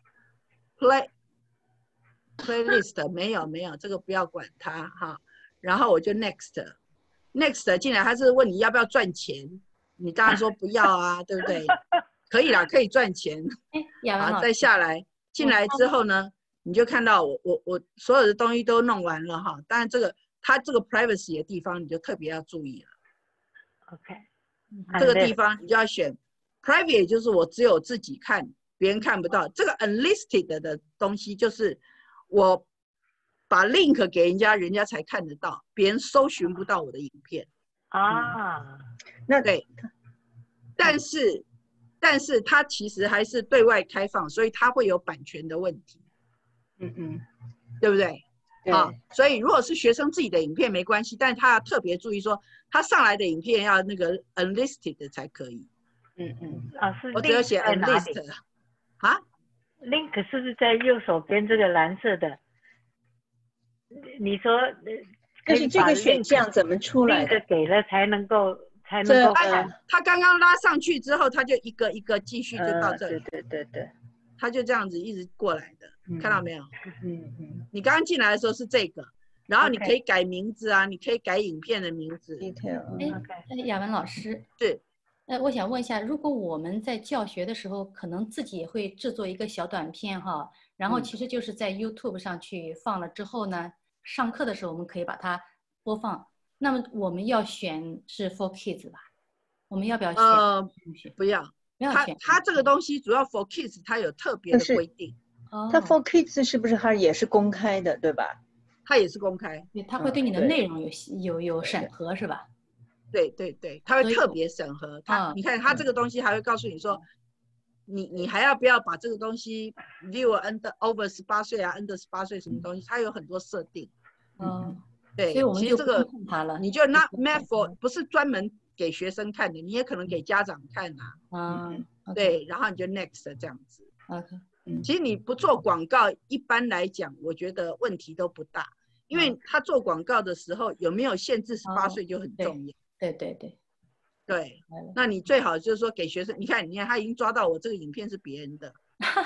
kids。playlist 没有，这个不要管它哈。然后我就 next 进来，他是问你要不要赚钱，你当然说不要啊，对不对？可以啦，可以赚钱。好，再下来进来之后呢，你就看到我所有的东西都弄完了哈。当然它这个 privacy 的地方你就特别要注意了。 OK， 这个地方你就要选 private， 就是我只有自己看， 别人看不到。这个 unlisted 的东西就是我把 link 给人家，人家才看得到，别人搜寻不到我的影片啊。 那对，但是它其实还是对外开放，所以它会有版权的问题。对不对？好，所以如果是学生自己的影片没关系，但是他要特别注意说，他上来的影片要那个 unlisted 才可以。 老师， 我只有写 unlisted 啊。 link 是不是在右手边这个蓝色的？你说， 但是这个选项怎么出来的？ link 给了才能够看。 他刚刚拉上去之后，他就一个一个继续就到这里。 对。 他就这样子一直过来的，看到没有？你刚刚进来的时候是这个，然后你可以改名字啊，你可以改影片的名字。 雅文老师是， 我想问一下，如果我们在教学的时候，可能自己也会制作一个小短片哈，然后其实就是在 YouTube 上去放了之后呢，上课的时候我们可以把它播放。那么我们要选是 for kids 吧？我们要不要选？ 不要。它这个东西主要 for kids， 它有特别的规定。 它 for kids 是不是它也是公开的，对吧？ 它也是公开， 它会对你的内容有审核是吧？ 对，它会特别审核。你看它这个东西还会告诉你说，你还要不要把这个东西 view over 18岁啊 under 18岁什么东西，它有很多设定。对， 所以我们就其实这个不它了， 你就 not meant for 不是专门给学生看的，你也可能给家长看啊。对，然后你就 next 这样子。其实你不做广告，一般来讲，我觉得问题都不大，因为他做广告的时候有没有限制18岁就很重要。对，那你最好就是说给学生，你看他已经抓到我这个影片是别人的，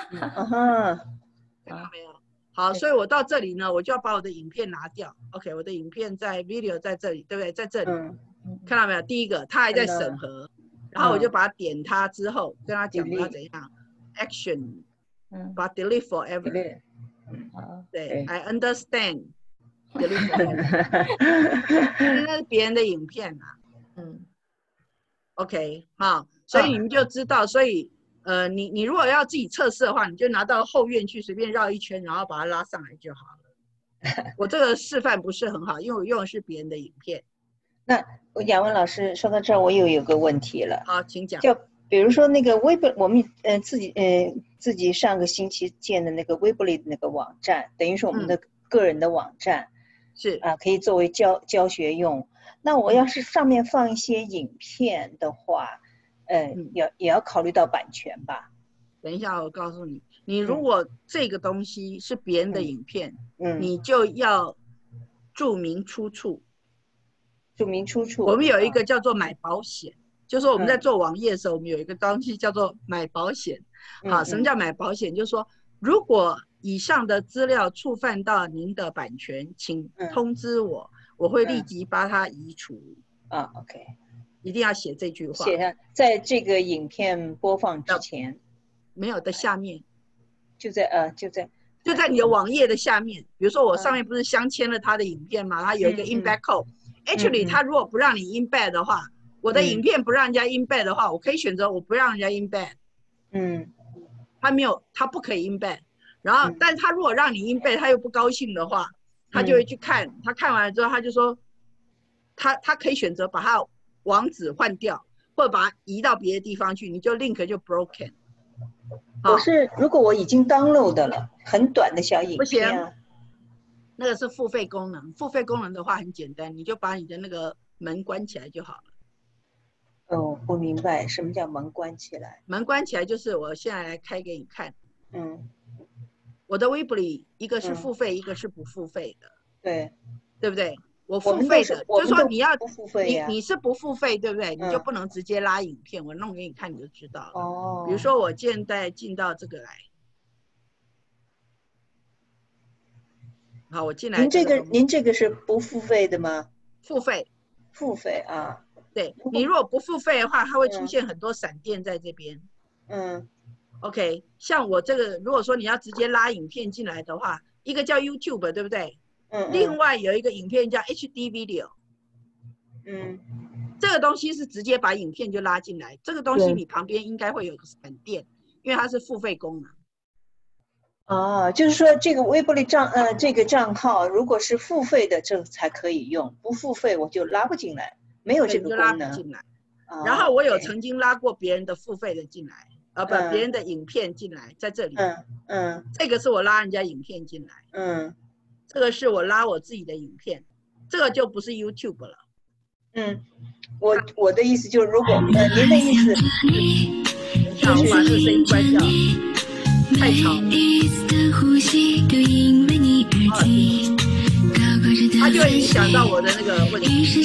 看到没有？好，所以我到这里呢，我就要把我的影片拿掉。OK， 我的影片在 video 在这里，对不对？在这里，看到没有？第一个，他还在审核，然后我就把它点它之后，跟他讲我要怎样 action， 把 delete forever。对 ，I understand。delete forever。那是别人的影片啊。OK， 好，所以你们就知道，所以。你如果要自己测试的话，你就拿到后院去随便绕一圈，然后把它拉上来就好了。我这个示范不是很好，因为我用的是别人的影片。 那雅文老师说到这儿，我又有个问题了。 好，请讲。 就比如说那个我们自己上个星期建的那个 Weebly 的那个网站，等于是我们的个人的网站， 是啊，可以作为教学用。那我要是上面放一些影片的话。也要考虑到版权吧。 等一下，我告诉你，你如果这个东西是别人的影片，你就要注明出处。 注明出处。 我们有一个叫做买保险，就是说我们在做网页的时候，我们有一个东西叫做买保险。好，什么叫买保险？就是说，如果以上的资料触犯到您的版权，请通知我，我会立即把它移除。 OK。 一定要写这句话， 写上在这个影片播放之前， 没有的下面， 就在你的网页的下面。比如说我上面不是镶嵌了他的影片吗？它有一个 embed code。Actually， 他如果不让你 embed 的话，我的影片不让人家 embed 的话，我可以选择我不让人家 embed。他不可以 embed。然后，但是他如果让你 embed， 他又不高兴的话，他就会去看。他看完了之后，他就说，他可以选择把他网址换掉，或者把它移到别的地方去，你就 link 就 broken。 如果我已经 download 了很短的小影片， 不行，那个是付费功能。付费功能的话很简单，你就把你的那个门关起来就好了。 我明白什么叫门关起来。 门关起来就是我现在来开给你看。我的 Weebly 一个是付费，一个是不付费的。对不对？我付费的，就是说你是不付费，对不对？你就不能直接拉影片，我弄给你看你就知道了。比如说我现在进到这个来，好，我进来。 您这个是不付费的吗？ 付费。 付费啊。 对，你如果不付费的话，它会出现很多闪电在这边。OK， 像我这个，如果说你要直接拉影片进来的话，一个叫 YouTube， 对不对？另外有一个影片叫 HD Video， 这个东西是直接把影片就拉进来。这个东西你旁边应该会有个闪电， 因为它是付费功能。 哦，就是说这个微博里这个账号如果是付费的，这才可以用，不付费我就拉不进来，没有这个功能。 进来。然后我有曾经拉过别人的付费的进来，别人的影片进来，在这里。这个是我拉人家影片进来。这个是我拉我自己的影片，这个就不是 YouTube 了。 我的意思就是，如果您的意思， 等一下我把这个声音关掉，太吵了。它就会影响到我的那个问题。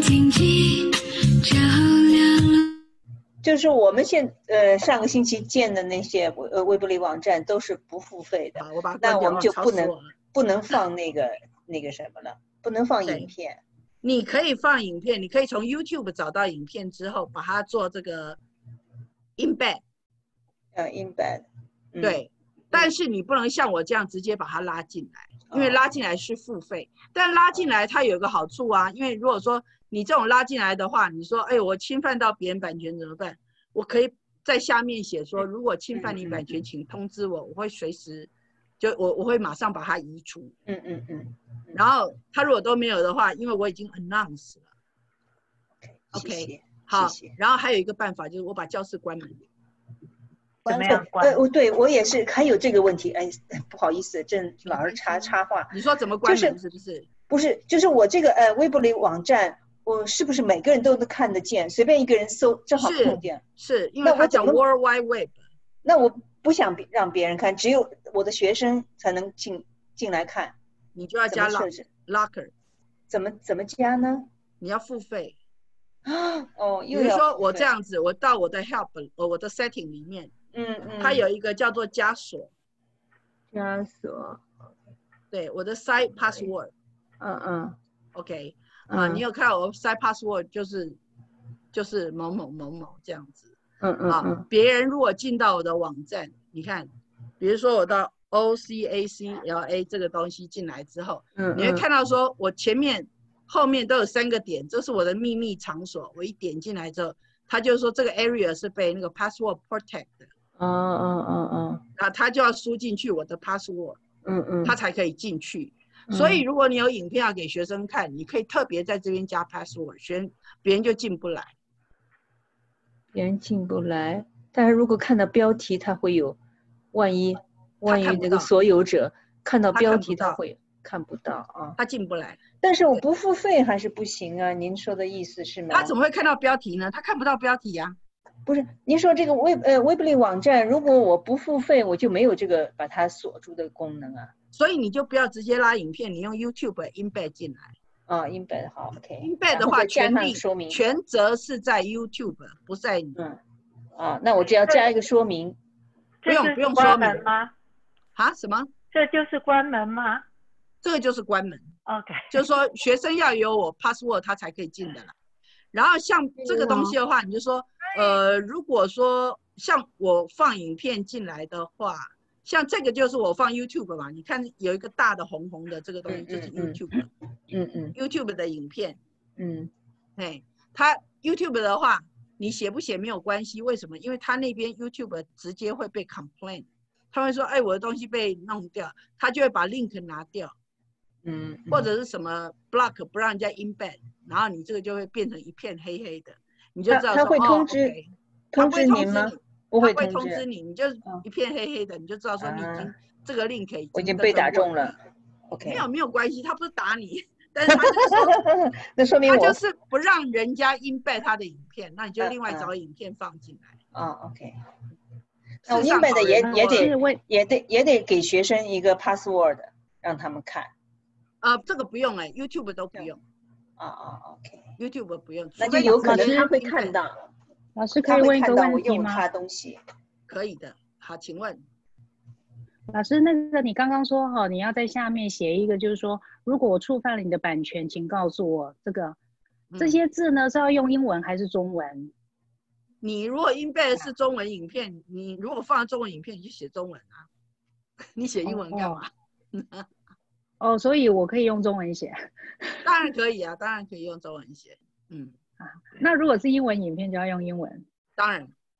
就是我们上个星期建的那些微博里网站都是不付费的，那我们就不能放那个什么了，不能放影片。 你可以放影片，你可以从 YouTube 找到影片之后，把它做这个 embed。 embed。 对，但是你不能像我这样直接把它拉进来，因为拉进来是付费。但拉进来它有一个好处啊，因为如果说你这种拉进来的话，你说哎，我侵犯到别人版权怎么办？我可以在下面写说，如果侵犯你版权，请通知我，我会随时我会马上把它移除。然后他如果都没有的话，因为我已经 announce 了。OK， 好。然后还有一个办法就是我把教室关门。 怎么样关？ 对，我也是，还有这个问题。哎，不好意思，郑老师插话。 你说怎么关门是不是？ 不是，就是我这个微博里网站，我是不是每个人都能看得见？随便一个人搜，正好看得见。 是，因为它叫 World Wide Web。 那我不想让别人看，只有我的学生才能进来看。 你就要加 locker。 怎么加呢？ 你要付费。 比如说我这样子，我到我的 help， 我的 setting 里面，它有一个叫做加锁。对，我的 site password。OK， 你有看我 site password 就是某某某某这样子。别人如果进到我的网站，你看，比如说我到 OCACLA 这个东西进来之后，你会看到说我前面后面都有3个点，这是我的秘密场所。我一点进来之后，他就说这个 area 是被那个 password protect 的。那他就要输进去我的 password， 他才可以进去。所以如果你有影片要给学生看，你可以特别在这边加 password， 别人就进不来。 别人进不来，但是如果看到标题，他会有，万一那个所有者看到标题，他会看不到啊， 他进不来。 但是我不付费还是不行啊？您说的意思是吗？ 他怎么会看到标题呢？他看不到标题呀。 不是，您说这个微博里网站，如果我不付费，我就没有这个把它锁住的功能啊。 所以你就不要直接拉影片，你用 YouTube embed 进来。 embed 好 ，OK。 embed 的话，全责是在 YouTube， 不在你。 那我只要加一个说明。 不用说明吗？ 什么？ 这就是关门吗？ 这个就是关门。 OK， 就是说学生要有我 password 他才可以进的啦。然后像这个东西的话，你就说，如果说像我放影片进来的话，像这个就是我放 YouTube 嘛，你看有一个大的红红的这个东西就是 YouTube， YouTube 的影片，它 YouTube 的话，你写不写没有关系，为什么？因为它那边 YouTube 直接会被 complain， 他会说，哎，我的东西被弄掉，他就会把 link 拿掉，或者是什么 block 不让人家 embed， 然后你这个就会变成一片黑黑的，你就知道说， 他会通知您吗？ 他会通知你，你就一片黑黑的，你就知道说你已经这个 link 我已经被打中了。OK， 没有关系，他不是打你，但是他就是说那说明他就是不让人家 embed 他的影片，那你就另外找影片放进来。 OK。那 embed 的也得给学生一个 password 让他们看。 这个不用YouTube 都不用。OK。YouTube 不用， 那就有可能他会看到。 老师可以问一个问题吗？ 可以的。好，请问。 老师，那个你刚刚说你要在下面写一个，就是说，如果我触犯了你的版权，请告诉我这些字呢是要用英文还是中文？ 你如果 embed 是中文影片，你如果放中文影片，你就写中文啊。你写英文干嘛？ 所以我可以用中文写。 当然可以啊，当然可以用中文写。 那如果是英文影片就要用英文。 当然。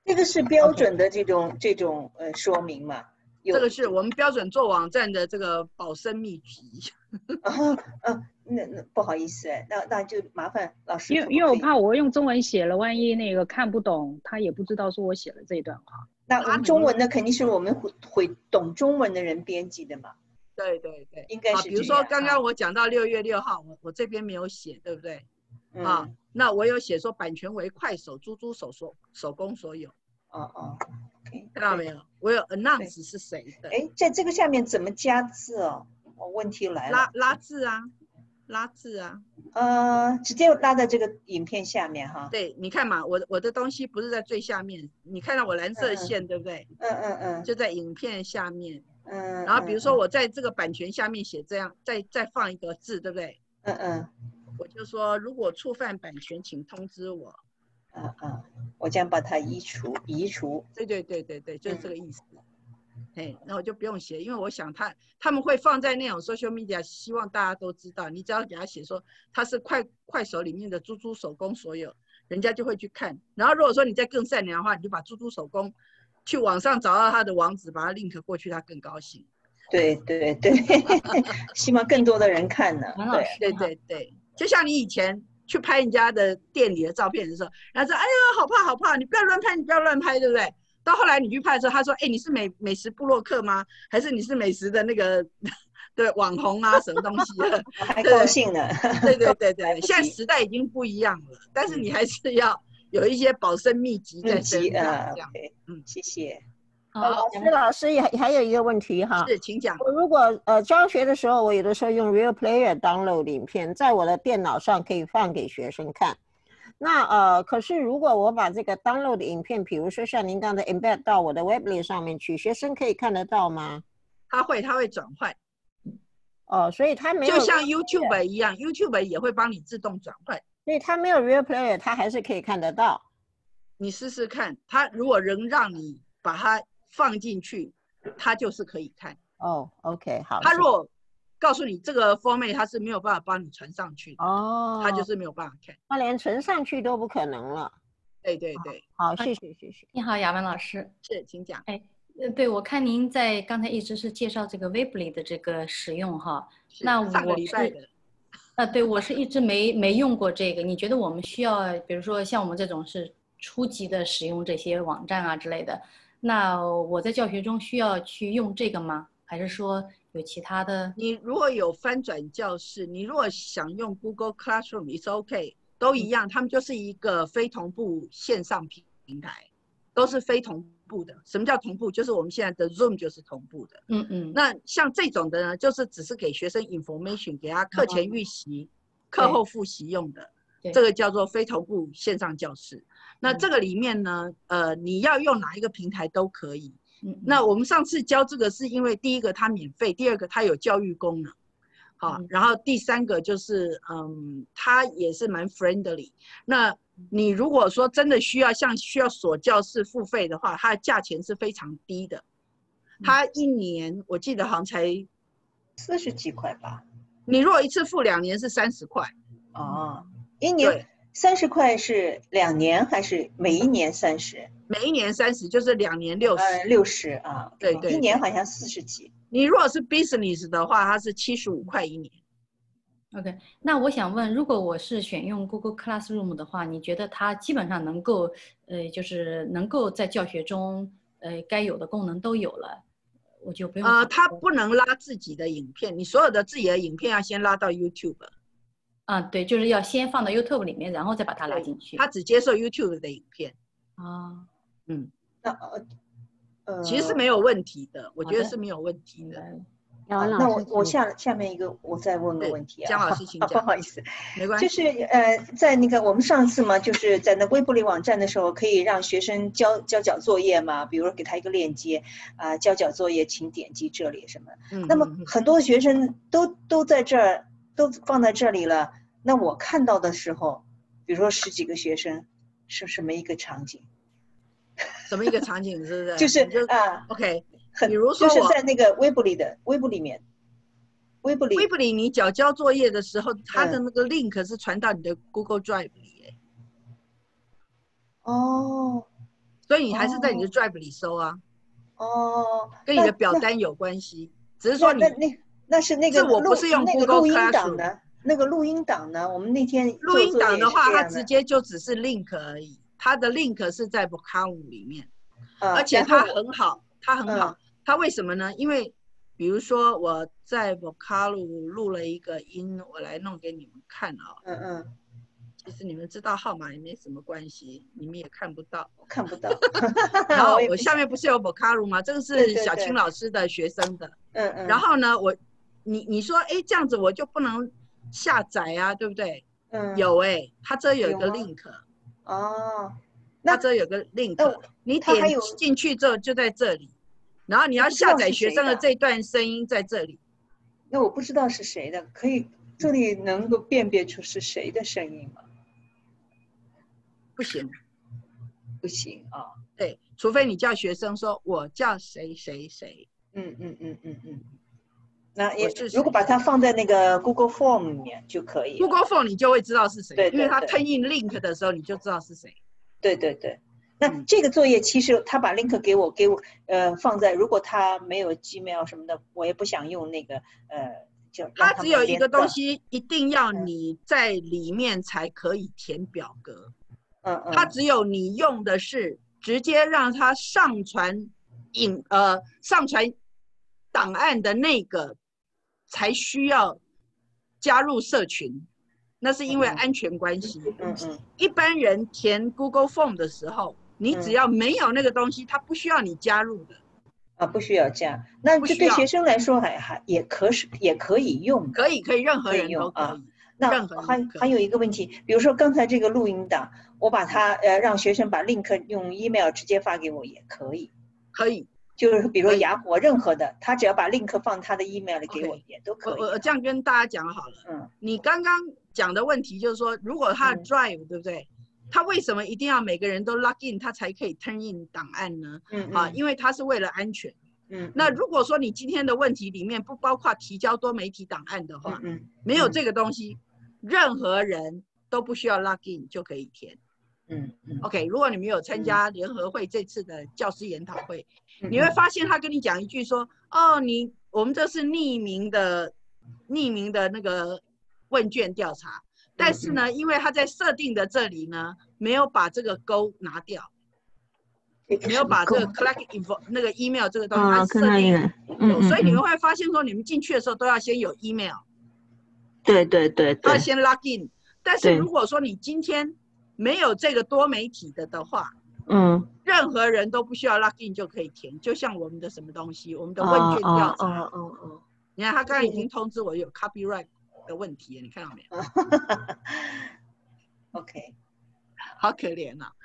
这个是标准的这种说明嘛？ 这个是我们标准做网站的这个保身秘籍。 那不好意思那就麻烦老师。 因为我怕我用中文写了，万一那个看不懂，他也不知道说我写了这段话。 那我们中文的肯定是我们会懂中文的人编辑的嘛？ 对对对， 应该是。 比如说刚刚我讲到6月6号，我这边没有写，对不对？那我有写说版权为快手、猪猪手工所有。看到没有？我有 announce 是谁的？ 在这个下面怎么加字哦？问题来了。 拉字啊，拉字啊。 直接拉在这个影片下面哈。 对，你看嘛，我的东西不是在最下面，你看到我蓝色线对不对？就在影片下面。然后比如说我在这个版权下面写这样，再放一个字，对不对？我就说如果触犯版权，请通知我。 我将把它移除。 对，就是这个意思。那我就不用写，因为我想他们会放在那种 social media， 希望大家都知道。你只要给他写说他是快手里面的猪猪手工所有，人家就会去看。然后如果说你再更善良的话，你就把猪猪手工去网上找到他的网址，把他 link 过去，他更高兴。 对，希望更多的人看呢。 对，就像你以前去拍人家的店里的照片的时候，然后说哎呀好怕，你不要乱拍，对不对？到后来你去拍的时候，他说你是美食部落客吗？还是你是美食的那个对网红啊什么东西的？ 还高兴呢。 对，现在时代已经不一样了，但是你还是要有一些保身秘籍在身上。这样， 谢谢。 老师还有一个问题哈， 是，请讲。 我如果教学的时候，我有的时候用 Real Player download 影片，在我的电脑上可以放给学生看。那可是如果我把这个 download 的影片，比如说像您刚才 embed 到我的 Weebly 上面去，学生可以看得到吗？ 他会转换。 所以他没有， 就像 YouTube 一样 ，YouTube 也会帮你自动转换。 所以他没有 Real Player， 他还是可以看得到。 你试试看，他如果仍让你把它放进去，他就是可以看。 OK， 好。 他如果告诉你这个 format 他是没有办法帮你传上去的，他就是没有办法看， 他连传上去都不可能了。 对， 好，谢谢。 你好，雅文老师。 是，请讲。 对，我看您在刚才一直是介绍这个 Weebly 的这个使用哈，那上个礼拜的。 对，我是一直没用过这个。你觉得我们需要，比如说像我们这种是初级的使用这些网站啊之类的，那我在教学中需要去用这个吗？还是说有其他的？ 你如果有翻转教室，你如果想用 Google Classroom， it's OK， 都一样，他们就是一个非同步线上平台，都是非同步的。什么叫同步？就是我们现在的 Zoom 就是同步的。那像这种的呢，就是只是给学生 information， 给他课前预习、课后复习用的，这个叫做非同步线上教室。那这个里面呢，你要用哪一个平台都可以。那我们上次教这个是因为第一个它免费，第二个它有教育功能，好，然后第三个就是它也是蛮 friendly。那你如果说真的需要锁教室付费的话，它的价钱是非常低的，它一年我记得好像才 40几块吧。 你如果一次付2年是30块。 一年30块是2年还是每一年30？ 每一年30，就是2年60。 60啊， 对， 一年好像40几。 你如果是 business 的话，它是75块一年。 OK， 那我想问，如果我是选用 Google Classroom 的话，你觉得它基本上能够，就是能够在教学中，该有的功能都有了，我就不用。 它不能拉自己的影片，你所有的自己的影片要先拉到 YouTube。 对，就是要先放到 YouTube 里面，然后再把它拉进去。 它只接受 YouTube 的影片。其实是没有问题的，我觉得是没有问题的。 那我下面一个我再问个问题啊， 江老师请讲。 不好意思， 没关系。 就是在那个我们上次嘛，就是在那微博里网站的时候，可以让学生交作业嘛，比如说给他一个链接交作业，请点击这里什么。那么很多学生都在这儿，都放在这里了。那我看到的时候，比如说10几个学生，是什么一个场景？ 什么一个场景？是不是？ 就是 OK。比如说就是在那个微博里面，微博里你交作业的时候，它的那个 link 是传到你的 Google Drive 里。 所以你还是在你的 Drive 里收啊。 哦， 跟你的表单有关系，只是说你那是那个我不是用 Google Classroom 的，那个录音档呢？我们那天录音档的话，它直接就只是 link 而已，它的 link 是在 Vocalo 里面，而且它很好，它很好，它为什么呢？因为比如说我在 Vocalo 录了一个音，我来弄给你们看啊。其实你们知道号码也没什么关系，你们也看不到， 看不到。 然后我下面不是有 Vocalo 吗？这个是小青老师的学生的。然后呢，你说，哎，这样子我就不能下载啊，对不对？有哎，它这有一个 link。 哦。 它这有个 link， 你点进去之后就在这里，然后你要下载学生的这段声音在这里。 那我不知道是谁的，可以这里能够辨别出是谁的声音吗？ 不行， 不行啊。 对，除非你叫学生说我叫谁谁谁。 那也如果把它放在那个 Google Form 里面就可以。 Google Form 你就会知道是谁， 对， 因为它turn in link 的时候你就知道是谁。 对。那这个作业其实他把 link 给我放在，如果他没有 Gmail 什么的，我也不想用那个就它只有一个东西，一定要你在里面才可以填表格。它只有你用的是直接让它上传档案的那个才需要加入社群，那是因为安全关系。一般人填 Google Form 的时候，你只要没有那个东西，它不需要你加入的。 不需要加。那这对学生来说也可以用。 可以，任何人都可以。 那还有一个问题，比如说刚才这个录音档，我把它让学生把 link 用 email 直接发给我也可以。 可以。 就是比如说雅虎任何的，他只要把 link 放他的 email 里给我也都可以。 我这样跟大家讲好了。你刚刚讲的问题就是说，如果他的 Drive 对不对？他为什么一定要每个人都 log in 他才可以 turn in 档案呢？因为他是为了安全。那如果说你今天的问题里面不包括提交多媒体档案的话，没有这个东西，任何人都不需要 log in 就可以填。OK， 如果你没有参加联合会这次的教师研讨会，你会发现他跟你讲一句说，我们这是匿名的那个问卷调查，但是呢，因为他在设定的这里呢，没有把这个勾拿掉，没有把这个 collect info 那个 email 这个东西它设定，所以你们会发现说，你们进去的时候都要先有 email， 对， 要先 log in， 但是如果说你今天没有这个多媒体的话，任何人都不需要 log in 就可以填，就像我们的什么东西，我们的问卷调查。你看他刚刚已经通知我有 copyright 的问题，你看到没有 ？OK， 好可怜啊。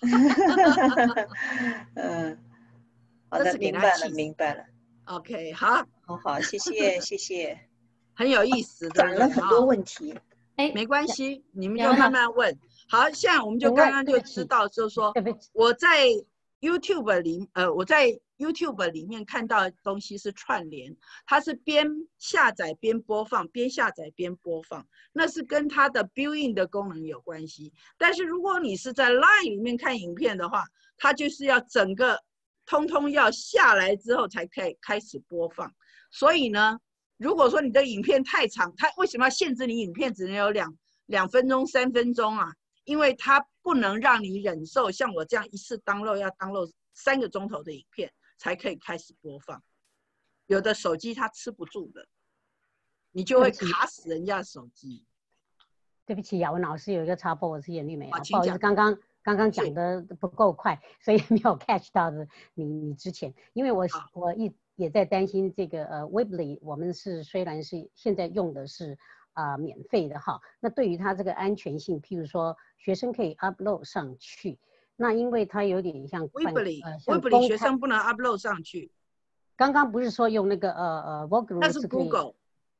好的，明白了。 OK， 好， 谢谢， 很有意思， 讲了很多问题。 没关系，你们就慢慢问。好，现在我们就刚刚就知道，就是说我在 YouTube 里面看到的东西是串联，它是边下载边播放，边下载边播放，那是跟它的 built-in 的功能有关系。但是如果你是在 Line 里面看影片的话，它就是要整个通通要下来之后才可以开始播放。所以呢，如果说你的影片太长，它为什么要限制你影片只能有2分钟、3分钟啊？因为它不能让你忍受像我这样一次 download 要 download3个钟头的影片才可以开始播放。有的手机它吃不住的，你就会卡死人家的手机。 对不起，雅文老师有一个插播，我是眼力没有，不好意思，刚刚讲的不够快，所以没有 catch 到的你之前，因为我也在担心这个Weebly， 我们虽然是现在用的是免费的哈，那对于它这个安全性，譬如说学生可以 upload 上去，那因为它有点像 Weebly 学生不能 upload 上去。 刚刚不是说用那个Vocalo 那是 Google。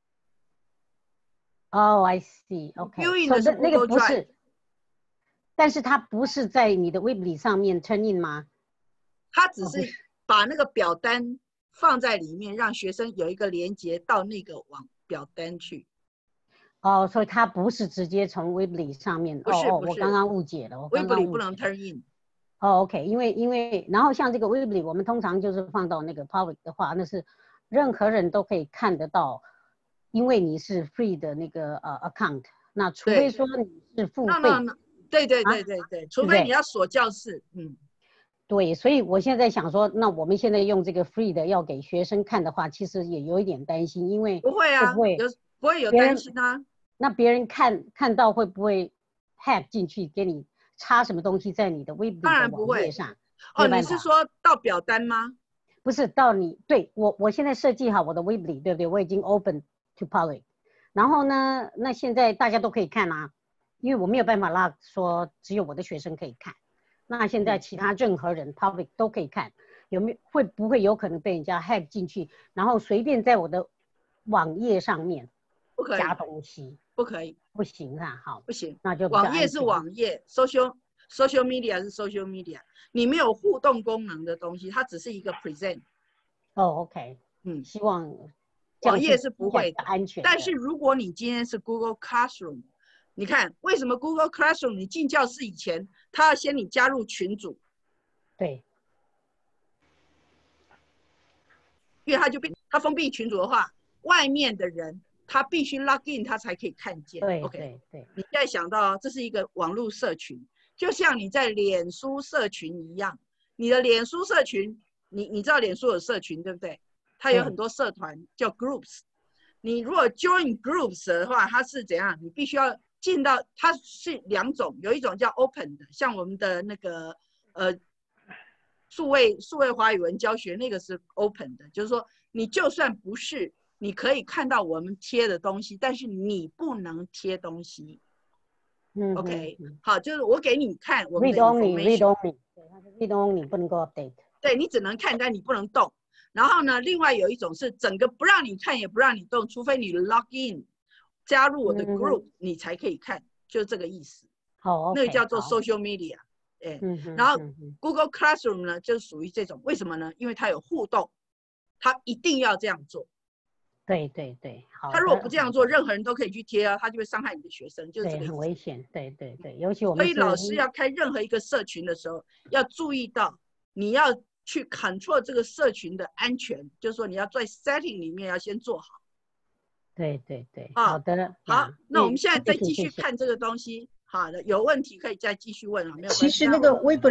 I see，OK， 那个不是，但是它不是在你的 Weebly 上面 turn in 吗？ 它只是把那个表单放在里面，让学生有一个连接到那个表单去。 所以它不是直接从 Weebly 上面。 不是， 我刚刚误解了。 Weebly 不能 turn in。 哦 ，OK， 因为然后像这个 Weebly， 我们通常就是放到那个 public 的话，那是任何人都可以看得到，因为你是 free 的那个account， 那除非说你是付费。 对对对对对，除非你要锁教室， 对，所以我现在想说，那我们现在用这个 free 的要给学生看的话，其实也有一点担心，因为不会啊，不会有担心啊。 那别人看到会不会 hack 进去给你插什么东西在你的 Weebly 的网页上？ 哦，你是说到表单吗？ 不是，到你对我现在设计好我的 Weebly， 对不对？我已经 open to public， 然后呢，那现在大家都可以看啊，因为我没有办法拉说只有我的学生可以看。那现在其他任何人 public 都可以看，会不会有可能被人家 hack 进去，然后随便在我的网页上面加东西？ 不可以， 不行啊，好， 不行， 那就网页是网页 ，social media 是 social media， 你没有互动功能的东西，它只是一个 present。 哦 ，OK， 希望网页是不会的安全。 但是如果你今天是 Google Classroom。你看，为什么 Google Classroom 你进教室以前，他要先你加入群组？ 对， 因为他封闭群组的话，外面的人他必须 log in 他才可以看见。 对 ，OK， 对。 你现在想到这是一个网络社群，就像你在脸书社群一样，你的脸书社群，你知道脸书有社群对不对？它有很多社团叫 groups， 你如果 join groups 的话，它是怎样？你必须要进到，它是两种，有一种叫 open 的，像我们的那个数位华语文教学那个是 open 的，就是说你就算不是，你可以看到我们贴的东西，但是你不能贴东西。OK， 好，就是我给你看我们的 information， read only 不能够 update。 对，你只能看，但你不能动。然后呢，另外有一种是整个不让你看也不让你动，除非你 log in。加入我的 group，你才可以看，就是这个意思。 好， 那个叫做 social media。然后 Google Classroom 呢，就属于这种，为什么呢？因为它有互动，它一定要这样做。 对对对，好。 他如果不这样做，任何人都可以去贴啊，他就会伤害你的学生，就是这个意思。 很危险。对对对，尤其我们。 所以老师要开任何一个社群的时候，要注意到你要去 control 这个社群的安全，就是说你要在 setting 里面要先做好。 对对对，好的， 好，那我们现在再继续看这个东西。好的，有问题可以再继续问啊，没有关系。 其实那个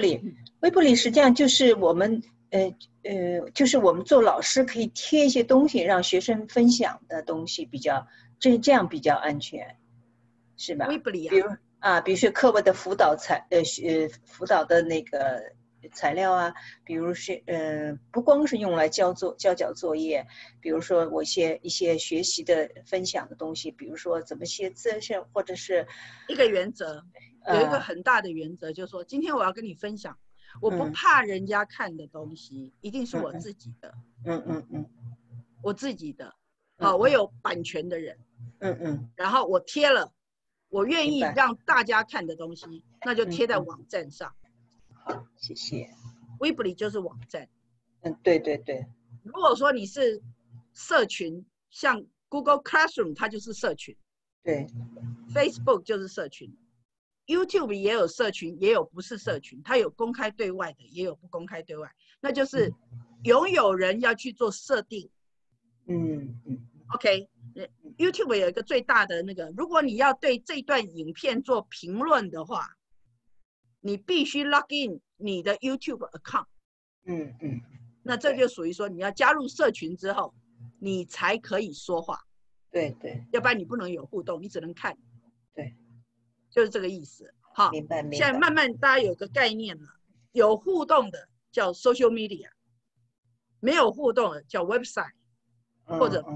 Weebly 实际上就是我们就是我们做老师可以贴一些东西让学生分享的东西，这样比较安全，是吧 ？Weebly 比如说课文的辅导的那个材料啊，比如是不光是用来交作业，比如说我一些学习的分享的东西，比如说怎么写字，或者是一个原则，有一个很大的原则，就是说今天我要跟你分享，我不怕人家看的东西，一定是我自己的，我自己的，好，我有版权的人，然后我贴了，我愿意让大家看的东西，那就贴在网站上。 好，谢谢。 Weebly 就是网站。 对对对。 如果说你是社群，像 Google Classroom， 它就是社群。 对。 Facebook 就是社群 ，YouTube 也有社群，也有不是社群，它有公开对外的，也有不公开对外。那就是拥有人要去做设定。OK，YouTube 有一个最大的那个，如果你要对这段影片做评论的话。你必须 log in 你的 YouTube account， 那这就属于说你要加入社群之后，你才可以说话， 对对， 要不然你不能有互动，你只能看， 对， 就是这个意思。好， 明白。 现在慢慢大家有个概念了，有互动的叫 social media， 没有互动的叫 website 或者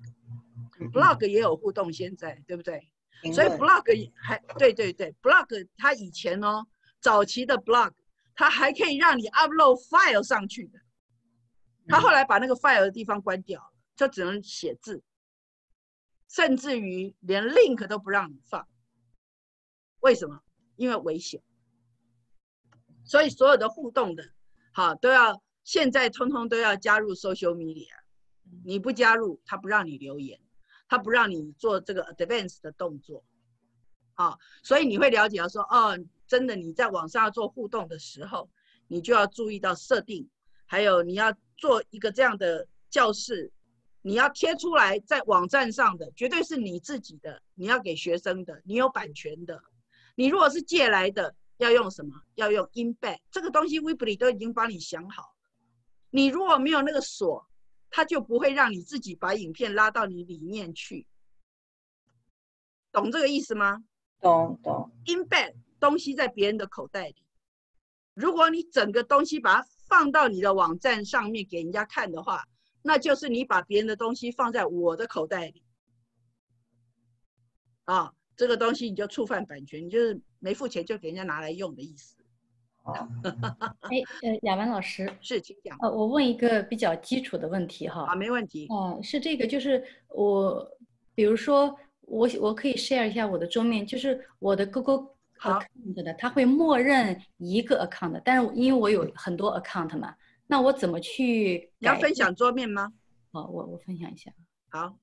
blog，blog 也有互动，现在对不对？所以 blog 还对 blog 它以前哦。早期的 blog， 它还可以让你 upload file 上去的，他后来把那个 file 的地方关掉了，就只能写字，甚至于连 link 都不让你放。为什么？因为危险。所以所有的互动的，好都要现在通通都要加入 social media， 你不加入，他不让你留言，他不让你做这个 advance 的动作，所以你会了解到说，哦。真的，你在网上要做互动的时候， 你就要注意到设定，还有你要做一个这样的教室，你要贴出来在网站上的，绝对是你自己的，你要给学生的，你有版权的。你如果是借来的，要用什么？要用 embed 这个东西 Weebly 都已经帮你想好了。你如果没有那个锁，它就不会让你自己把影片拉到你里面去。懂这个意思吗？ 懂。 embed 东西在别人的口袋里，如果你整个东西把它放到你的网站上面给人家看的话，那就是你把别人的东西放在我的口袋里。啊，这个东西你就触犯版权，你就是没付钱就给人家拿来用的意思。 雅文老师， 是，请讲。 我问一个比较基础的问题哈。 没问题。 是这个，就是比如说我可以 share 一下我的桌面，就是我的 Google account 的，它会默认一个 account， 但是因为我有很多 account 嘛，那我怎么去？ 你要分享桌面吗？ 我分享一下。 好。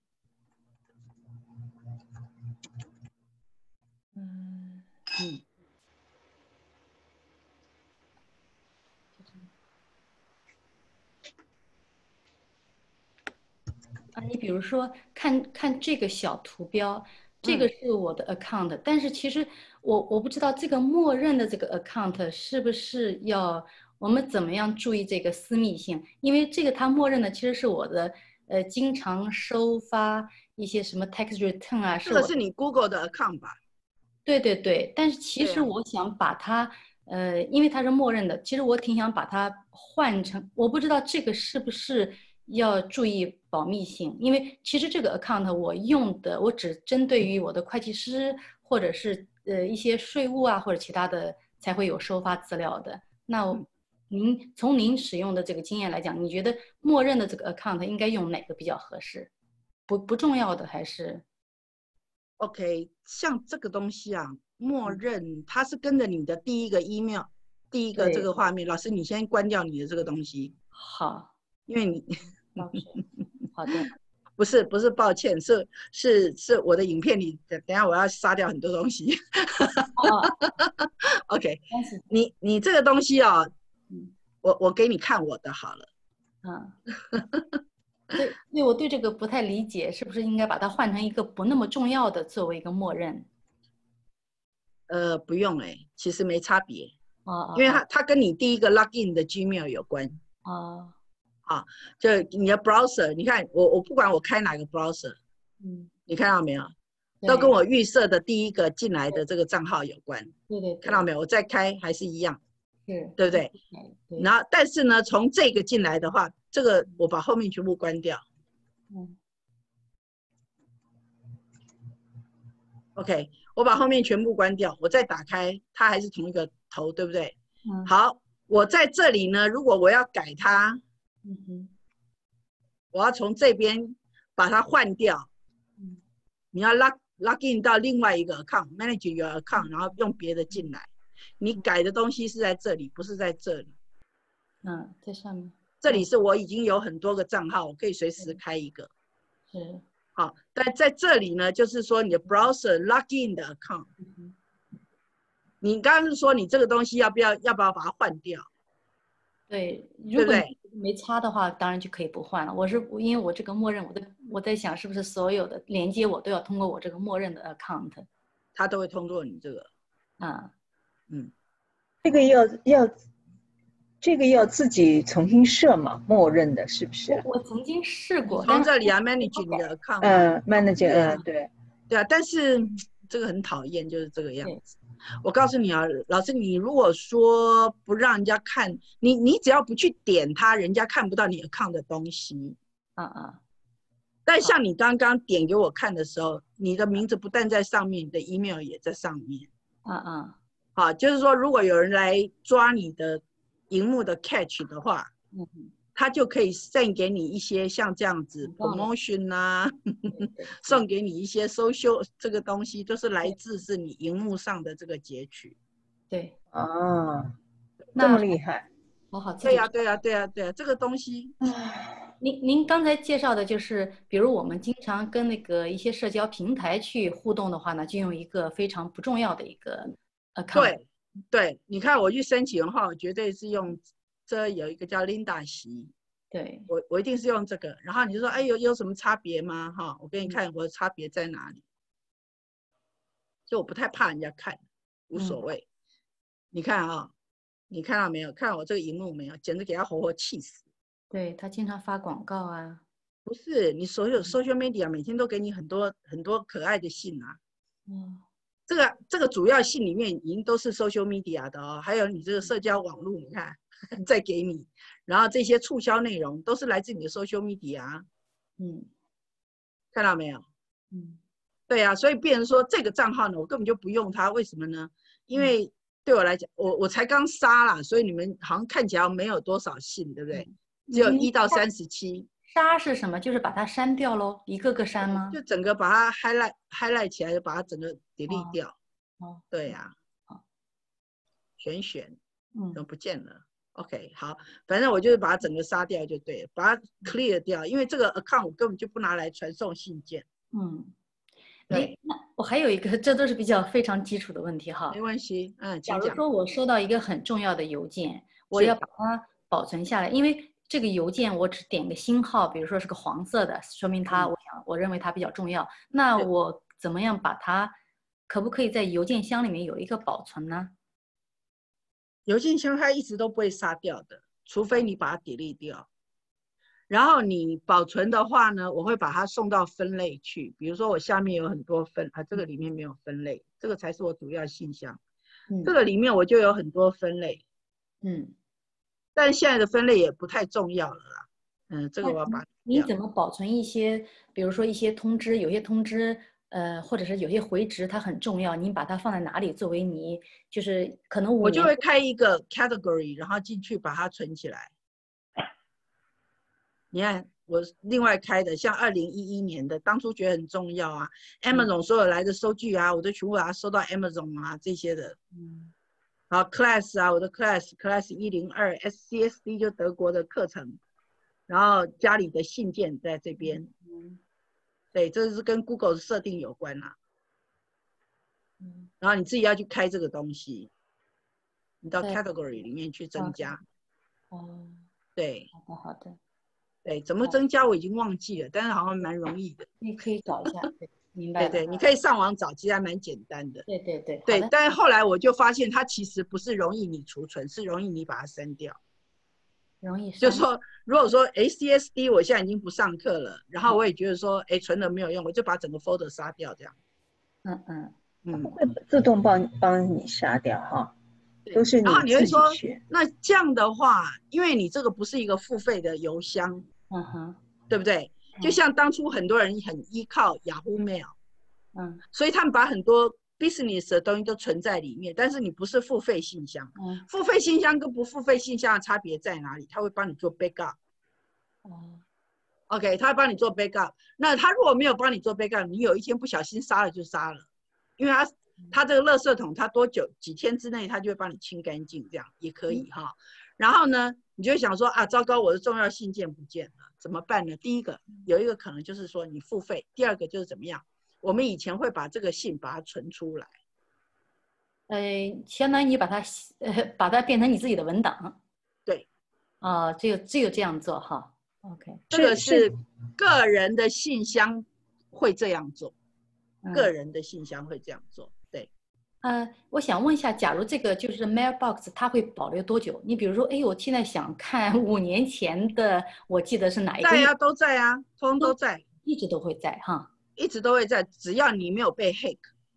你比如说看这个小图标，这个是我的 account，但是其实我不知道这个默认的这个 account 是不是要我们怎么样注意这个私密性？因为这个它默认的其实是我的经常收发一些什么 tax return 啊， 这个是你 Google 的 account 吧？ 对，但是其实我想把它因为它是默认的，其实我挺想把它换成，我不知道这个是不是要注意保密性，因为其实这个 account 我用的我只针对于我的会计师或者是一些税务啊或者其他的才会有收发资料的。那从您使用的这个经验来讲，你觉得默认的这个 account 应该用哪个比较合适？不重要的还是 ？OK， 像这个东西啊，默认它是跟着你的第一个 email， 第一个这个画面。老师，你先关掉你的这个东西。 好。 因为你好的， 不是抱歉，是我的影片里，等一下我要杀掉很多东西。OK， 你这个东西啊，我给你看我的好了。 对，我对这个不太理解，是不是应该把它换成一个不那么重要的作为一个默认？ 不用其实没差别。因为它跟你第一个 login 的 Gmail 有关。就你的 browser， 你看我不管我开哪个 browser， 你看到没有？都跟我预设的第一个进来的这个账号有关。 对， 看到没有？我再开还是一样，对不对？ 对。 然后但是呢，从这个进来的话，这个我把后面全部关掉。OK， 我把后面全部关掉，我再打开，它还是同一个头，对不对？好，我在这里呢，如果我要改它。我要从这边把它换掉。你要 login 到另外一个 account， manage your account， 然后用别的进来。你改的东西是在这里，不是在这里。 在上面。 这里是我已经有很多个账号，我可以随时开一个。好，但在这里呢，就是说你的 browser login 的 account。你刚刚是说你这个东西要不要把它换掉？ 对，如果没差的话，当然就可以不换了。因为我这个默认，我在想是不是所有的连接我都要通过我这个默认的 account， 它都会通过你这个。 这个要自己重新设嘛，默认的是不是？ 我曾经试过。 从这里manage 你的 account。 manage 对啊，但是这个很讨厌，就是这个样子。我告诉你啊，老师，你如果说不让人家看，你只要不去点它，人家看不到你 account 的东西。但像你刚刚点给我看的时候，你的名字不但在上面，你的 email 也在上面。好，就是说，如果有人来抓你的荧幕的 catch 的话，他就可以 send 给你一些像这样子 promotion 啊，送给你一些 social 这个东西，都是来自是你荧幕上的这个截取。 对。 这么厉害。 对呀，这个东西。 您刚才介绍的就是，比如我们经常跟那个一些社交平台去互动的话呢，就用一个非常不重要的一个 account。 对，你看我去申请的话，我绝对是用这有一个叫 Linda 席， 对， 我一定是用这个。然后你就说，哎，有什么差别吗？哈，我给你看我的差别在哪里。就我不太怕人家看，无所谓。你看啊，你看到没有？看到我这个荧幕没有？简直给他活活气死。 对，他经常发广告啊。 不是，你所有 social media 每天都给你很多可爱的信啊。这个主要信里面已经都是 social media 的哦，还有你这个社交网络，你看再给你，然后这些促销内容都是来自你的 social media。看到没有？对啊，所以变成说这个账号呢，我根本就不用它，为什么呢？因为对我来讲，我才刚杀啦，所以你们好像看起来没有多少信，对不对？只有1到37。 杀是什么？就是把它删掉咯，一个个删吗？ 就整个把它 highlight 起来，把它整个 delete 掉。对呀。选，都不见了。OK， 好，反正我就是把它整个杀掉就对了，把它 clear 掉，因为这个 account 我根本就不拿来传送信件。对。 那我还有一个，这都是比较非常基础的问题哈。 没关系， 假如说我收到一个很重要的邮件，我要把它保存下来，因为这个邮件我只点个星号，比如说是个黄色的，说明它，我认为它比较重要。那我怎么样把它，可不可以在邮件箱里面有一个保存呢？ 邮件箱它一直都不会杀掉的，除非你把它 delete 掉。然后你保存的话呢，我会把它送到分类去。比如说我下面有很多这个里面没有分类，这个才是我主要信箱。这个里面我就有很多分类。但现在的分类也不太重要了啦。这个我要把。 你怎么保存一些，比如说一些通知，有些通知，或者是有些回执，它很重要，你把它放在哪里作为你就是可能我就会开一个 category， 然后进去把它存起来。你看我另外开的，像2011年的，当初觉得很重要啊。Amazon 所有来的收据啊，我都全部把它收到 Amazon 啊这些的。好 ，class 啊，我的 class 102 SCSD 就德国的课程，然后家里的信件在这边。对，这是跟 Google 的设定有关啦。然后你自己要去开这个东西，你到 category 里面去增加。对。 好的。 对，怎么增加我已经忘记了，但是好像蛮容易的。 你可以找一下，对，明白了。 对，你可以上网找，其实还蛮简单的。 对。 对，但是后来我就发现，它其实不是容易你储存，是容易你把它删掉。 容易。 就是说，如果说CSD 我现在已经不上课了，然后我也觉得说，存了没有用，我就把整个 folder 杀掉，这样。 会自动帮你杀掉哈。都是你然后你会说， 自己学那这样的话，因为你这个不是一个付费的邮箱，对不对？就像当初很多人很依靠 Yahoo Mail，所以他们把很多 business 的东西都存在里面，但是你不是付费信箱，付费信箱跟不付费信箱的差别在哪里？他会帮你做 backup。OK， 他会帮你做 backup。那他如果没有帮你做 backup， 你有一天不小心杀了就杀了，因为他这个垃圾桶，他几天之内他就会帮你清干净，这样也可以哈。然后呢，你就会想说啊，糟糕，我的重要信件不见了，怎么办呢？第一个有一个可能就是说你付费，第二个就是怎么样？我们以前会把这个信把它存出来， 相当于你把它变成你自己的文档。 对。 只有这样做哈。OK。 这个是个人的信箱会这样做，个人的信箱会这样做。对。 我想问一下，假如这个就是 mailbox， 它会保留多久？你比如说，我现在想看5年前的，我记得是哪一个？ 在啊，都在啊，通通都在， 一直都会在哈。 一直都会在，只要你没有被 hack。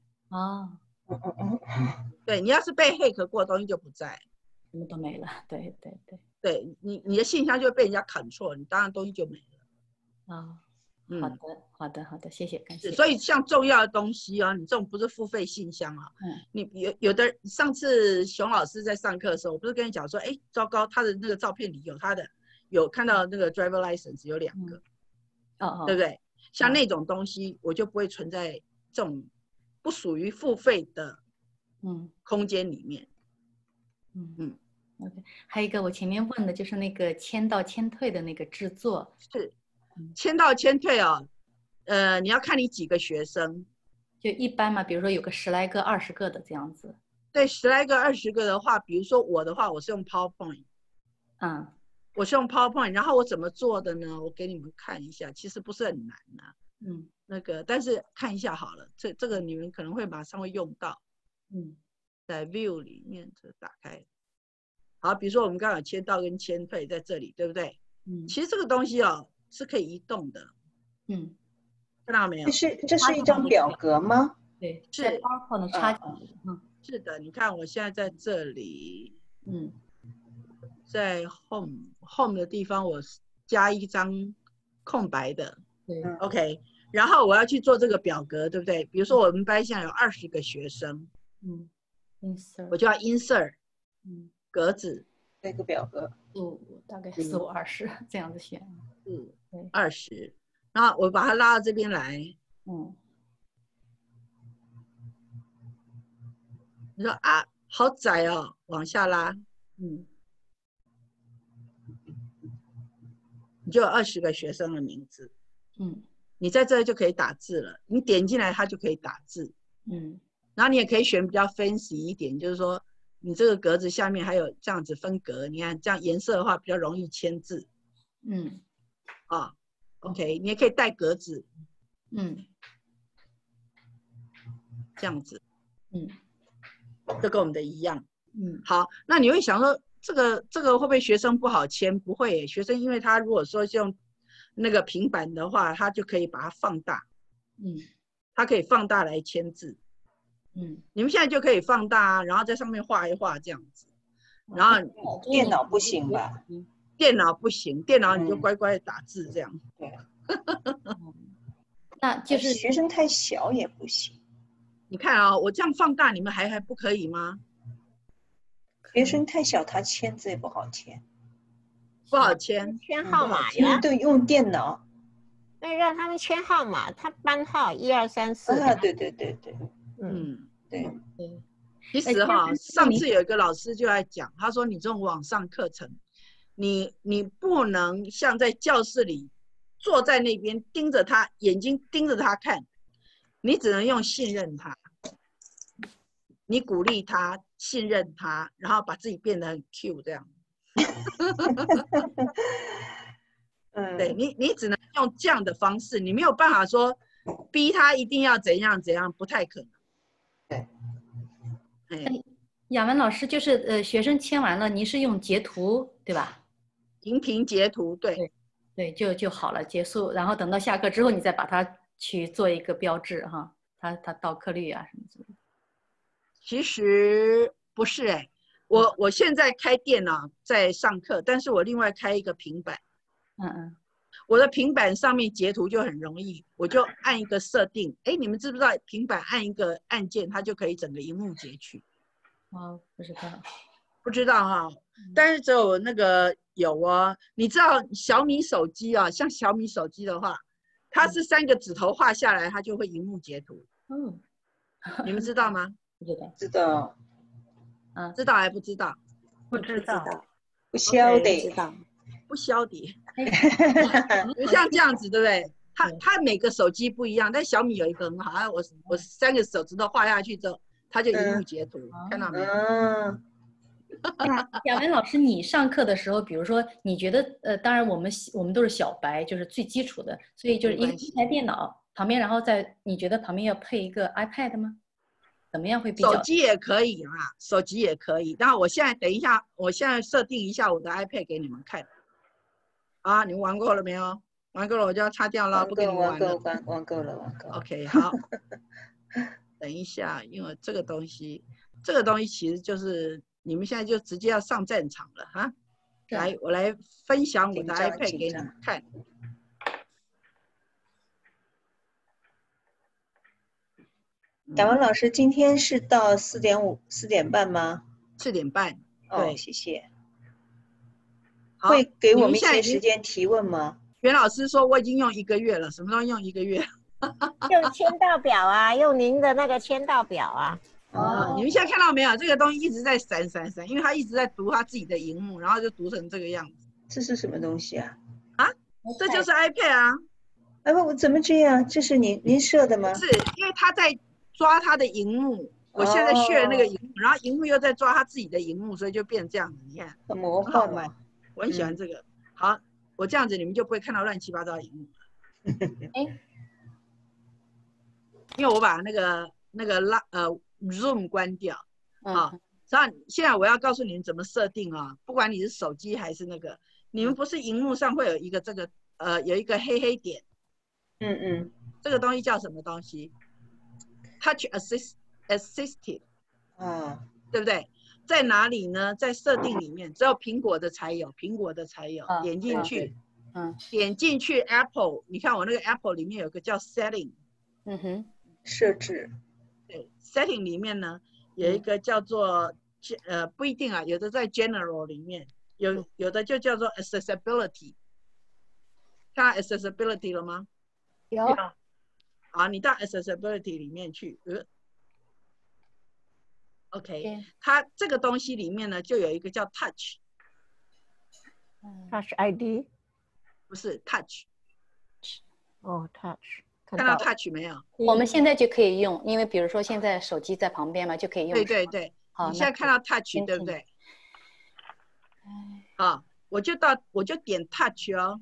对，你要是被 hack 过的东西就不在， 什么都没了。对。 对，你的信箱就被人家control，你当然东西就没了。 好的，谢谢，感谢。 所以像重要的东西啊，你这种不是付费信箱啊，你有的上次熊老师在上课的时候，我不是跟你讲说，糟糕，他的那个照片里有看到那个 driver license 有2个，对不对？像那种东西，我就不会存在这种不属于付费的空间里面。 OK， 还有一个我前面问的就是那个签到签退的那个制作。 是。签到签退哦，你要看你几个学生， 就一般嘛，比如说有个10来个、20个的这样子。 对，10来个、20个的话，比如说我的话，我是用 PowerPoint， 我是用 PowerPoint， 然后我怎么做的呢？我给你们看一下，其实不是很难啊。那个，但是看一下好了，这个你们可能会马上会用到。在 View 里面这打开。好，比如说我们刚好签到跟签退在这里，对不对？其实这个东西哦是可以移动的。看到没有？ 这是一张表格吗？ 对， 是 PowerPoint 插进去。 是的，你看我现在在这里。在 Home 的地方，我加一张空白的。OK， 然后我要去做这个表格，对不对？比如说我们班现在有20个学生。我就要 insert 格子这个表格大概15、20这样子选 ，20，然后我把它拉到这边来。你说啊，好窄哦，往下拉。你就有20个学生的名字。你在这就可以打字了，你点进来它就可以打字。然后你也可以选比较 fancy 一点，就是说你这个格子下面还有这样子分格，你看这样颜色的话比较容易签字。OK， 你也可以带格子。这样子。这跟我们的一样。好，那你会想说这个会不会学生不好签？不会耶，学生因为他如果说是用那个平板的话，他就可以把它放大。他可以放大来签字。你们现在就可以放大，然后在上面画一画这样子。然后电脑不行吧？ 电脑不行，电脑你就乖乖的打字这样。 对。 那就是学生太小也不行。 你看啊，我这样放大，你们还不可以吗？ 学生太小，他签字也不好签。 不好签。 签号码呀。 对，用电脑。 对，让他们签号码，他班号1、2、3、4。 对。对。 其实哈，上次有一个老师就在讲，他说你这种网上课程，你不能像在教室里坐在那边盯着他，眼睛盯着他看，你只能用信任他，你鼓励他，信任他，然后把自己变得很 Q 这样。对你只能用这样的方式，你没有办法说逼他一定要怎样怎样，不太可能。 雅文老师就是学生签完了，您是用截图对吧？ 荧屏截图，对， 就好了，结束，然后等到下课之后，你再把它去做一个标志哈，它到课率啊什么之类的。 其实不是哎，我现在开电脑在上课，但是我另外开一个平板。我的平板上面截图就很容易，我就按一个设定。你们知不知道平板按一个按键，它就可以整个萤幕截取？ 不知道。 不知道哈，但是只有那个有哦。你知道小米手机啊，像小米手机的话，它是3个指头画下来，它就会萤幕截图。你们知道吗？ 不知道。 知道。 知道还不知道？ 不知道。 不晓得。 不晓得。像这样子，对不对？它每个手机不一样，但小米有一个很好，我3个手指头画下去之后，它就萤幕截图，看到没有？ 雅文老师，你上课的时候，比如说你觉得当然我们都是小白，就是最基础的，所以就是一台电脑旁边，然后你觉得旁边要配一个 iPad 吗？怎么样会比较？ 手机也可以啦，手机也可以。然后我现在等一下，我现在设定一下我的 iPad 给你们看。你们玩够了没有？玩够了我就要擦掉了，不给你们玩了。 玩够了。 OK， 好。等一下，因为这个东西其实就是你们现在就直接要上战场了哈。来，我来分享我的 iPad 给你们看。 雅文老师，今天是到4点半吗 ？4点半。 对，谢谢。会给我们一些时间提问吗？ 袁老师说我已经用1个月了，什么东西用1个月？ 用签到表啊，用您的那个签到表啊。 你们现在看到没有？这个东西一直在闪，因为他一直在读他自己的荧幕，然后就读成这个样子。 这是什么东西啊？ 这就是 iPad 啊。 我怎么这样？这是您设的吗？ 是因为他在抓他的荧幕， 我现在 share 那个荧幕，然后荧幕又在抓他自己的荧幕，所以就变这样子。你看， 很魔幻嘛。 我很喜欢这个。好，我这样子你们就不会看到乱七八糟的荧幕。因为我把那个Zoom 关掉。好，所以现在我要告诉你们怎么设定啊，不管你是手机还是那个，你们不是荧幕上会有一个这个有一个黑黑点。这个东西叫什么东西 ？Touch Assisted， 对不对？在哪里呢？在设定里面，只有苹果的才有，点进去，点进去 Apple， 你看我那个 Apple 里面有个叫 Setting， 设置， 对 ，Setting 里面呢有一个叫做不一定啊，有的在 General 里面，有的就叫做 Accessibility， 看到 Accessibility 了吗？ 有。 好，你到 Accessibility 里面去，OK， 它这个东西里面呢，就有一个叫 Touch， Touch ID， 不是 Touch， 哦 Touch， 看到 Touch 没有？ 我们现在就可以用，因为比如说现在手机在旁边嘛，就可以用。 对，好，你现在看到 Touch 对不对？好，我就点 Touch 哦。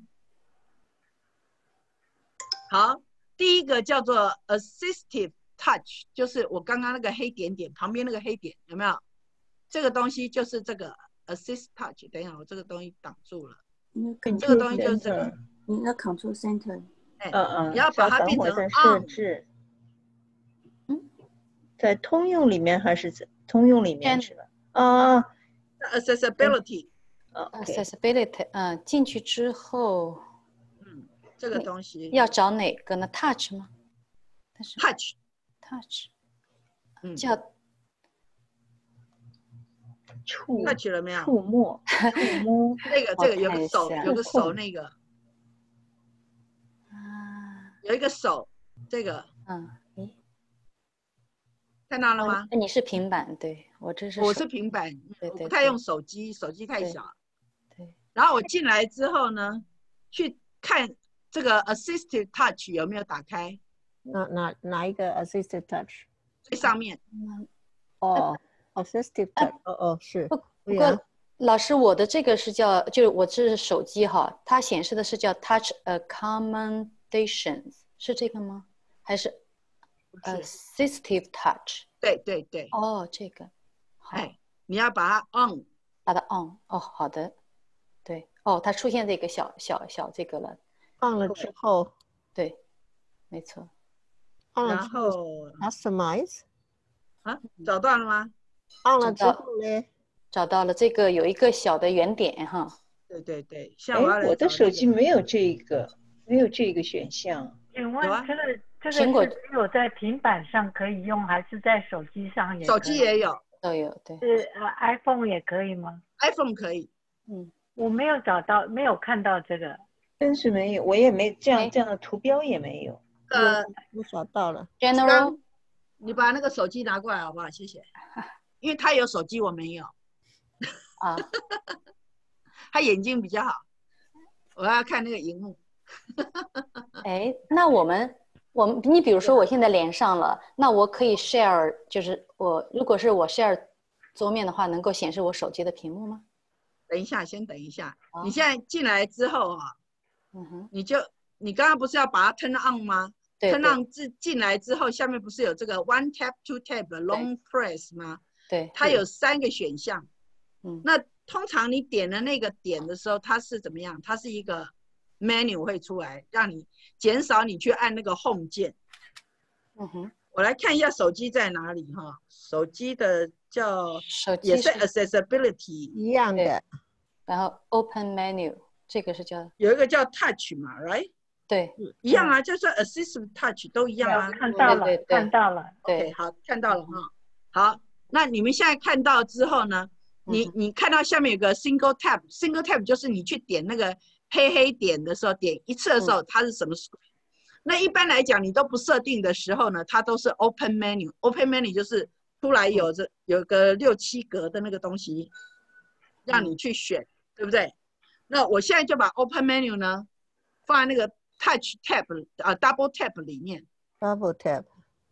好。第一个叫做 Assistive Touch， 就是我刚刚那个黑点点旁边那个黑点，有没有？这个东西就是这个 Assist Touch。等一下，我这个东西挡住了。这个东西就是这个。 你那 Control Center。 你要把它变成 On。设置。在通用里面还是在通用里面是吧 ？Accessibility。 进去之后。 这个东西要找哪个呢 ？Touch 吗 ？Touch， 叫触 Touch 了没有？ 触摸， 这个有个手，那个，有一个手，这个，看到了吗？ 你是平板，对我这是我是平板，我不太用手机，手机太小。对。然后我进来之后呢，去看。这个 Assistive Touch 有没有打开？ 哪一个 Assistive Touch？ 最上面。 Assistive Touch， 是。 不过老师，我的这个是叫，就是我这是手机哈，它显示的是叫 Touch Accommodations， 是这个吗？还是 Assistive Touch？ 对。 这个。 哎，你要把它 on。 把它 on。好的。对。它出现这个小这个了。 放了之后， 对，没错。 然后 customize 找到了吗？ 放了之后呢？ 找到了，这个有一个小的圆点哈。 对，像我的手机没有这个选项。 请问这个是只有在平板上可以用，还是在手机上也可以？ 手机也有， 都有，对。 是iPhone 也可以吗 ？iPhone 可以。 我没有找到，没有看到这个。 真是没有，我也没这样的图标也没有。 我找到了。 General， 你把那个手机拿过来好不好？谢谢。因为他有手机，我没有。他眼睛比较好，我要看那个荧幕。 那我们你比如说我现在连上了，那我可以 share， 就是如果是我 share 桌面的话，能够显示我手机的屏幕吗？ 等一下，先等一下。你现在进来之后你刚刚不是要把它 turn on 吗？ 对。 turn on 进来之后，下面不是有这个 one tap two tap long press 吗？ 对。 它有3个选项。那通常你点了那个点的时候，它是怎么样？它是一个 menu 会出来，让你减少你去按那个 home 键。我来看一下手机在哪里哈。手机的也是 accessibility 一样的。 然后 open menu。这个是叫有一个叫 Touch 嘛 ，right？ 对， 一样啊，就是 Assistive Touch 都一样啊。 看到了，看到了。 对，好，看到了哈。好，那你们现在看到之后呢，你看到下面有个 Single Tap，Single Tap 就是你去点那个黑点的时候，点一次的时候它是什么？那一般来讲，你都不设定的时候呢，它都是 Open Menu。Open Menu 就是出来有个6、7格的那个东西，让你去选，对不对？那我现在就把 Open Menu 呢放在那个 Touch Tab Double Tap 里面。 Double Tap。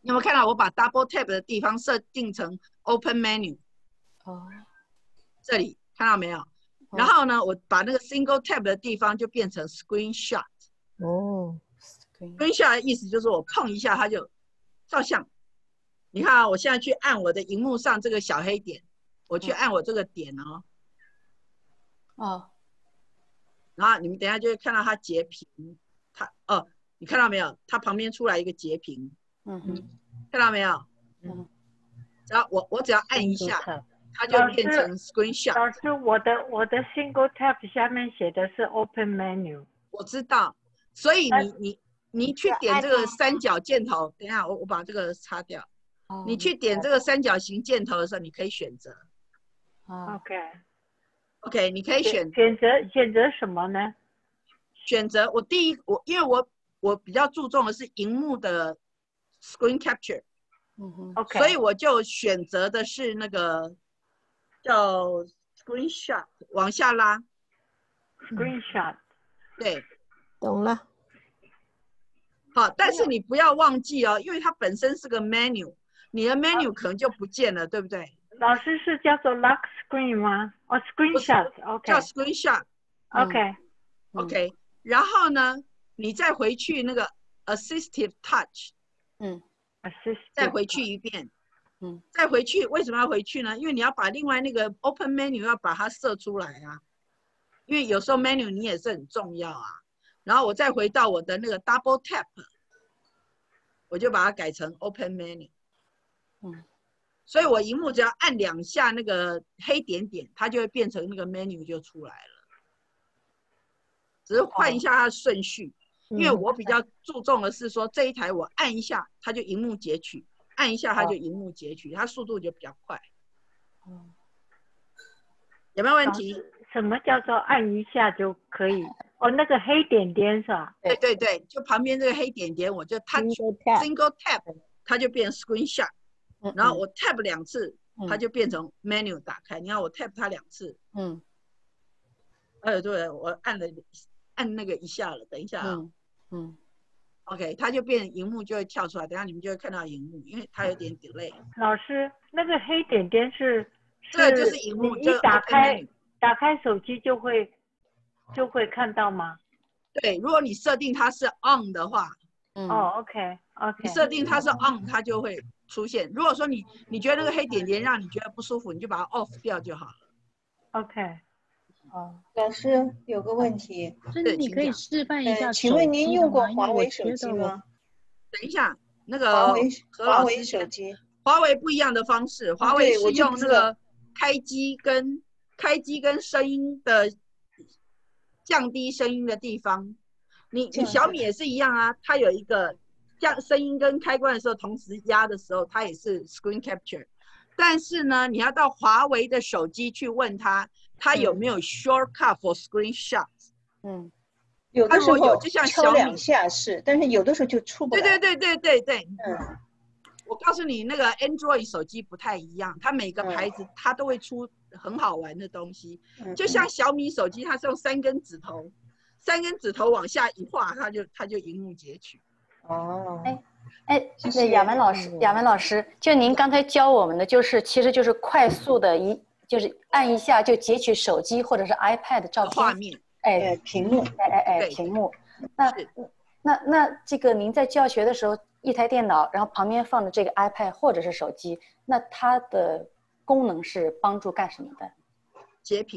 你有没有看到我把 double tap 的地方设定成 open menu？ 哦， 这里看到没有？然后呢，我把那个 single tap 的地方就变成 screenshot。 哦 ，screenshot 的意思就是我碰一下它就照相。你看啊，我现在去按我的荧幕上这个小黑点，我去按我这个点哦。 哦。 然后你们等一下就会看到它截屏，它你看到没有？它旁边出来一个截屏。 嗯哼。 看到没有？ 嗯。 然后我只要按一下，它就变成 screenshot。 老师，我的 single tap 下面写的是 open menu。 我知道，所以你去点这个三角箭头，等一下我把这个擦掉。你去点这个三角形箭头的时候，你可以选择。OK， 你可以选择什么呢？ 选择因为我比较注重的是荧幕的 screen capture， OK， 所以我就选择的是那个叫 screenshot， 往下拉 ，screenshot， 对， 懂了。 好，但是你不要忘记哦，因为它本身是个 menu， 你的 menu 可能就不见了，对不对？ 老师是叫做 lock screen 吗？哦 ，screenshot，OK， 叫 screenshot，OK， 然后呢，你再回去那个 assistive touch， 再回去一遍，再回去，为什么要回去呢？因为你要把另外那个 open menu 要把它设出来啊，因为有时候 menu 你也是很重要啊。然后我再回到我的那个 double tap， 我就把它改成 open menu。所以我荧幕只要按2下那个黑点点，它就会变成那个 menu 就出来了。只是换一下它的顺序，因为我比较注重的是说这一台我按一下它就荧幕截取，按一下它就荧幕截取，它速度就比较快。有没有问题？ 什么叫做按一下就可以？哦，那个黑点点是吧？ 对对对，就旁边这个黑点点，我就 touch single tap， 它就变 screenshot。然后我 tap 2次，它就变成 menu 打开。你看我 tap 它2次，对，我按那个一下了，等一下啊，OK， 它就变荧幕就会跳出来，等一下你们就会看到荧幕，因为它有点 delay。 老师，那个黑点点是这个就是荧幕， 一打开手机就会看到吗？ 对，如果你设定它是 on 的话 ，OK， 你设定它是 on， 它就会出现。如果说你觉得那个黑点点让你觉得不舒服，你就把它 off 掉就好了。 OK， 老师有个问题， 你可以示范一下。 请问您用过华为手机吗？ 等一下，那个华为手机， 华为不一样的方式，华为是用那个开机跟声音的降低声音的地方。你小米也是一样啊，它有一个降声音跟开关的时候同时压的时候，它也是 screen capture。但是呢，你要到华为的手机去问它有没有 shortcut for screenshot。 有的时候有，就像小米 2下是，但是有的时候就出不来。 对。我告诉你，那个 Android 手机不太一样，它每个牌子它都会出很好玩的东西。就像小米手机，它是用3根指头往下一画，它就荧幕截取。 那雅文老师，就您刚才教我们的，其实就是快速的就是按一下就截取手机或者是 iPad 照片画面， 屏幕， 屏幕。那这个您在教学的时候，一台电脑，然后旁边放的这个 iPad 或者是手机，那它的功能是帮助干什么的？ 截屏，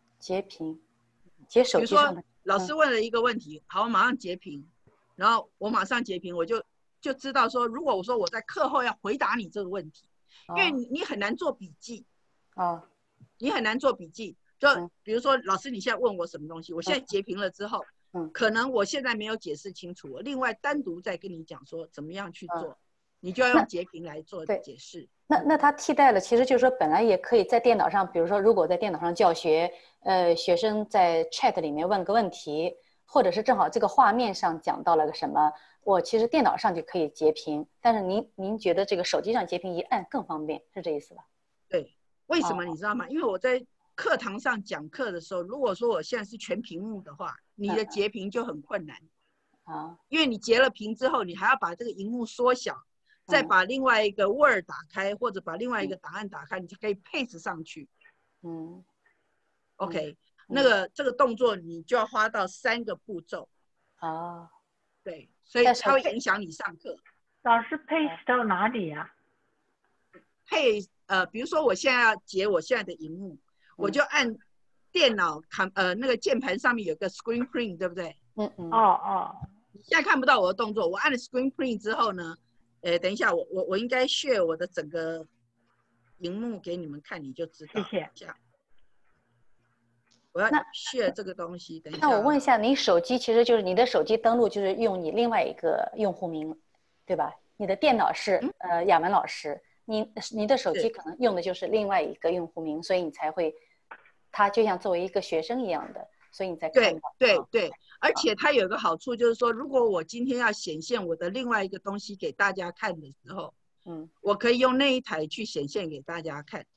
截手机上的。 比如说老师问了一个问题，好，我马上截屏，然后我马上截屏，我就知道说，如果我说我在课后要回答你这个问题，因为你很难做笔记，你很难做笔记。就比如说老师你现在问我什么东西，我现在截屏了之后，可能我现在没有解释清楚，我另外单独再跟你讲说怎么样去做，你就要用截屏来做解释。 那它替代了，其实就是说本来也可以在电脑上，比如说如果在电脑上教学，学生在 chat 里面问个问题，或者是正好这个画面上讲到了个什么，我其实电脑上就可以截屏，但是您觉得这个手机上截屏一按更方便，是这意思吧？ 对，为什么你知道吗？因为我在课堂上讲课的时候，如果说我现在是全屏幕的话，你的截屏就很困难因为你截了屏之后，你还要把这个荧幕缩小， 再把另外一个 Word 打开，或者把另外一个档案打开，你就可以 paste 上去。OK，这个动作你就要花到3个步骤。对，所以它会影响你上课。 老师 paste 到哪里呀 ？paste 比如说我现在要截我现在的荧幕，我就按电脑那个键盘上面有个 screen print， 对不对？你现在看不到我的动作，我按了 screen print 之后呢，等一下我应该 share 我的整个荧幕给你们看，你就知道。 谢谢。 这样，我要 share 这个东西。等一下。 那我问一下，你手机其实就是你的手机登录就是用你另外一个用户名，对吧？你的电脑是雅文老师，你的手机可能用的就是另外一个用户名，所以你才会，他就像作为一个学生一样的，所以你才看到。 对，而且它有一个好处就是说，如果我今天要显现我的另外一个东西给大家看的时候，我可以用那一台去显现给大家看。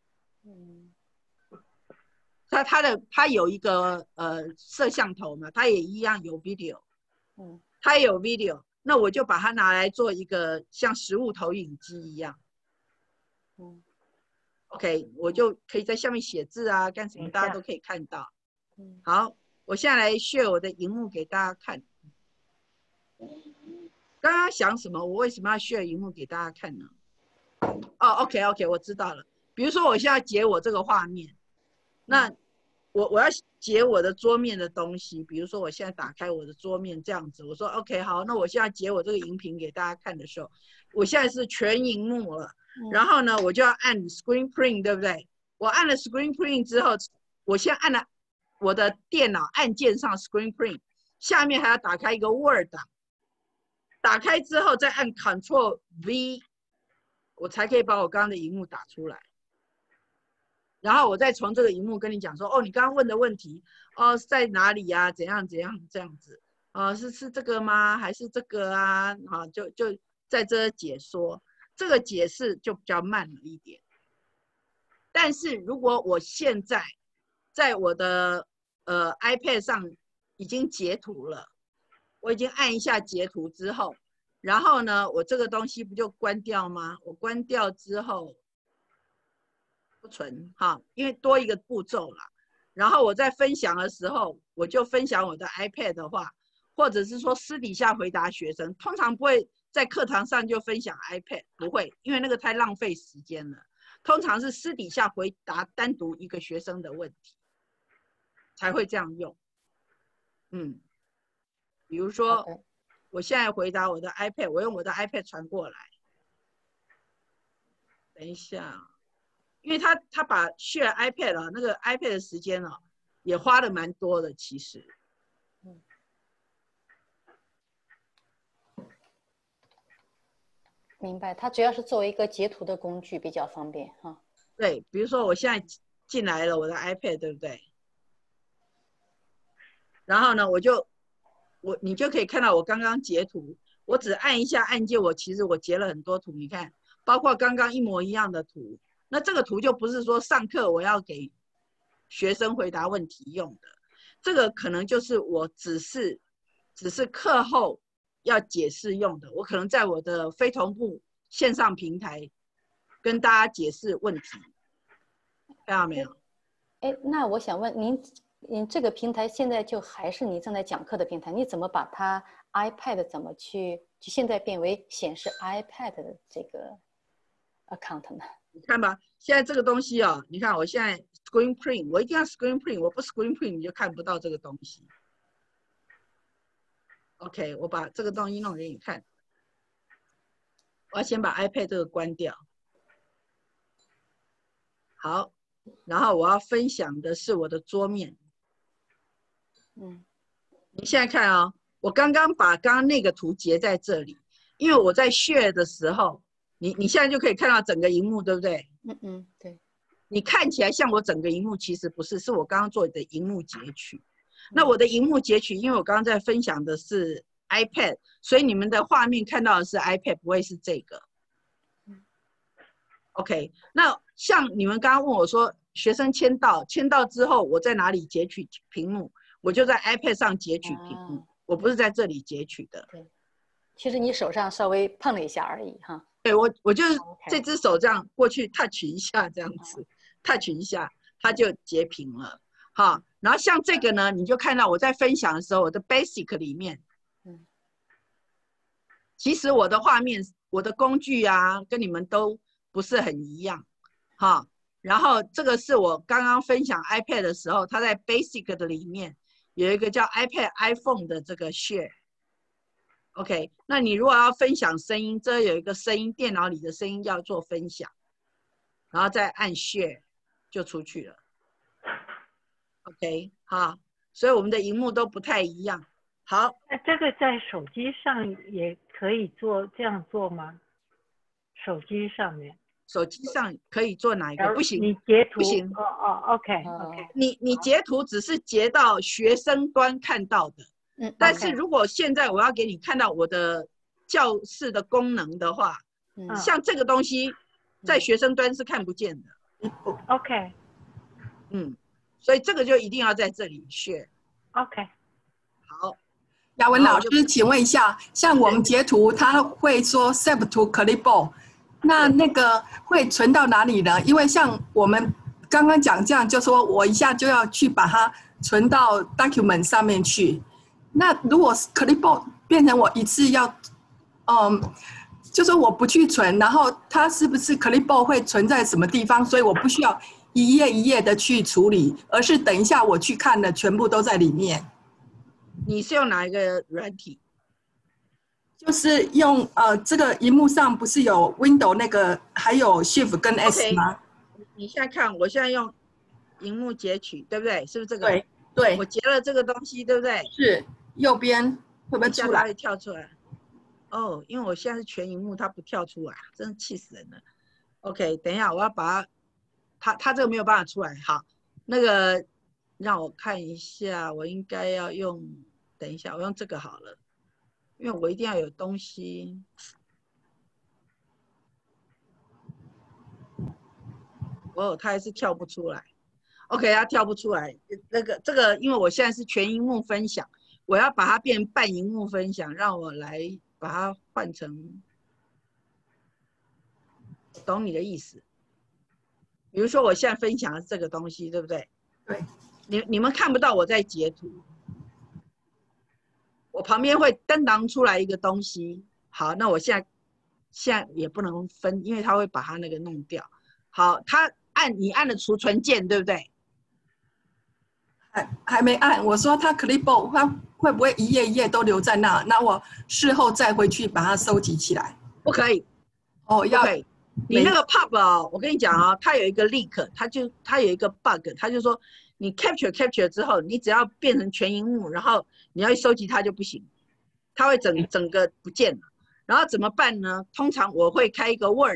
它有一个摄像头嘛，它也一样有 video， 它也有 video， 那我就把它拿来做一个像实物投影机一样。OK， 我就可以在下面写字啊，干什么大家都可以看到。好，我现在来 share 我的荧幕给大家看。刚刚想什么？我为什么要 share 荧幕给大家看呢？OK， 我知道了。比如说我现在截我这个画面，那我要截我的桌面的东西，比如说我现在打开我的桌面这样子，我说 OK 好，那我现在截我这个荧屏给大家看的时候，我现在是全荧幕了，然后呢我就要按 screen print， 对不对？我按了 screen print 之后，我先按了我的电脑按键上 screen print， 下面还要打开一个 Word 档，打开之后再按 Ctrl V， 我才可以把我刚刚的荧幕打出来。然后我再从这个荧幕跟你讲说，你刚刚问的问题，是在哪里呀？怎样这样子，是这个吗？还是这个啊？就在这解说，这个解释就比较慢了一点。但是如果我现在在我的iPad 上已经截图了，我已经按一下截图之后，然后呢，我这个东西不就关掉吗？我关掉之后。不存因为多一个步骤啦。然后我在分享的时候，我就分享我的 iPad 的话，或者是说私底下回答学生，通常不会在课堂上就分享 iPad， 不会，因为那个太浪费时间了。通常是私底下回答单独一个学生的问题，才会这样用。比如说，我现在回答我的 iPad， 我用我的 iPad 传过来。等一下。因为他把 share iPad 那个 iPad 的时间也花了蛮多的，其实。 明白，它主要是作为一个截图的工具比较方便哈。 对，比如说我现在进来了我的 iPad， 对不对？然后呢，你就可以看到我刚刚截图，我只按一下按键，其实我截了很多图，你看，包括刚刚一模一样的图。那这个图就不是说上课我要给学生回答问题用的，这个可能就是我只是课后要解释用的，我可能在我的非同步线上平台跟大家解释问题，看到没有？ 那我想问您这个平台现在就还是你正在讲课的平台，你怎么把它 iPad 怎么就现在变为显示 iPad 的这个 account 呢？ 你看吧，现在这个东西你看我现在 screen print， 我一定要 screen print， 我不 screen print 你就看不到这个东西。OK， 我把这个东西弄给你看。我要先把 iPad 这个关掉。好，然后我要分享的是我的桌面。你现在看我刚刚把刚刚那个图截在这里，因为我在 share 的时候。你现在就可以看到整个荧幕，对不对？ 对。 你看起来像我整个荧幕，其实不是，是我刚刚做的荧幕截取。那我的荧幕截取，因为我刚刚在分享的是 iPad， 所以你们的画面看到的是 iPad， 不会是这个。OK， 那像你们刚刚问我说，学生签到之后，我在哪里截取屏幕？我就在 iPad 上截取屏幕，我不是在这里截取的。 其实你手上稍微碰了一下而已哈。 对，我就是这只手这样过去 touch 一下，这样子 touch 一下，它就截屏了。好，然后像这个呢，你就看到我在分享的时候，我的 basic 里面，其实我的画面、我的工具啊，跟你们都不是很一样，哈。然后这个是我刚刚分享 iPad 的时候，它在 basic 的里面有一个叫 iPad、iPhone 的这个 share。OK， 那你如果要分享声音，这有一个声音，电脑里的声音要做分享，然后再按 share 就出去了。OK， 好，所以我们的荧幕都不太一样。好， 那这个在手机上也可以这样做吗？手机上面？ 手机上可以做哪一个？不行， 你截图不行。 OK。 你截图只是截到学生端看到的。但是如果现在我要给你看到我的教室的功能的话，像这个东西在学生端是看不见的。 OK。 所以这个就一定要在这里share。 OK。 好， 雅文老师，请问一下，像我们截图，它会说 save to clipboard， 那个会存到哪里呢？因为像我们刚刚讲这样，就说我一下就要去把它存到 document 上面去。那如果 clipboard 变成我一次要，就说我不去存，然后它是不是 clipboard 会存在什么地方？所以我不需要一页一页的去处理，而是等一下我去看的全部都在里面。 你是用哪一个软体？ 就是用这个荧幕上不是有 Windows 那个，还有 Shift 跟 S 吗？ 你现在看，我现在用荧幕截取，对不对？是不是这个？ 对对。 我截了这个东西，对不对？ 是。右边会不会出来？ 会跳出来。哦，因为我现在是全荧幕，它不跳出来，真的气死人了。OK， 等一下，我要把它这个没有办法出来。好，那个让我看一下，我应该要用，等一下，我用这个好了，因为我一定要有东西。哦，它还是跳不出来。OK， 它跳不出来。这个，因为我现在是全荧幕分享。我要把它变半荧幕分享，让我来把它换成，懂你的意思。比如说我现在分享的这个东西，对不对？ 对。 你们看不到我在截图，我旁边会登档出来一个东西。好，那我现在也不能分，因为它会把它那个弄掉。好，你按了储存键，对不对？ 还没按，我说它 clipboard 它会不会一页一页都留在那？那我事后再回去把它收集起来。 不可以。哦，要。你那个 pub 哦，我跟你讲啊，它有一个 leak， 它有一个 bug， 它就说你 capture 之后，你只要变成全荧幕，然后你要去收集它就不行，它会整个不见了。然后怎么办呢？通常我会开一个 Word，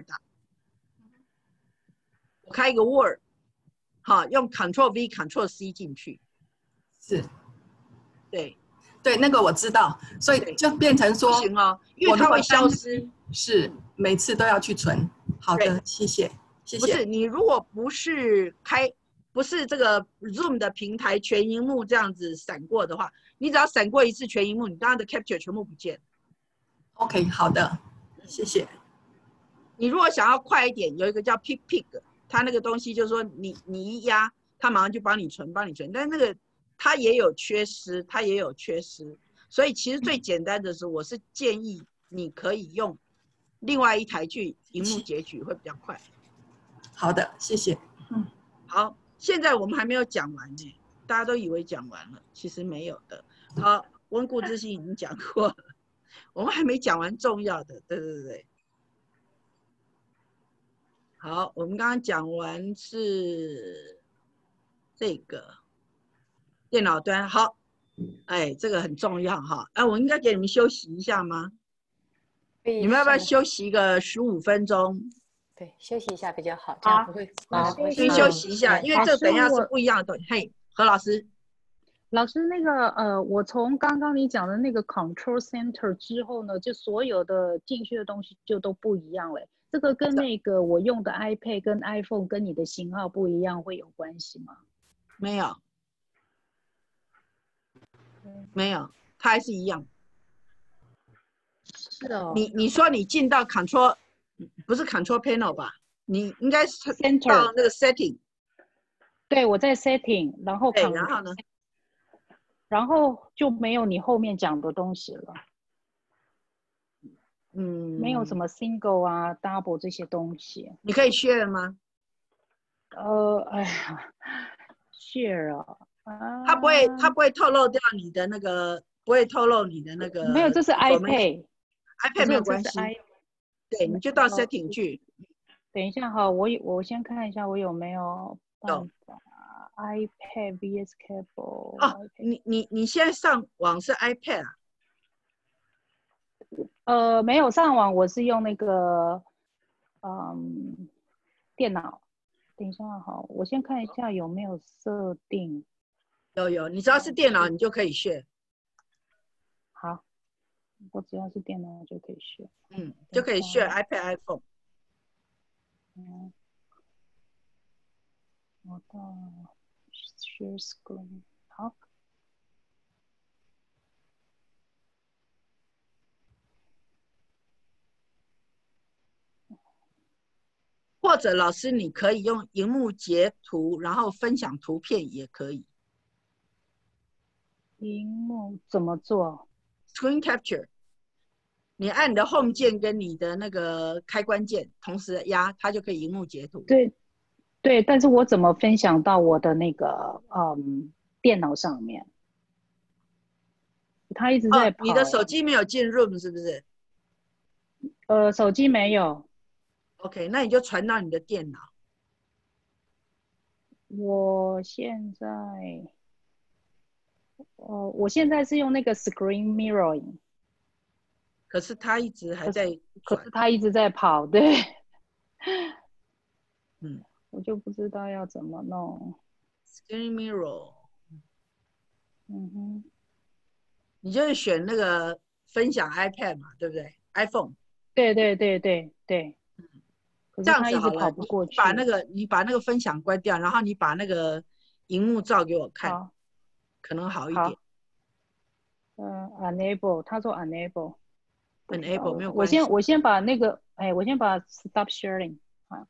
我开一个 Word， 好，用 Ctrl V、Ctrl C 进去。 是， 对， 对，那个我知道，所以就变成说， 不行哦，因为它会消失。 是，每次都要去存。好的，谢谢，谢谢。 不是，你如果不是这个 Zoom 的平台全荧幕这样子闪过的话，你只要闪过一次全荧幕，你刚刚的 capture 全部不见。 OK， 好的，谢谢。 你如果想要快一点，有一个叫 Pig， 它那个东西就是说你一压，它马上就帮你存，但是那个它也有缺失，所以其实最简单的是，我是建议你可以用另外一台去荧幕截取，会比较快。 好的，谢谢。 好，现在我们还没有讲完呢，大家都以为讲完了，其实没有的。好，温故知新已经讲过了，我们还没讲完重要的，对。好，我们刚刚讲完是这个电脑端，好，哎，这个很重要哈。我应该给你们休息一下吗？你们要不要休息一个15分钟？ 对，休息一下比较好，这样不会。 先休息一下，因为这等一下是不一样的东西。嘿，何老师。 老师，那个我从刚刚你讲的那个 Control Center 之后呢，就所有的进去的东西就都不一样了。这个跟那个我用的 iPad 跟 iPhone 跟你的型号不一样，会有关系吗？ 没有，没有，它还是一样。 是哦。 你说你进到 Control， 不是 Control Panel 吧？你应该是到那个 Setting。 对，我在 Setting， 然后然后呢？ 然后就没有你后面讲的东西了。没有什么 Single 啊、Double 这些东西。 你可以 Share 吗？ 哎呀 ，Share 啊。 它不会透露掉你的那个，不会透露你的那个。 没有，这是 iPad。iPad 没有关系。对，你就到 Setting 去。 等一下哈，我先看一下我有没有办法。iPad vs Cable。 哦，你现在上网是 iPad 啊？没有上网，我是用那个电脑。等一下哈，我先看一下有没有设定。 有，你只要是电脑，你就可以share。 好，我只要是电脑就可以share。 就可以share iPad、iPhone。 我到 share screen， 好。 或者老师，你可以用萤幕截图，然后分享图片也可以。 萤幕怎么做 ？Screen Capture， 你按你的 Home 键跟你的那个开关键同时压，它就可以萤幕截图。 对，但是我怎么分享到我的那个电脑上面？它一直在跑。 你的手机没有进 Room 是不是？ 手机没有。 OK， 那你就传到你的电脑。 我现在是用那个 Screen Mirroring， 可是它一直还在， 可是它一直在跑，对。我就不知道要怎么弄。 Screen Mirror， 你就是选那个分享 iPad 嘛，对不对 ？iPhone。 对。 这样子好了，你把那个分享关掉，然后你把那个荧幕照给我看，可能好一点。 Enable， 他说 Enable 没有关系。 我先把那个，我先把 Stop Sharing。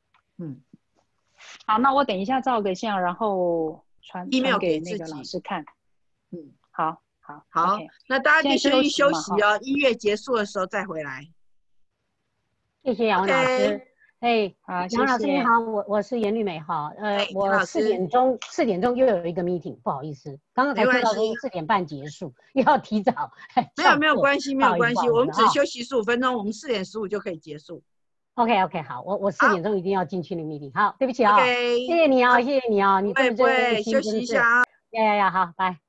好，那我等一下照个相，然后传给那个老师看。好。 Okay， 那大家就先去休息哦，音乐结束的时候再回来。 谢谢杨老师。 好， 杨老师你好，我是严绿美哈。我4点钟又有一个 meeting， 不好意思，刚刚才听到说4点半结束，又要提早。 没有关系，我们只休息15分钟，我们4点15就可以结束。 OK， 好，我4点钟一定要进去那个 meeting。好，对不起啊，谢谢你啊，你这么不会休息一下啊。 好，拜。